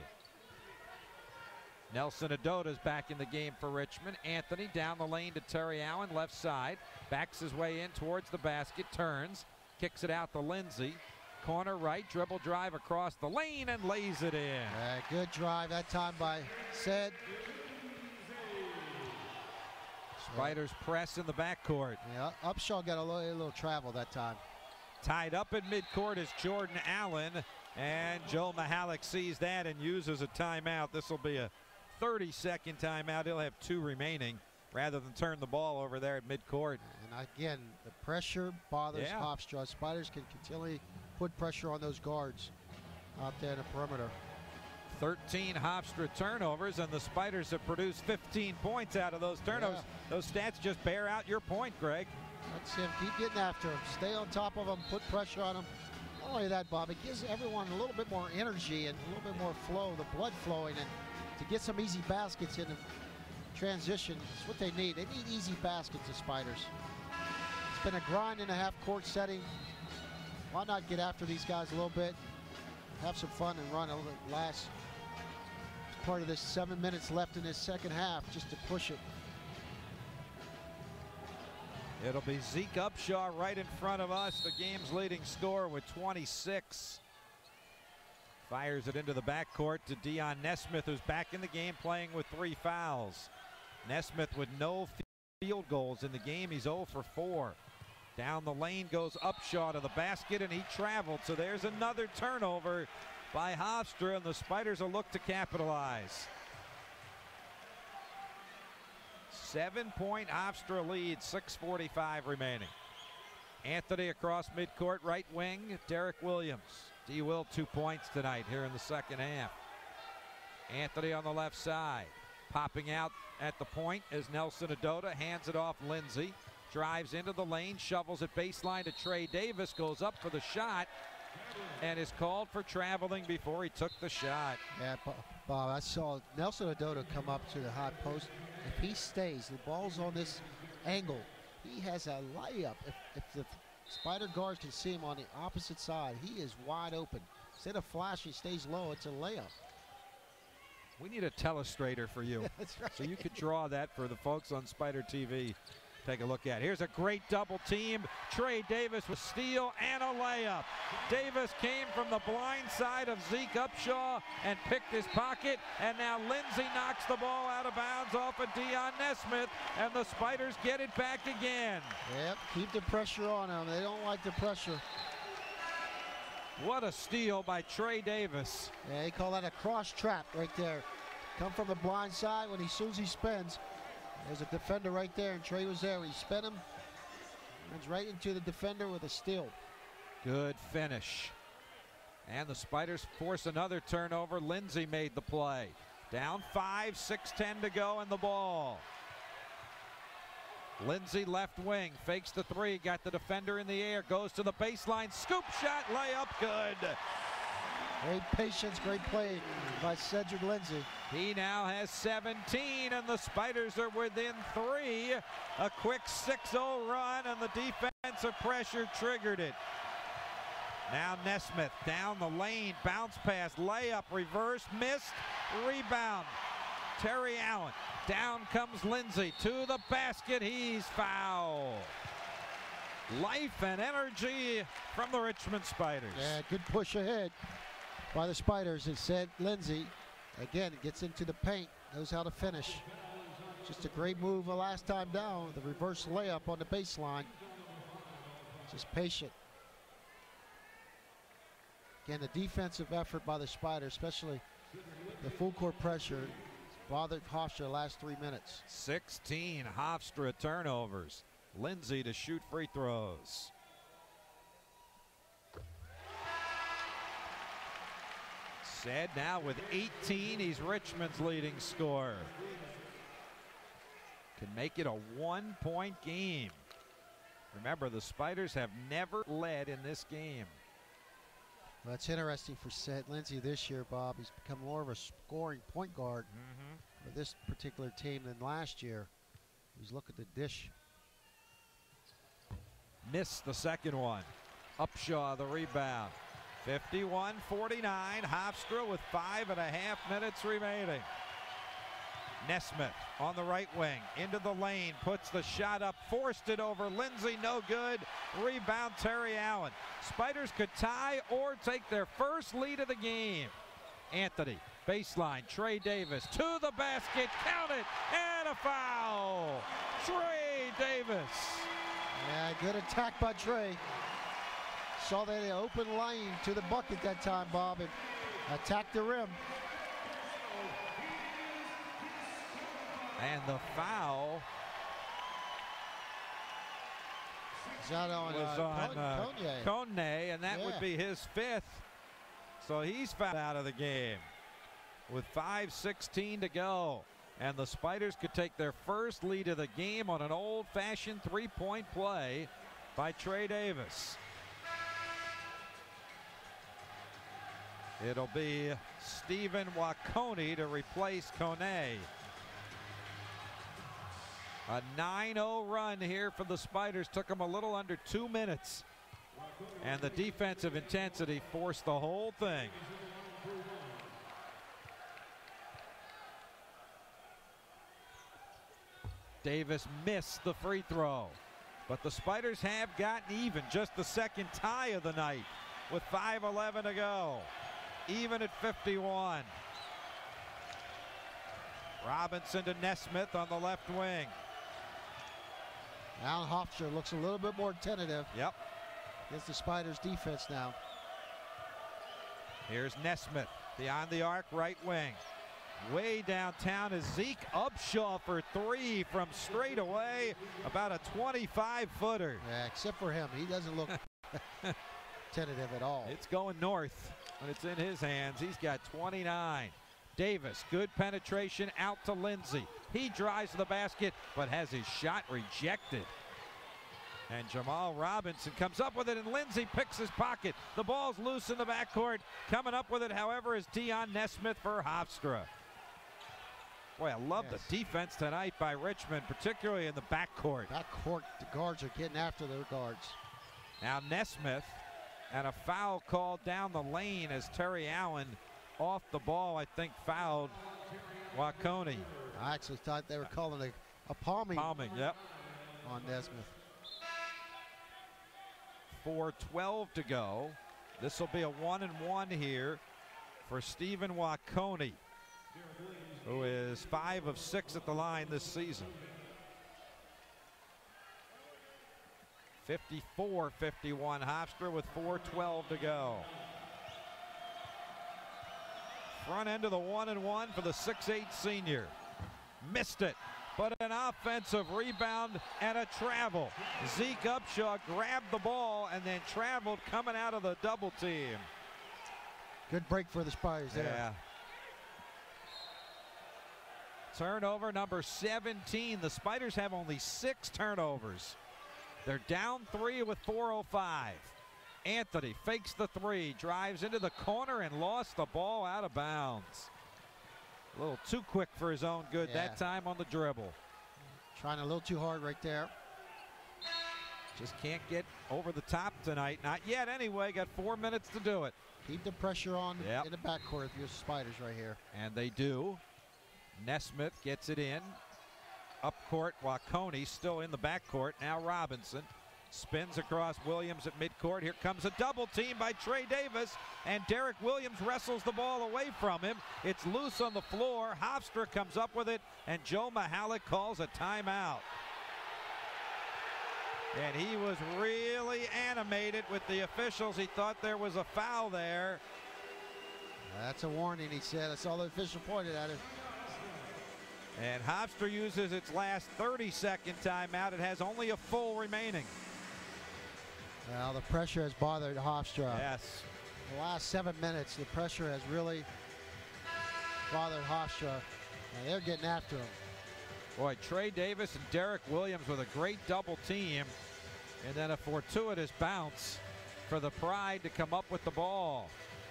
Nelson Adota's back in the game for Richmond. Anthony down the lane to Terry Allen, left side. Backs his way in towards the basket, turns, kicks it out to Lindsey. Corner right, dribble drive across the lane and lays it in. Yeah, good drive that time by Said. Spiders press in the backcourt. Yeah, Upshaw got a little, a little travel that time. Tied up in midcourt is Jordan Allen, and Joe Mihalik sees that and uses a timeout. This will be a thirty second timeout. He'll have two remaining rather than turn the ball over there at midcourt. And again, the pressure bothers yeah. Hofstra. Spiders can continually put pressure on those guards out there in the perimeter. thirteen Hofstra turnovers, and the Spiders have produced fifteen points out of those turnovers. Yeah. Those stats just bear out your point, Greg. That's him. Keep getting after him. Stay on top of him. Put pressure on him. Not only that, Bob, it gives everyone a little bit more energy and a little bit more flow, the blood flowing, and to get some easy baskets in the transition. It's what they need. They need easy baskets, the Spiders. It's been a grind in a half-court setting. Why not get after these guys a little bit, have some fun, and run a little bit last part of this seven minutes left in this second half just to push it. It'll be Zeke Upshaw right in front of us, the game's leading scorer with twenty-six. Fires it into the backcourt to Dion Nesmith, who's back in the game playing with three fouls. Nesmith with no field goals in the game. He's zero for four. Down the lane goes Upshaw to the basket, and he traveled. So there's another turnover by Hofstra, and the Spiders will look to capitalize. Seven-point Hofstra lead, six forty-five remaining. Anthony across midcourt, right wing, Derek Williams. D. Will, two points tonight here in the second half. Anthony on the left side. Popping out at the point is Nelson Adota. Hands it off Lindsey. Drives into the lane, shovels it baseline to Trey Davis. Goes up for the shot. and is called for traveling before he took the shot. Yeah, Bob, I saw Nelson Ododa come up to the high post. If he stays, the ball's on this angle, he has a layup. If, if the Spider guards can see him on the opposite side, he is wide open. Instead of flash, he stays low, it's a layup. We need a telestrator for you. That's right. So you could draw that for the folks on Spider T V. Take a look at it. Here's a great double team. Trey Davis with steal and a layup. Davis came from the blind side of Zeke Upshaw and picked his pocket, and now Lindsey knocks the ball out of bounds off of Dion Nesmith, and the Spiders get it back again. Yep, keep the pressure on them. They don't like the pressure. What a steal by Trey Davis. Yeah, they call that a cross trap right there. Come from the blind side when he, as soon as he spins. There's a defender right there, and Trey was there. He spun him, runs right into the defender with a steal. Good finish. And the Spiders force another turnover. Lindsey made the play. Down five, six ten to go in the ball. Lindsey left wing, fakes the three, got the defender in the air, goes to the baseline, scoop shot, layup, good. Great patience, great play by Cedric Lindsey. He now has seventeen, and the Spiders are within three. A quick six oh run, and the defensive pressure triggered it. Now Nesmith down the lane, bounce pass, layup, reverse, missed, rebound. Terry Allen, down comes Lindsey to the basket, he's fouled. Life and energy from the Richmond Spiders. Yeah, good push ahead by the Spiders. It said Lindsey, again, gets into the paint, knows how to finish. Just a great move the last time down, the reverse layup on the baseline. Just patient. Again, the defensive effort by the Spiders, especially the full court pressure, bothered Hofstra last three minutes. sixteen Hofstra turnovers. Lindsey to shoot free throws. Said now with eighteen, he's Richmond's leading scorer. Can make it a one-point game. Remember, the Spiders have never led in this game. Well, that's interesting for Seth Lindsey this year, Bob. He's become more of a scoring point guard mm-hmm. for this particular team than last year. He's looking to dish. Missed the second one. Upshaw the rebound. fifty-one forty-nine. Hofstra with five and a half minutes remaining. Nesmith on the right wing, into the lane, puts the shot up, forced it over Lindsey, no good. Rebound Terry Allen. Spiders could tie or take their first lead of the game. Anthony, baseline, Trey Davis to the basket, count it, and a foul. Trey Davis. Yeah, good attack by Trey. Saw that open lane to the bucket that time, Bob, and attacked the rim. And the foul Is that on, was uh, on uh, Kone, and that yeah. would be his fifth. So he's fouled out of the game with five sixteen to go. And the Spiders could take their first lead of the game on an old-fashioned three-point play by Trey Davis. It'll be Stephen Wakone to replace Kone. A nine oh run here for the Spiders. Took them a little under two minutes. And the defensive intensity forced the whole thing. Davis missed the free throw. But the Spiders have gotten even. Just the second tie of the night with five eleven to go. Even at fifty-one. Robinson to Nesmith on the left wing. Alan Hofstra looks a little bit more tentative. Yep. Against the Spiders defense now. Here's Nesmith beyond the arc, right wing. Way downtown is Zeke Upshaw for three from straight away. About a twenty-five footer. Yeah, except for him. He doesn't look tentative at all. It's going north when it's in his hands. He's got twenty-nine. Davis, good penetration out to Lindsey. He drives to the basket, but has his shot rejected. And Jamal Robinson comes up with it, and Lindsey picks his pocket. The ball's loose in the backcourt. Coming up with it, however, is Dion Nesmith for Hofstra. Boy, I love yes. the defense tonight by Richmond, particularly in the backcourt. Backcourt, the guards are getting after their guards. Now Nesmith, and a foul called down the lane as Terry Allen off the ball, I think, fouled Waconey. I actually thought they were calling a, a palming. Palming, yep. On Nesmith. four twelve to go. This will be a one and one here for Stephen Waconey, who is five of six at the line this season. fifty-four fifty-one Hofstra with four twelve to go. Front end of the one and one for the six eight senior. Missed it, but an offensive rebound and a travel. Zeke Upshaw grabbed the ball and then traveled coming out of the double team. Good break for the Spiders there. Yeah. Turnover number seventeen. The Spiders have only six turnovers. They're down three with four oh five. Anthony fakes the three, drives into the corner and lost the ball out of bounds. A little too quick for his own good yeah. that time on the dribble. Trying a little too hard right there. Just can't get over the top tonight. Not yet anyway. Got four minutes to do it. Keep the pressure on yep. in the backcourt of your Spiders right here. And they do. Nesmith gets it in. Up court, Waconey still in the backcourt. Now Robinson spins across Williams at midcourt. Here comes a double team by Trey Davis, and Derek Williams wrestles the ball away from him. It's loose on the floor. Hofstra comes up with it, and Joe Mahalik calls a timeout. And he was really animated with the officials. He thought there was a foul there. That's a warning, he said. I saw the official pointed at it. And Hofstra uses its last thirty second timeout. It has only a full remaining. Well, the pressure has bothered Hofstra. Yes. The last seven minutes, the pressure has really bothered Hofstra. And they're getting after him. Boy, Trey Davis and Derek Williams with a great double team. And then a fortuitous bounce for the Pride to come up with the ball.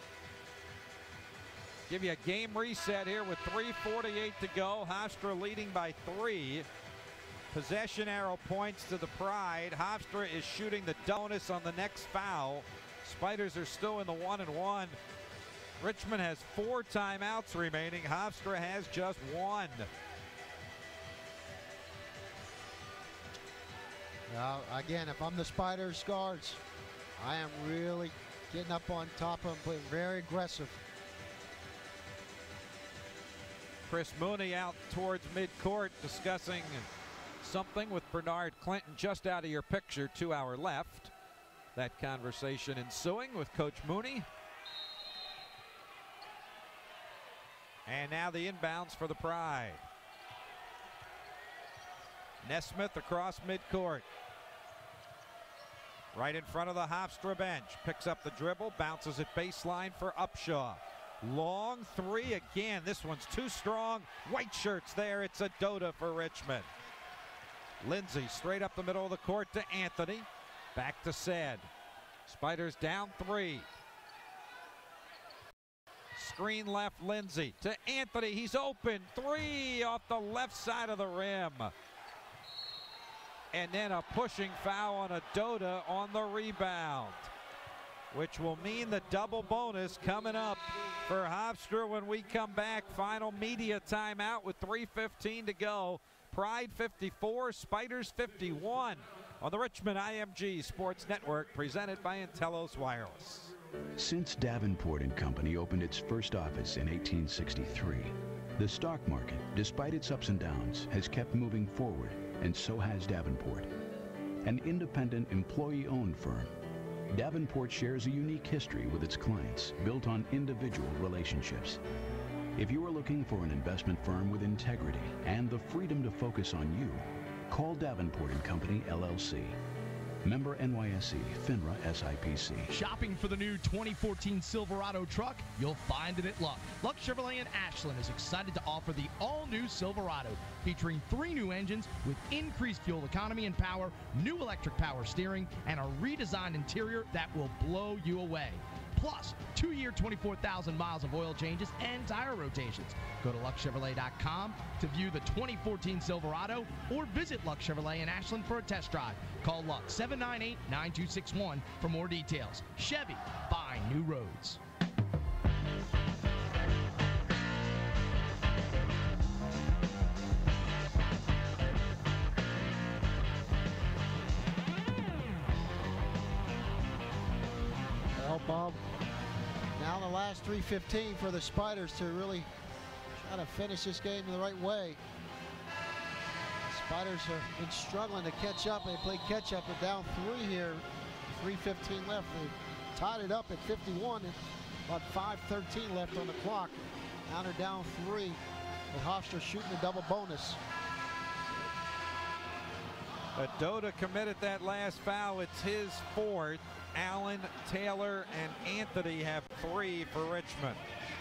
Give you a game reset here with three forty-eight to go. Hofstra leading by three. Possession arrow points to the Pride. Hofstra is shooting the bonus on the next foul. Spiders are still in the one and one. Richmond has four timeouts remaining. Hofstra has just one. Now, again, if I'm the Spiders guards, I am really getting up on top of them, playing very aggressive. Chris Mooney out towards midcourt discussing something with Bernard Clinton just out of your picture, two hour left. That conversation ensuing with Coach Mooney. And now the inbounds for the Pride. Nesmith across midcourt. Right in front of the Hofstra bench. Picks up the dribble, bounces it baseline for Upshaw. Long three again. This one's too strong. White shirts there. It's a Dota for Richmond. Lindsey straight up the middle of the court to Anthony. Back to Said. Spiders down three. Screen left, Lindsey to Anthony. He's open. Three off the left side of the rim. And then a pushing foul on a Dota on the rebound, which will mean the double bonus coming up for Hofstra when we come back. Final media timeout with three fifteen to go. Pride fifty-four, Spiders fifty-one on the Richmond I M G Sports Network, presented by Intellos Wireless. Since Davenport and Company opened its first office in eighteen sixty-three, the stock market, despite its ups and downs, has kept moving forward, and so has Davenport. An independent, employee-owned firm, Davenport shares a unique history with its clients, built on individual relationships. If you are looking for an investment firm with integrity and the freedom to focus on you, call Davenport and Company, L L C. Member N Y S E, FINRA S I P C. Shopping for the new twenty fourteen Silverado truck? You'll find it at Luck. Luck Chevrolet in Ashland is excited to offer the all-new Silverado, featuring three new engines with increased fuel economy and power, new electric power steering, and a redesigned interior that will blow you away. Plus, two-year, twenty-four thousand miles of oil changes and tire rotations. Go to luck chevrolet dot com to view the twenty fourteen Silverado or visit Luck Chevrolet in Ashland for a test drive. Call Luck seven nine eight, nine two six one for more details. Chevy, buy new roads. Well, Bob, now the last three fifteen for the Spiders to really try to finish this game the right way. Spiders have been struggling to catch up. They played catch up. They're down three here. three fifteen left. They tied it up at fifty-one and about five thirteen left on the clock. Now they're down three with Hofstra shooting a double bonus. Adoda committed that last foul. It's his fourth. Allen, Taylor, and Anthony have three for Richmond.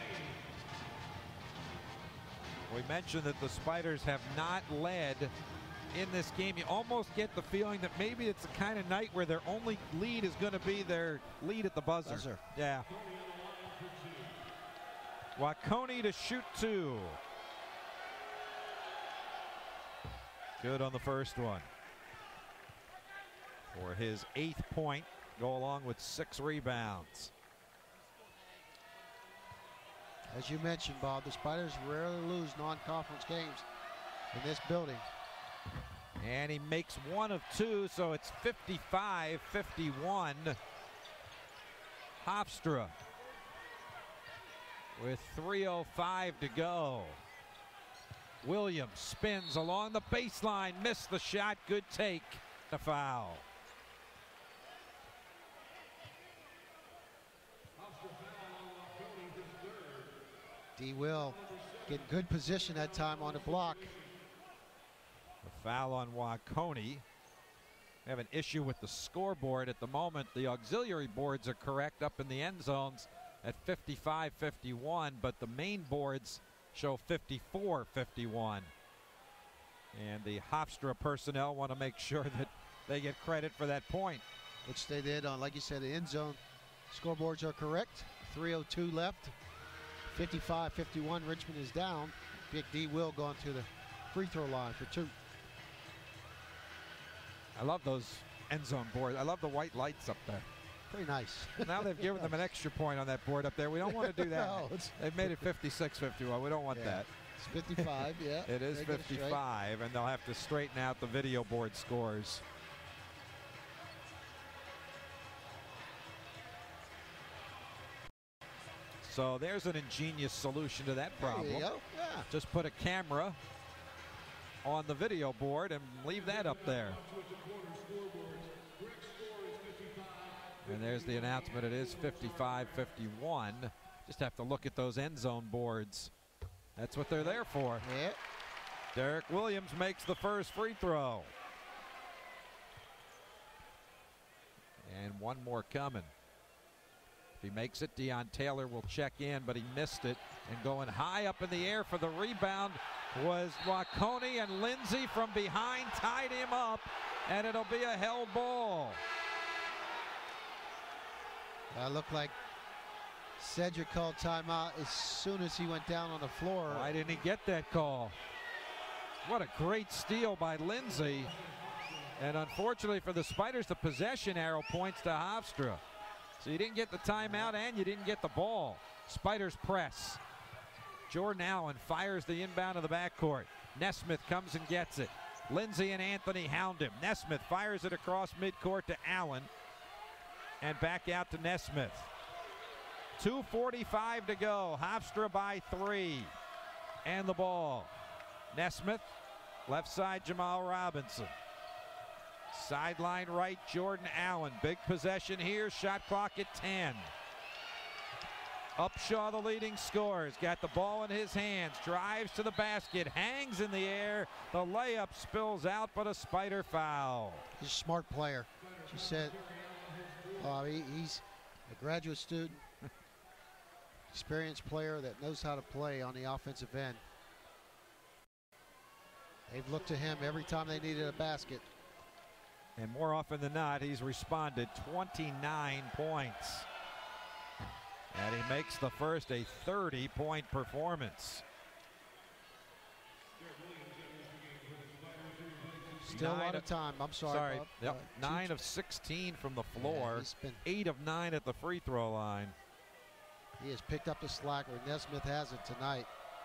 We mentioned that the Spiders have not led in this game. You almost get the feeling that maybe it's the kind of night where their only lead is going to be their lead at the buzzer. Buzzer. Yeah. Waconey to shoot two. Good on the first one. For his eighth point, go along with six rebounds. As you mentioned, Bob, the Spiders rarely lose non-conference games in this building. And he makes one of two, so it's fifty-five fifty-one. Hofstra with three oh five to go. Williams spins along the baseline, missed the shot, good take. The foul. D. Will get good position that time on the block. A foul on Waconey. We have an issue with the scoreboard at the moment. The auxiliary boards are correct up in the end zones at fifty-five fifty-one, but the main boards show fifty-four fifty-one. And the Hofstra personnel want to make sure that they get credit for that point. Which they did on, like you said, the end zone scoreboards are correct. three oh two left. fifty-five fifty-one, Richmond is down. Big D. Will going to the free throw line for two. I love those end zone boards. I love the white lights up there. Pretty nice. Now they've given them an extra point on that board up there. We don't want to do that. No, They've made it fifty-six fifty-one. We don't want Yeah. that. It's fifty-five, yeah. It is They get it straight. fifty-five, and they'll have to straighten out the video board scores. So there's an ingenious solution to that problem. There you go. Yeah. Just put a camera on the video board and leave that up there. And there's the announcement. It is fifty-five fifty-one. Just have to look at those end zone boards. That's what they're there for. Yeah. Derek Williams makes the first free throw. And one more coming. If he makes it, Deion Taylor will check in, but he missed it. And going high up in the air for the rebound was Waconey, and Lindsay from behind tied him up, and it'll be a held ball. Uh, looked like Cedric called timeout as soon as he went down on the floor. Why didn't he get that call? What a great steal by Lindsay. And unfortunately for the Spiders, the possession arrow points to Hofstra. So you didn't get the timeout and you didn't get the ball. Spiders press. Jordan Allen fires the inbound of the backcourt. Nesmith comes and gets it. Lindsay and Anthony hound him. Nesmith fires it across midcourt to Allen. And back out to Nesmith. two forty-five to go. Hofstra by three. And the ball. Nesmith, left side Jamal Robinson. Sideline right, Jordan Allen. Big possession here, shot clock at ten. Upshaw, the leading scorer, has got the ball in his hands, drives to the basket, hangs in the air. The layup spills out, but a Spider foul. He's a smart player. She said uh, he, he's a graduate student, experienced player that knows how to play on the offensive end. They've looked to him every time they needed a basket. And more often than not, he's responded. Twenty-nine points. And he makes the first a thirty-point performance. Still a lot of time. I'm sorry, Sorry. Bob. Yep. Uh, nine two, of sixteen from the floor. Yeah, he's been, eight of nine at the free throw line. He has picked up the slack, or Nesmith has it tonight.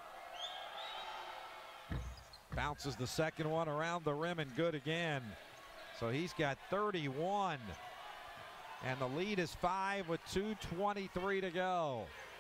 Bounces the second one around the rim and good again. So he's got thirty-one. And the lead is five with two twenty-three to go.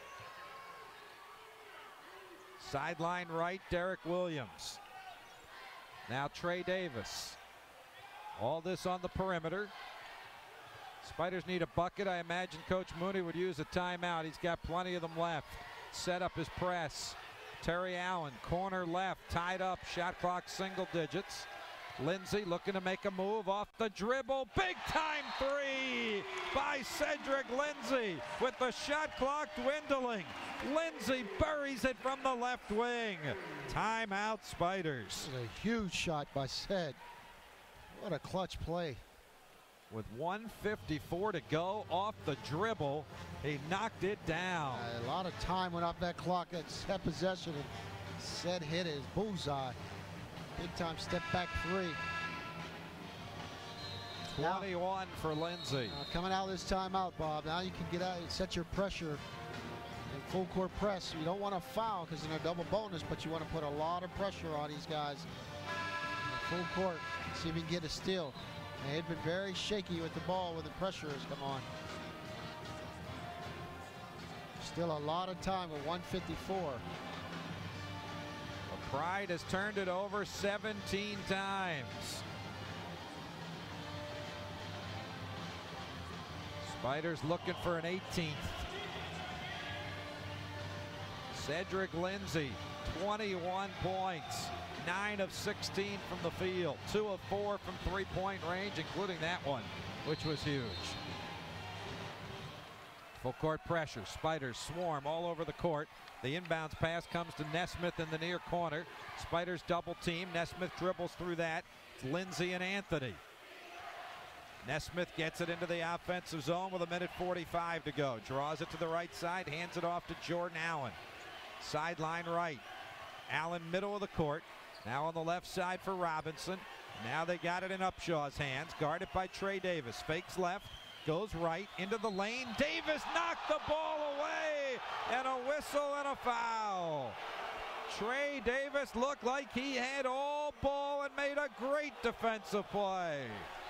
Sideline right, Derek Williams. Now Trey Davis. All this on the perimeter. Spiders need a bucket. I imagine Coach Mooney would use a timeout. He's got plenty of them left. Set up his press. Terry Allen, corner left, tied up, shot clock single digits. Lindsay looking to make a move off the dribble. Big time three by Cedric Lindsay with the shot clock dwindling. Lindsay buries it from the left wing. Timeout, Spiders. This is a huge shot by Ced. What a clutch play. With one fifty-four to go off the dribble, he knocked it down. Uh, a lot of time went off that clock at set possession, and Ced hit his bullseye. Big time step back three. twenty-one now, for Lindsay. Uh, coming out of this timeout, Bob, now you can get out and set your pressure in full court press. You don't want to foul because in a double bonus, but you want to put a lot of pressure on these guys in full court. See if you can get a steal. And they've been very shaky with the ball when the pressure has come on. Still a lot of time with one fifty-four. Pride has turned it over seventeen times. Spiders looking for an eighteenth. Cedric Lindsay, twenty-one points, nine of sixteen from the field, two of four from three-point range, including that one, which was huge. Full court pressure. Spiders swarm all over the court. The inbounds pass comes to Nesmith in the near corner. Spiders double team. Nesmith dribbles through that. It's Lindsay and Anthony. Nesmith gets it into the offensive zone with a minute forty-five to go. Draws it to the right side, hands it off to Jordan Allen. Sideline right. Allen middle of the court. Now on the left side for Robinson. Now they got it in Upshaw's hands. Guarded by Trey Davis. Fakes left. Goes right into the lane. Davis knocked the ball away. And a whistle and a foul. Trey Davis looked like he had all ball and made a great defensive play.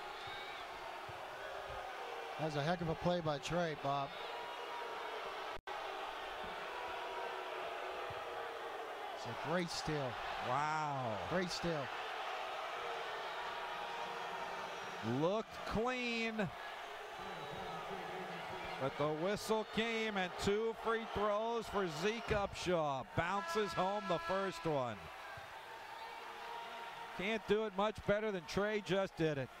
That was a heck of a play by Trey, Bob. It's a great steal. Wow. Great steal. Looked clean. But the whistle came and two free throws for Zeke Upshaw. Bounces home the first one. Can't do it much better than Trey just did it.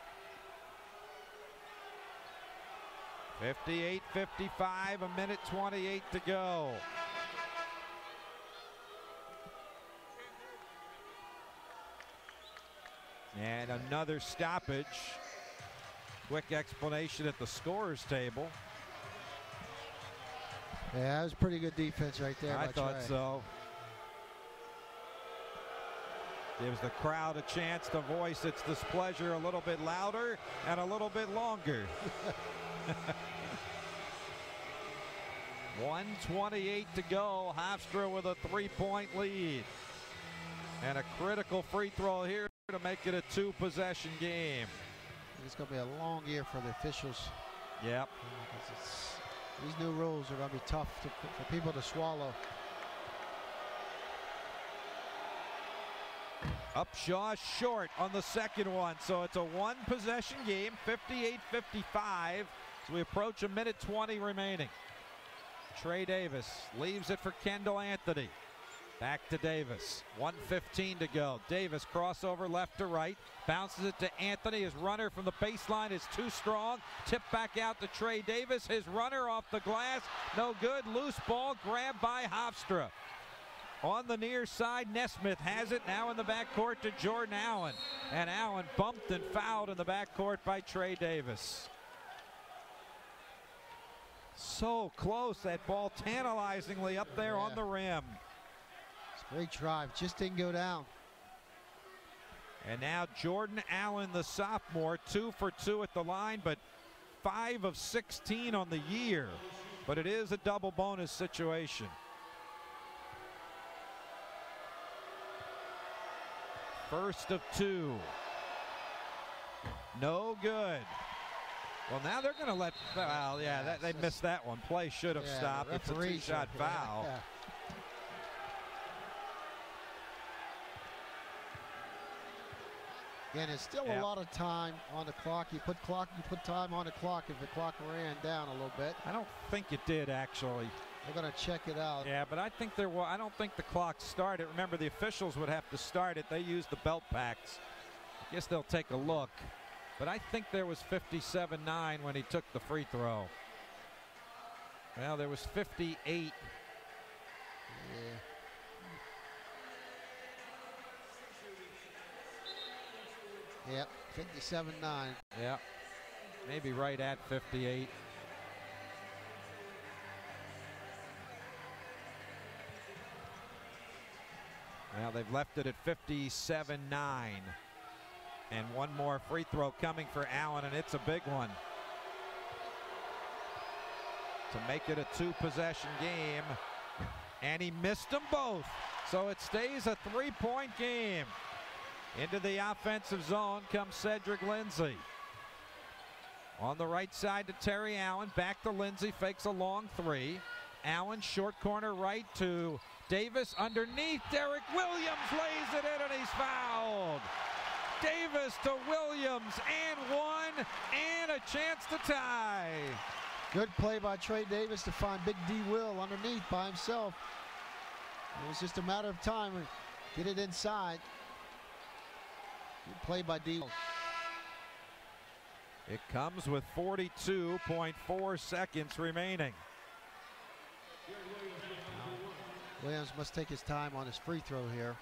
fifty-eight fifty-five, a minute twenty-eight to go. And another stoppage. Quick explanation at the scorer's table. Yeah, that was pretty good defense right there. I by thought Trey. so. Gives the crowd a chance to voice its displeasure a little bit louder and a little bit longer. one twenty-eight to go. Hofstra with a three-point lead. And a critical free throw here to make it a two-possession game. It's going to be a long year for the officials. Yep. It's, these new rules are going to be tough to, for people to swallow. Upshaw short on the second one, so it's a one-possession game, fifty-eight fifty-five. So we approach a minute twenty remaining. Trey Davis leaves it for Kendall Anthony. Back to Davis. one fifteen to go. Davis crossover left to right. Bounces it to Anthony. His runner from the baseline is too strong. Tip back out to Trey Davis. His runner off the glass. No good. Loose ball grabbed by Hofstra. On the near side, Nesmith has it now in the backcourt to Jordan Allen. And Allen bumped and fouled in the backcourt by Trey Davis. So close, that ball tantalizingly up there yeah. on the rim. It's a great drive, just didn't go down. And now Jordan Allen, the sophomore, two for two at the line, but five of sixteen on the year. But it is a double bonus situation. First of two. No good. Well, now they're going to let, well, yeah, that, they missed that one. Play should have yeah, stopped. It's a two-shot foul. Yeah, yeah. Again, it's still yeah. a lot of time on the clock. You put clock, you put time on the clock if the clock ran down a little bit. I don't think it did, actually. They're going to check it out. Yeah, but I think there was, I don't think the clock started. Remember, the officials would have to start it. They use the belt packs. I guess they'll take a look. But I think there was fifty-seven nine when he took the free throw. Well, there was fifty-eight. Yeah. Yep, fifty-seven nine. Yeah, maybe right at fifty-eight. Well, they've left it at fifty-seven nine. And one more free throw coming for Allen, and it's a big one. To make it a two-possession game. And he missed them both. So it stays a three-point game. Into the offensive zone comes Cedric Lindsey. On the right side to Terry Allen. Back to Lindsey, fakes a long three. Allen, short corner right to Davis. Underneath, Derek Williams lays it in, and he's fouled. Davis to Williams, and one, and a chance to tie. Good play by Trey Davis to find Big D Will underneath by himself. It was just a matter of time. Get it inside. Good play by D. It comes with forty-two point four seconds remaining. Williams must take his time on his free throw here.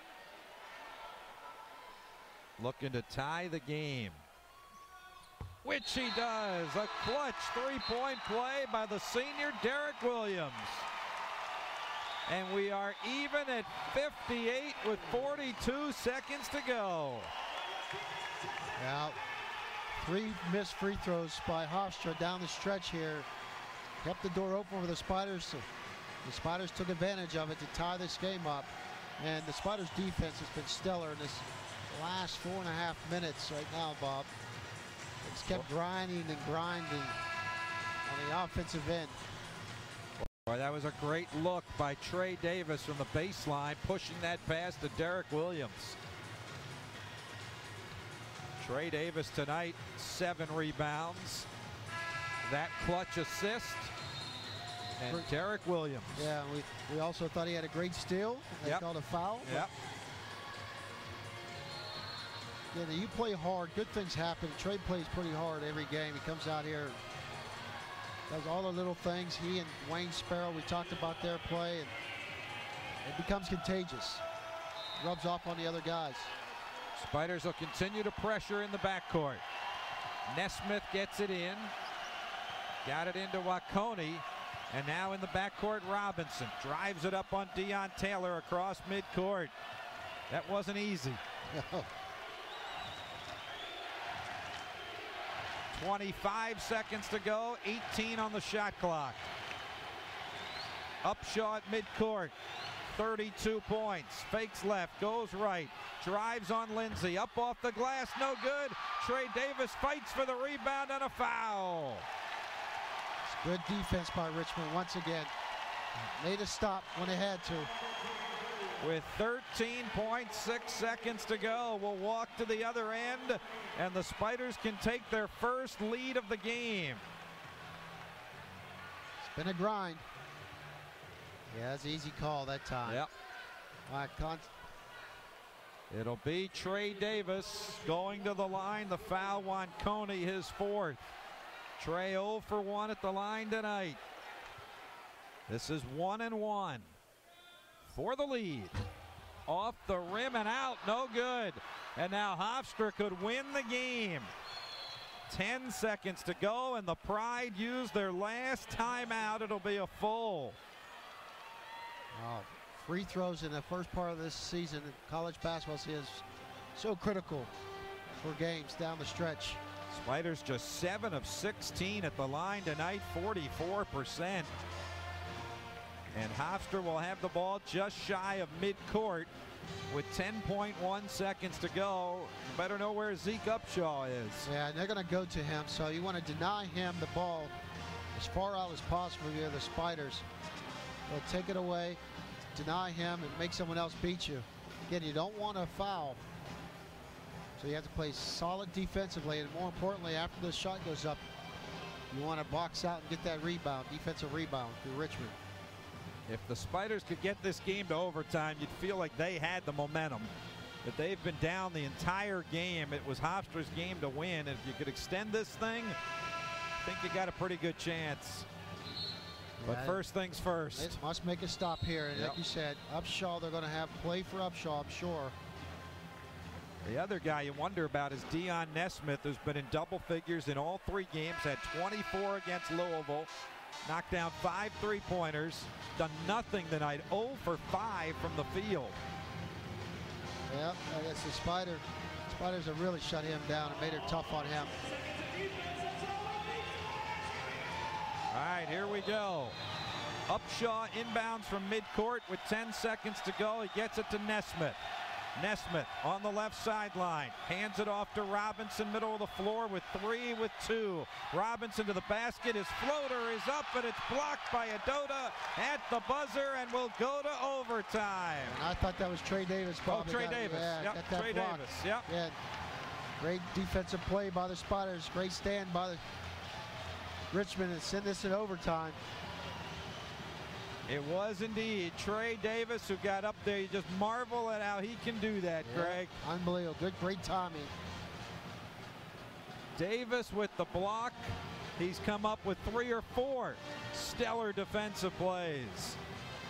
Looking to tie the game, which he does. A clutch three-point play by the senior Derek Williams. And we are even at fifty-eight with forty-two seconds to go. Now, three missed free throws by Hofstra down the stretch here. Kept the door open for the Spiders. The Spiders took advantage of it to tie this game up. And the Spiders' defense has been stellar in this last four and a half minutes right now, Bob. It's kept grinding and grinding on the offensive end. Boy, that was a great look by Trey Davis from the baseline, pushing that pass to Derek Williams. Trey Davis tonight, seven rebounds. That clutch assist. And Derek Williams. Yeah, we, we also thought he had a great steal. They yep. called a foul. Yep. Yeah, you play hard, good things happen. Trey plays pretty hard every game. He comes out here, does all the little things. He and Wayne Sparrow, we talked about their play, and it becomes contagious. Rubs off on the other guys. Spiders will continue to pressure in the backcourt. Nesmith gets it in. Got it into Wakoni. And now in the backcourt, Robinson drives it up on Deion Taylor across midcourt. That wasn't easy. twenty-five seconds to go, eighteen on the shot clock. Upshaw at midcourt, thirty-two points. Fakes left, goes right, drives on Lindsey, up off the glass, no good. Trey Davis fights for the rebound and a foul. Good defense by Richmond once again. Made a stop when they had to. With thirteen point six seconds to go, we'll walk to the other end, and the Spiders can take their first lead of the game. It's been a grind. Yeah, that's an easy call that time. Yep. All right, con It'll be Trey Davis going to the line. The foul, Wanconi, his fourth. Trey zero for one at the line tonight. This is one and one for the lead. Off the rim and out, no good. And now Hofstra could win the game. ten seconds to go, and the Pride used their last timeout. It'll be a full. Wow. Free throws in the first part of this season in college basketball is so critical for games down the stretch. Spiders just seven of sixteen at the line tonight, forty-four percent. And Hofstra will have the ball just shy of midcourt with ten point one seconds to go. You better know where Zeke Upshaw is. Yeah, and they're going to go to him, so you want to deny him the ball as far out as possible here, the Spiders. They'll take it away, deny him, and make someone else beat you. Again, you don't want a foul. So you have to play solid defensively, and more importantly, after the shot goes up, you want to box out and get that rebound, defensive rebound through Richmond. If the Spiders could get this game to overtime, you'd feel like they had the momentum. But they've been down the entire game. It was Hofstra's game to win. And if you could extend this thing, I think you got a pretty good chance. But Yeah, first things first. It must make a stop here. And Yep. like you said, Upshaw, they're going to have play for Upshaw, I'm sure. The other guy you wonder about is Dion Nesmith, who's been in double figures in all three games, had twenty-four against Louisville, knocked down five three-pointers, done nothing tonight, zero for five from the field. Yeah, that's the Spider. Spiders have really shut him down and made it tough on him. All right, here we go. Upshaw inbounds from midcourt with ten seconds to go. He gets it to Nesmith. Nesmith on the left sideline, hands it off to Robinson, middle of the floor with three with two. Robinson to the basket, his floater is up, but it's blocked by Adota at the buzzer and will go to overtime. And I thought that was Trey Davis. Oh, Probably Trey got it. Davis, Yeah, yep, got that Trey block. Davis, yep. Yeah, great defensive play by the Spiders. Great stand by the Richmond and send this in overtime. It was indeed Trey Davis who got up there. You just marvel at how he can do that, Yeah, Greg. unbelievable. Good, great timing. Davis with the block. He's come up with three or four stellar defensive plays.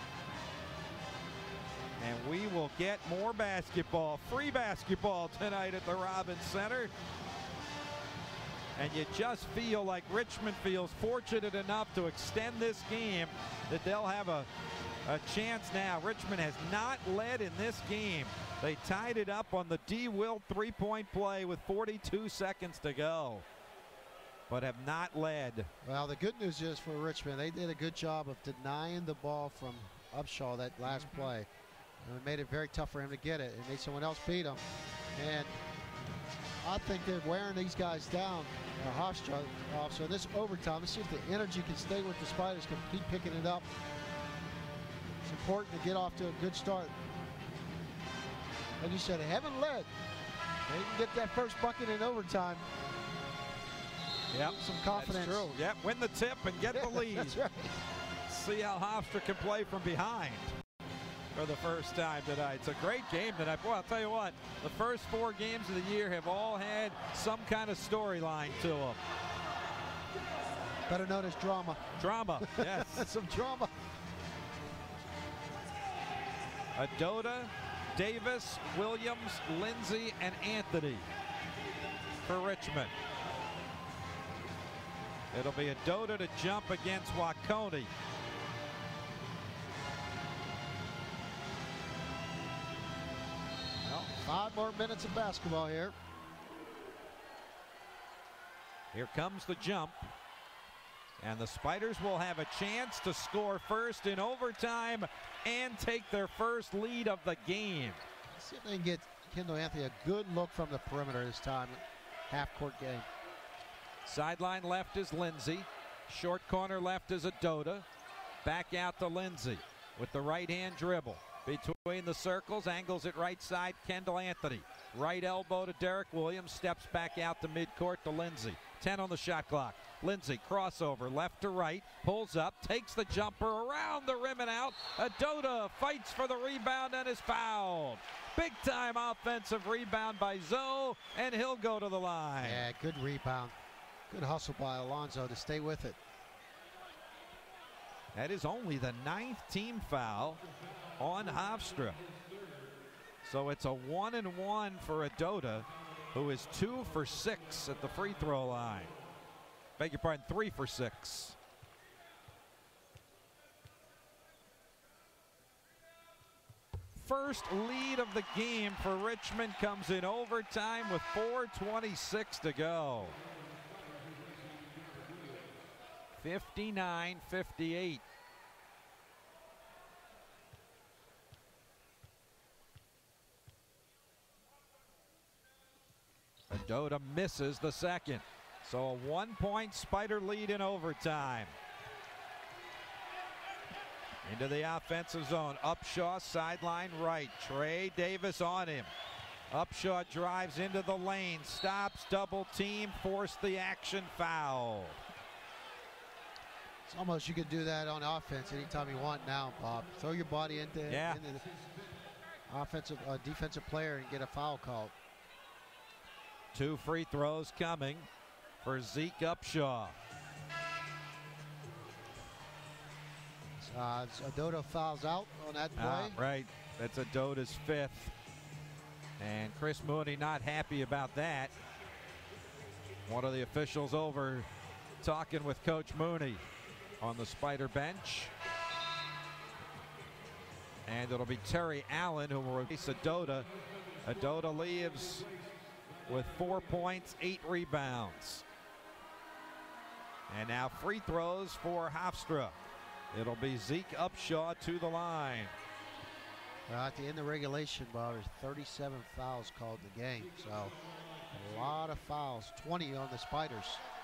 And we will get more basketball, free basketball tonight at the Robins Center. And you just feel like Richmond feels fortunate enough to extend this game that they'll have a, a chance now. Richmond has not led in this game. They tied it up on the D. Wilt three-point play with forty-two seconds to go, but have not led. Well, the good news is for Richmond, they did a good job of denying the ball from Upshaw that last Mm-hmm. play. And it made it very tough for him to get it. It made someone else beat him. And I think they're wearing these guys down, uh, Hofstra off. So this overtime, let's see if the energy can stay with the Spiders, can keep picking it up. It's important to get off to a good start. Like you said, they haven't led. They can get that first bucket in overtime. Yep, some confidence. That's true. Yep, win the tip and get the lead. That's right. See how Hofstra can play from behind for the first time tonight. It's a great game tonight. Boy, I'll tell you what, the first four games of the year have all had some kind of storyline to them. Better known as drama. Drama, yes. Some drama. Adota, Davis, Williams, Lindsay, and Anthony for Richmond. It'll be Adota to jump against Wanconi. Well, five more minutes of basketball here. Here comes the jump. And the Spiders will have a chance to score first in overtime and take their first lead of the game. Let's see if they can get Kendall Anthony a good look from the perimeter this time. Half-court game. Sideline left is Lindsay. Short corner left is Adota. Back out to Lindsay with the right-hand dribble. Between the circles, angles it right side, Kendall Anthony. Right elbow to Derek Williams, steps back out to midcourt to Lindsay. ten on the shot clock. Lindsay, crossover, left to right, pulls up, takes the jumper around the rim and out. Adota fights for the rebound and is fouled. Big time offensive rebound by Zoe, and he'll go to the line. Yeah, good rebound. Good hustle by Alonzo to stay with it. That is only the ninth team foul on Hofstra. So it's a one and one for Adota, who is two for six at the free throw line. Beg your pardon, three for six. First lead of the game for Richmond comes in overtime with four twenty-six to go. fifty-nine fifty-eight. Adota misses the second. So a one-point Spider lead in overtime. Into the offensive zone. Upshaw, sideline right. Trey Davis on him. Upshaw drives into the lane. Stops, double team, force the action, foul. It's almost you could do that on offense anytime you want now, Bob. Throw your body into, yeah. into the offensive, uh, defensive player and get a foul called. Two free throws coming for Zeke Upshaw. Uh, Adota fouls out on that play. Ah, right, that's Adota's fifth. And Chris Mooney not happy about that. One of the officials over talking with Coach Mooney on the Spider bench. And it'll be Terry Allen who will release Adota. Adota leaves with four points, eight rebounds. And now free throws for Hofstra. It'll be Zeke Upshaw to the line. Well, at the end of regulation, Bob, there's thirty-seven fouls called in the game. So a lot of fouls, twenty on the Spiders.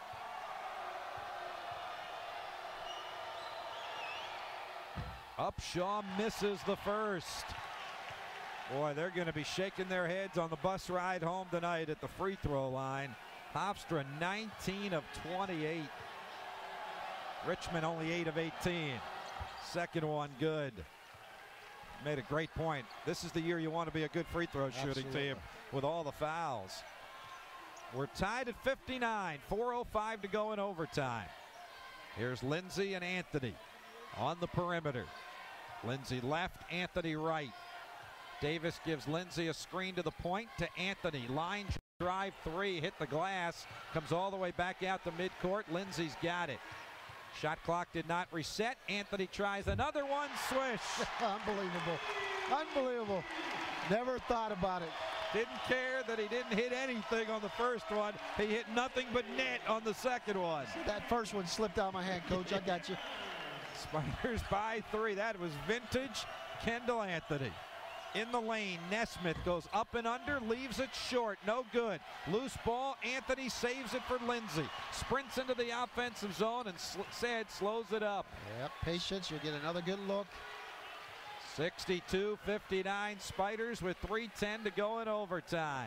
Upshaw misses the first. Boy, they're going to be shaking their heads on the bus ride home tonight at the free throw line. Hofstra nineteen of twenty-eight. Richmond only eight of eighteen. Second one good. Made a great point. This is the year you want to be a good free throw shooting Absolutely. team with all the fouls. We're tied at fifty-nine. four oh five to go in overtime. Here's Lindsay and Anthony on the perimeter. Lindsay left, Anthony right. Davis gives Lindsay a screen to the point to Anthony. Line drive three, hit the glass, comes all the way back out to midcourt. Lindsay's got it. Shot clock did not reset. Anthony tries another one, swish. Unbelievable. Unbelievable. Never thought about it. Didn't care that he didn't hit anything on the first one. He hit nothing but net on the second one. That first one slipped out of my hand, Coach. I got you. Spiders by three. That was vintage Kendall Anthony. In the lane, Nesmith goes up and under, leaves it short, no good. Loose ball, Anthony saves it for Lindsay. Sprints into the offensive zone and sl Said slows it up. Yep, patience, you'll get another good look. sixty-two fifty-nine Spiders with three ten to go in overtime.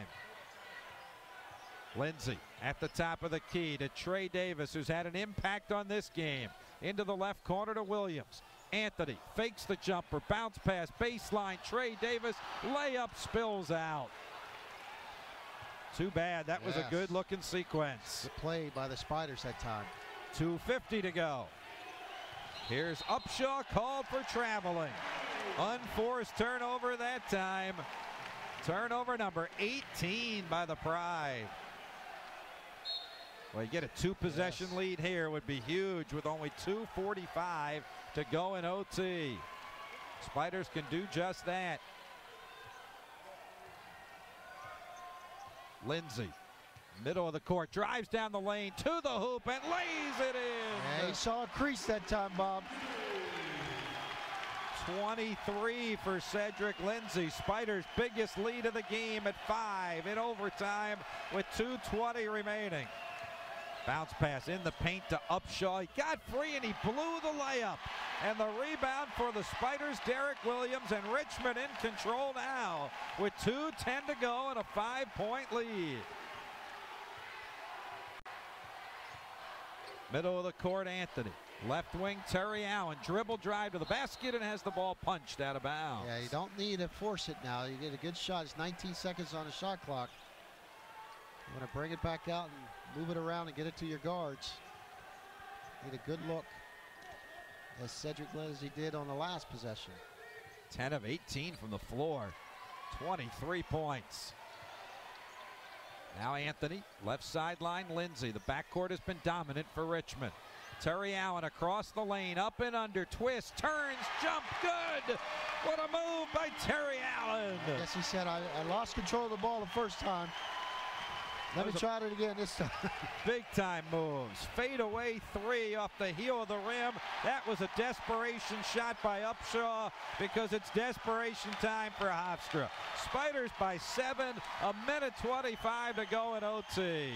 Lindsay at the top of the key to Trey Davis, who's had an impact on this game. Into the left corner to Williams. Anthony fakes the jumper, bounce pass, baseline, Trey Davis, layup spills out. Too bad, that was yes. a good looking sequence. Good play by the Spiders that time. two fifty to go. Here's Upshaw called for traveling. Unforced turnover that time. Turnover number eighteen by the Pride. Well, you get a two possession yes. lead here would be huge with only two forty-five to go in O T. Spiders can do just that. Lindsay, middle of the court, drives down the lane to the hoop and lays it in. Yeah, he saw a crease that time, Bob. twenty-three for Cedric Lindsay. Spiders' biggest lead of the game at five in overtime with two twenty remaining. Bounce pass in the paint to Upshaw. He got free and he blew the layup. And the rebound for the Spiders, Derek Williams, and Richmond in control now with two ten to go and a five-point lead. Middle of the court, Anthony. Left wing, Terry Allen. Dribble drive to the basket and has the ball punched out of bounds. Yeah, you don't need to force it now. You get a good shot. It's nineteen seconds on the shot clock. You want to bring it back out and move it around and get it to your guards. Need a good look, as Cedric Lindsey did on the last possession. ten of eighteen from the floor. twenty-three points. Now Anthony, left sideline, Lindsey. The backcourt has been dominant for Richmond. Terry Allen across the lane, up and under, twist, turns, jump, good! What a move by Terry Allen! Yes, he said, I, I lost control of the ball the first time. Let me try it again this time. Big time moves. Fade away three off the heel of the rim. That was a desperation shot by Upshaw because it's desperation time for Hofstra. Spiders by seven, a minute twenty-five to go in O T.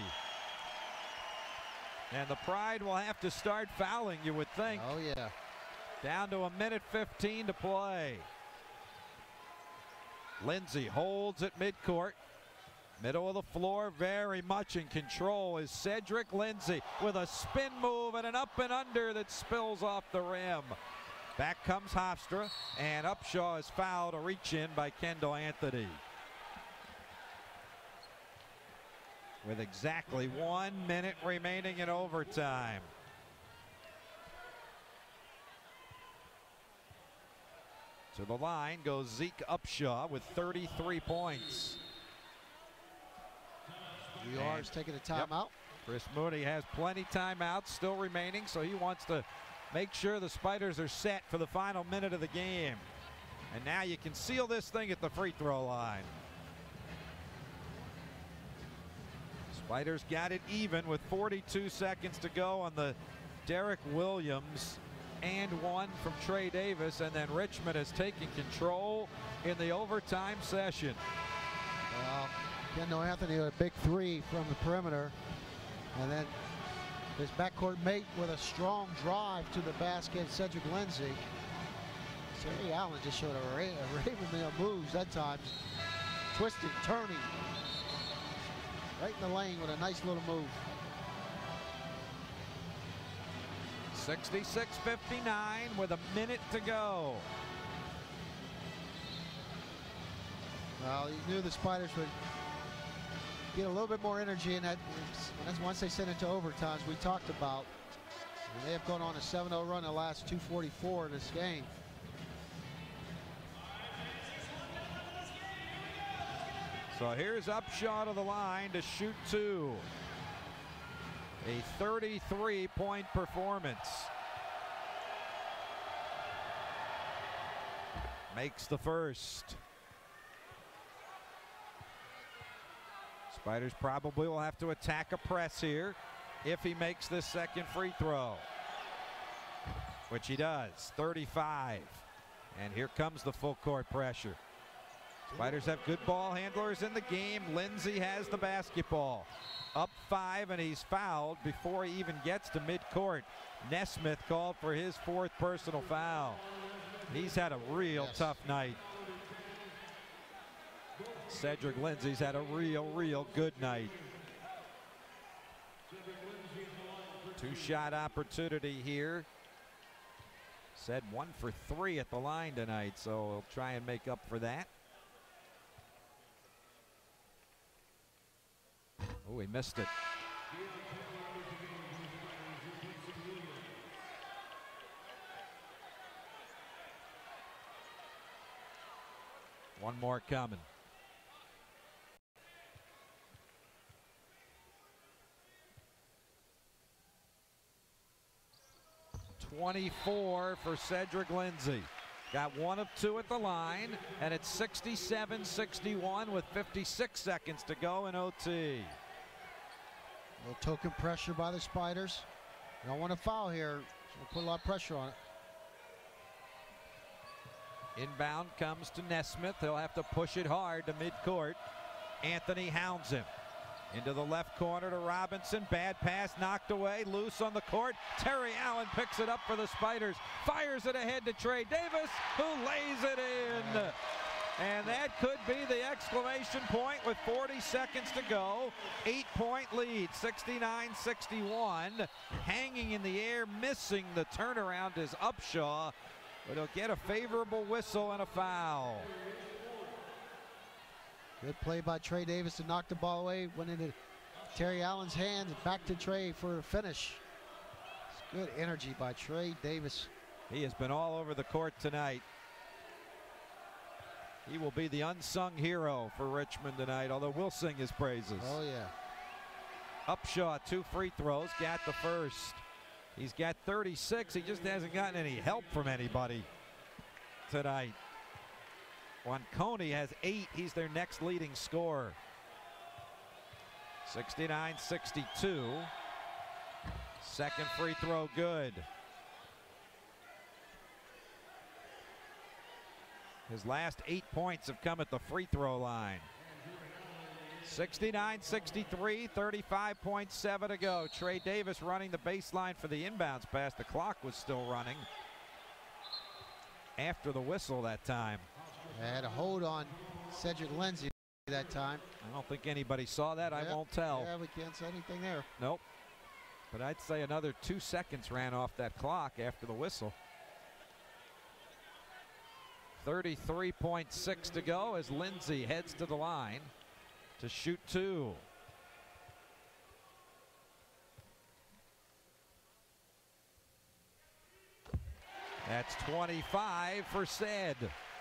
And the Pride will have to start fouling, you would think. Oh, yeah. Down to a minute fifteen to play. Lindsey holds at midcourt. Middle of the floor, very much in control is Cedric Lindsey with a spin move and an up and under that spills off the rim. Back comes Hofstra, and Upshaw is fouled, a reach in by Kendall Anthony. With exactly one minute remaining in overtime. To the line goes Zeke Upshaw with thirty-three points. U R is taking a timeout. Yep. Chris Mooney has plenty timeouts still remaining, so he wants to make sure the Spiders are set for the final minute of the game. And now you can seal this thing at the free throw line. Spiders got it even with forty-two seconds to go on the Derek Williams and one from Trey Davis, and then Richmond has taken control in the overtime session. Well, Kendall Anthony with a big three from the perimeter, and then his backcourt mate with a strong drive to the basket, Cedric Lindsey. Terry Allen just showed a, ra a raven of moves that time, twisting, turning, right in the lane with a nice little move. sixty-six fifty-nine with a minute to go. Well, you knew the Spiders would get a little bit more energy in that. That's once they sent it to overtimes we talked about. And they have gone on a seven oh run the last two forty-four in this game. So here's Upshaw to the line to shoot two. A thirty-three point performance. Makes the first. Spiders probably will have to attack a press here if he makes this second free throw, which he does. thirty-five. And here comes the full court pressure. Spiders have good ball handlers in the game. Lindsey has the basketball. Up five, and he's fouled before he even gets to midcourt. Nesmith called for his fourth personal foul. He's had a real yes. tough night. Cedric Lindsey's had a real, real good night. Two-shot opportunity here. Said one for three at the line tonight, so he'll try and make up for that. Oh, he missed it. One more coming. twenty-four for Cedric Lindsey. Got one of two at the line, and it's sixty-seven sixty-one with fifty-six seconds to go in O T. A little token pressure by the Spiders. You don't want to foul here, so we'll put a lot of pressure on it. Inbound comes to Nesmith. He'll have to push it hard to midcourt. Anthony hounds him. Into the left corner to Robinson. Bad pass knocked away. Loose on the court. Terry Allen picks it up for the Spiders. Fires it ahead to Trey Davis, who lays it in. And that could be the exclamation point with forty seconds to go. Eight-point lead, sixty-nine sixty-one. Hanging in the air, missing the turnaround is Upshaw, but he'll get a favorable whistle and a foul. Good play by Trey Davis to knock the ball away. Went into Terry Allen's hands. Back to Trey for a finish. It's good energy by Trey Davis. He has been all over the court tonight. He will be the unsung hero for Richmond tonight, although we'll sing his praises. Oh, yeah. Upshaw, two free throws, got the first. He's got thirty-six. He just hasn't gotten any help from anybody tonight. Wanconi has eight. He's their next leading scorer. sixty-nine sixty-two. Second free throw good. His last eight points have come at the free throw line. sixty-nine sixty-three, thirty-five point seven to go. Trey Davis running the baseline for the inbounds pass. The clock was still running after the whistle that time. They had a hold on Cedric Lindsey that time. I don't think anybody saw that. Yep. I won't tell. Yeah, we can't say anything there. Nope. But I'd say another two seconds ran off that clock after the whistle. thirty-three point six to go as Lindsey heads to the line to shoot two. That's twenty-five for Ced.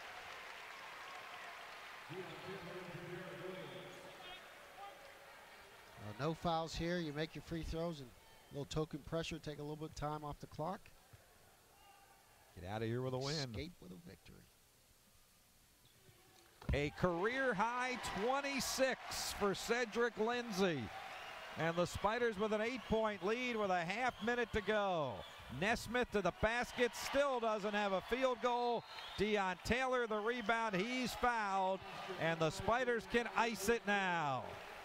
Uh, no fouls here. You make your free throws and a little token pressure. Take a little bit of time off the clock. Get out of here with a win. Escape with a victory. A career high twenty-six for Cedric Lindsey. And the Spiders with an eight-point lead with a half minute to go. Nesmith to the basket, still doesn't have a field goal. Deion Taylor the rebound, he's fouled, and the Spiders can ice it now.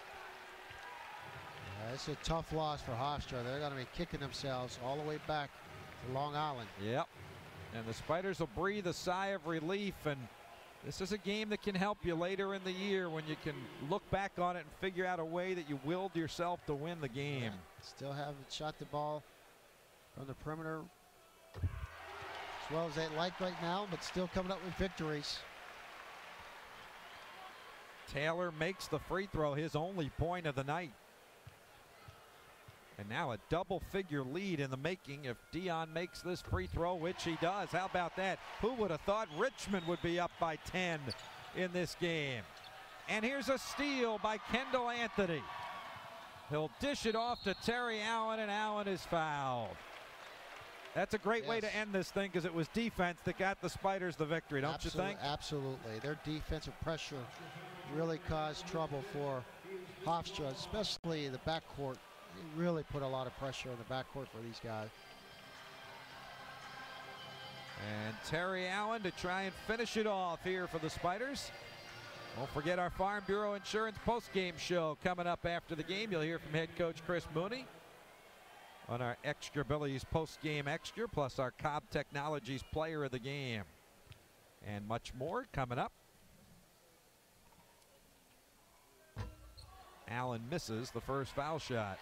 Yeah, it's a tough loss for Hofstra. They're going to be kicking themselves all the way back to Long Island. Yep, and the Spiders will breathe a sigh of relief, and this is a game that can help you later in the year when you can look back on it and figure out a way that you willed yourself to win the game. Yeah, still haven't shot the ball from the perimeter as well as they'd like right now, but still coming up with victories. Taylor makes the free throw, his only point of the night. And now a double figure lead in the making if Deion makes this free throw, which he does. How about that? Who would have thought Richmond would be up by ten in this game? And here's a steal by Kendall Anthony. He'll dish it off to Terry Allen, and Allen is fouled. That's a great yes. way to end this thing because it was defense that got the Spiders the victory, don't Absolute, you think? Absolutely. Their defensive pressure really caused trouble for Hofstra, especially the backcourt. They really put a lot of pressure on the backcourt for these guys. And Terry Allen to try and finish it off here for the Spiders. Don't forget our Farm Bureau Insurance post-game show coming up after the game. You'll hear from head coach Chris Mooney on our Extra Billy's post-game extra, plus our Cobb Technologies player of the game. And much more coming up. Allen misses the first foul shot.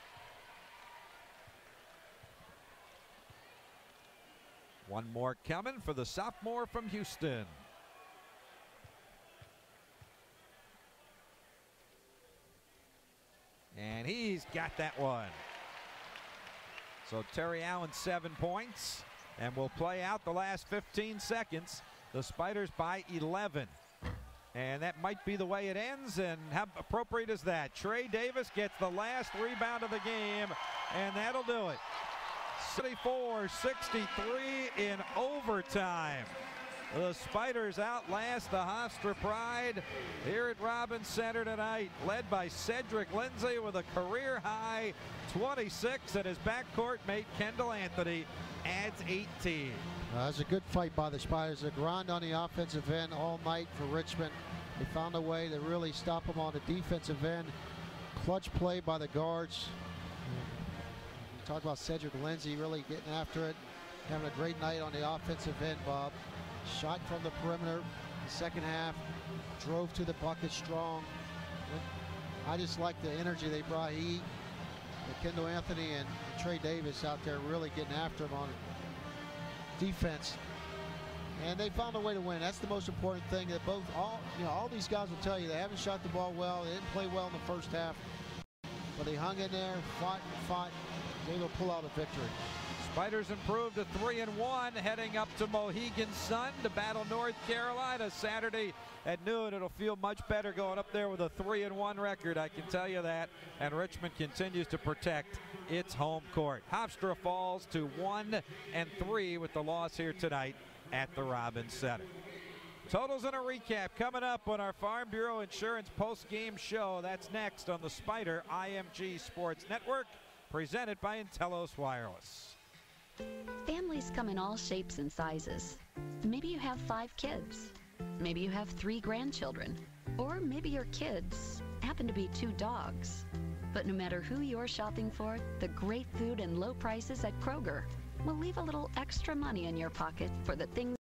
One more coming for the sophomore from Houston. And he's got that one. So Terry Allen, seven points, and we'll play out the last fifteen seconds. The Spiders by eleven. And that might be the way it ends, and how appropriate is that? Trey Davis gets the last rebound of the game, and that'll do it. seventy-four sixty-three in overtime. The Spiders outlast the Hofstra Pride here at Robins Center tonight, led by Cedric Lindsey with a career-high twenty-six, and his backcourt mate Kendall Anthony adds eighteen. Uh, it was a good fight by the Spiders. A grind on the offensive end all night for Richmond. They found a way to really stop them on the defensive end. Clutch play by the guards. We talked about Cedric Lindsey really getting after it, having a great night on the offensive end, Bob. Shot from the perimeter, the second half, drove to the bucket strong. I just like the energy they brought. He, Kendall Anthony and Trey Davis out there really getting after him on defense. And they found a way to win. That's the most important thing. That both, all you know, all these guys will tell you they haven't shot the ball well. They didn't play well in the first half, but they hung in there, fought and fought. They will pull out a victory. Spiders improved to three and one, heading up to Mohegan Sun to battle North Carolina Saturday at noon. It'll feel much better going up there with a three and one record, I can tell you that. And Richmond continues to protect its home court. Hofstra falls to one and three with the loss here tonight at the Robins Center. Totals and a recap coming up on our Farm Bureau Insurance post-game show. That's next on the Spider I M G Sports Network, presented by Intellos Wireless. Families come in all shapes and sizes. Maybe you have five kids. Maybe you have three grandchildren. Or maybe your kids happen to be two dogs. But no matter who you're shopping for, the great food and low prices at Kroger will leave a little extra money in your pocket for the things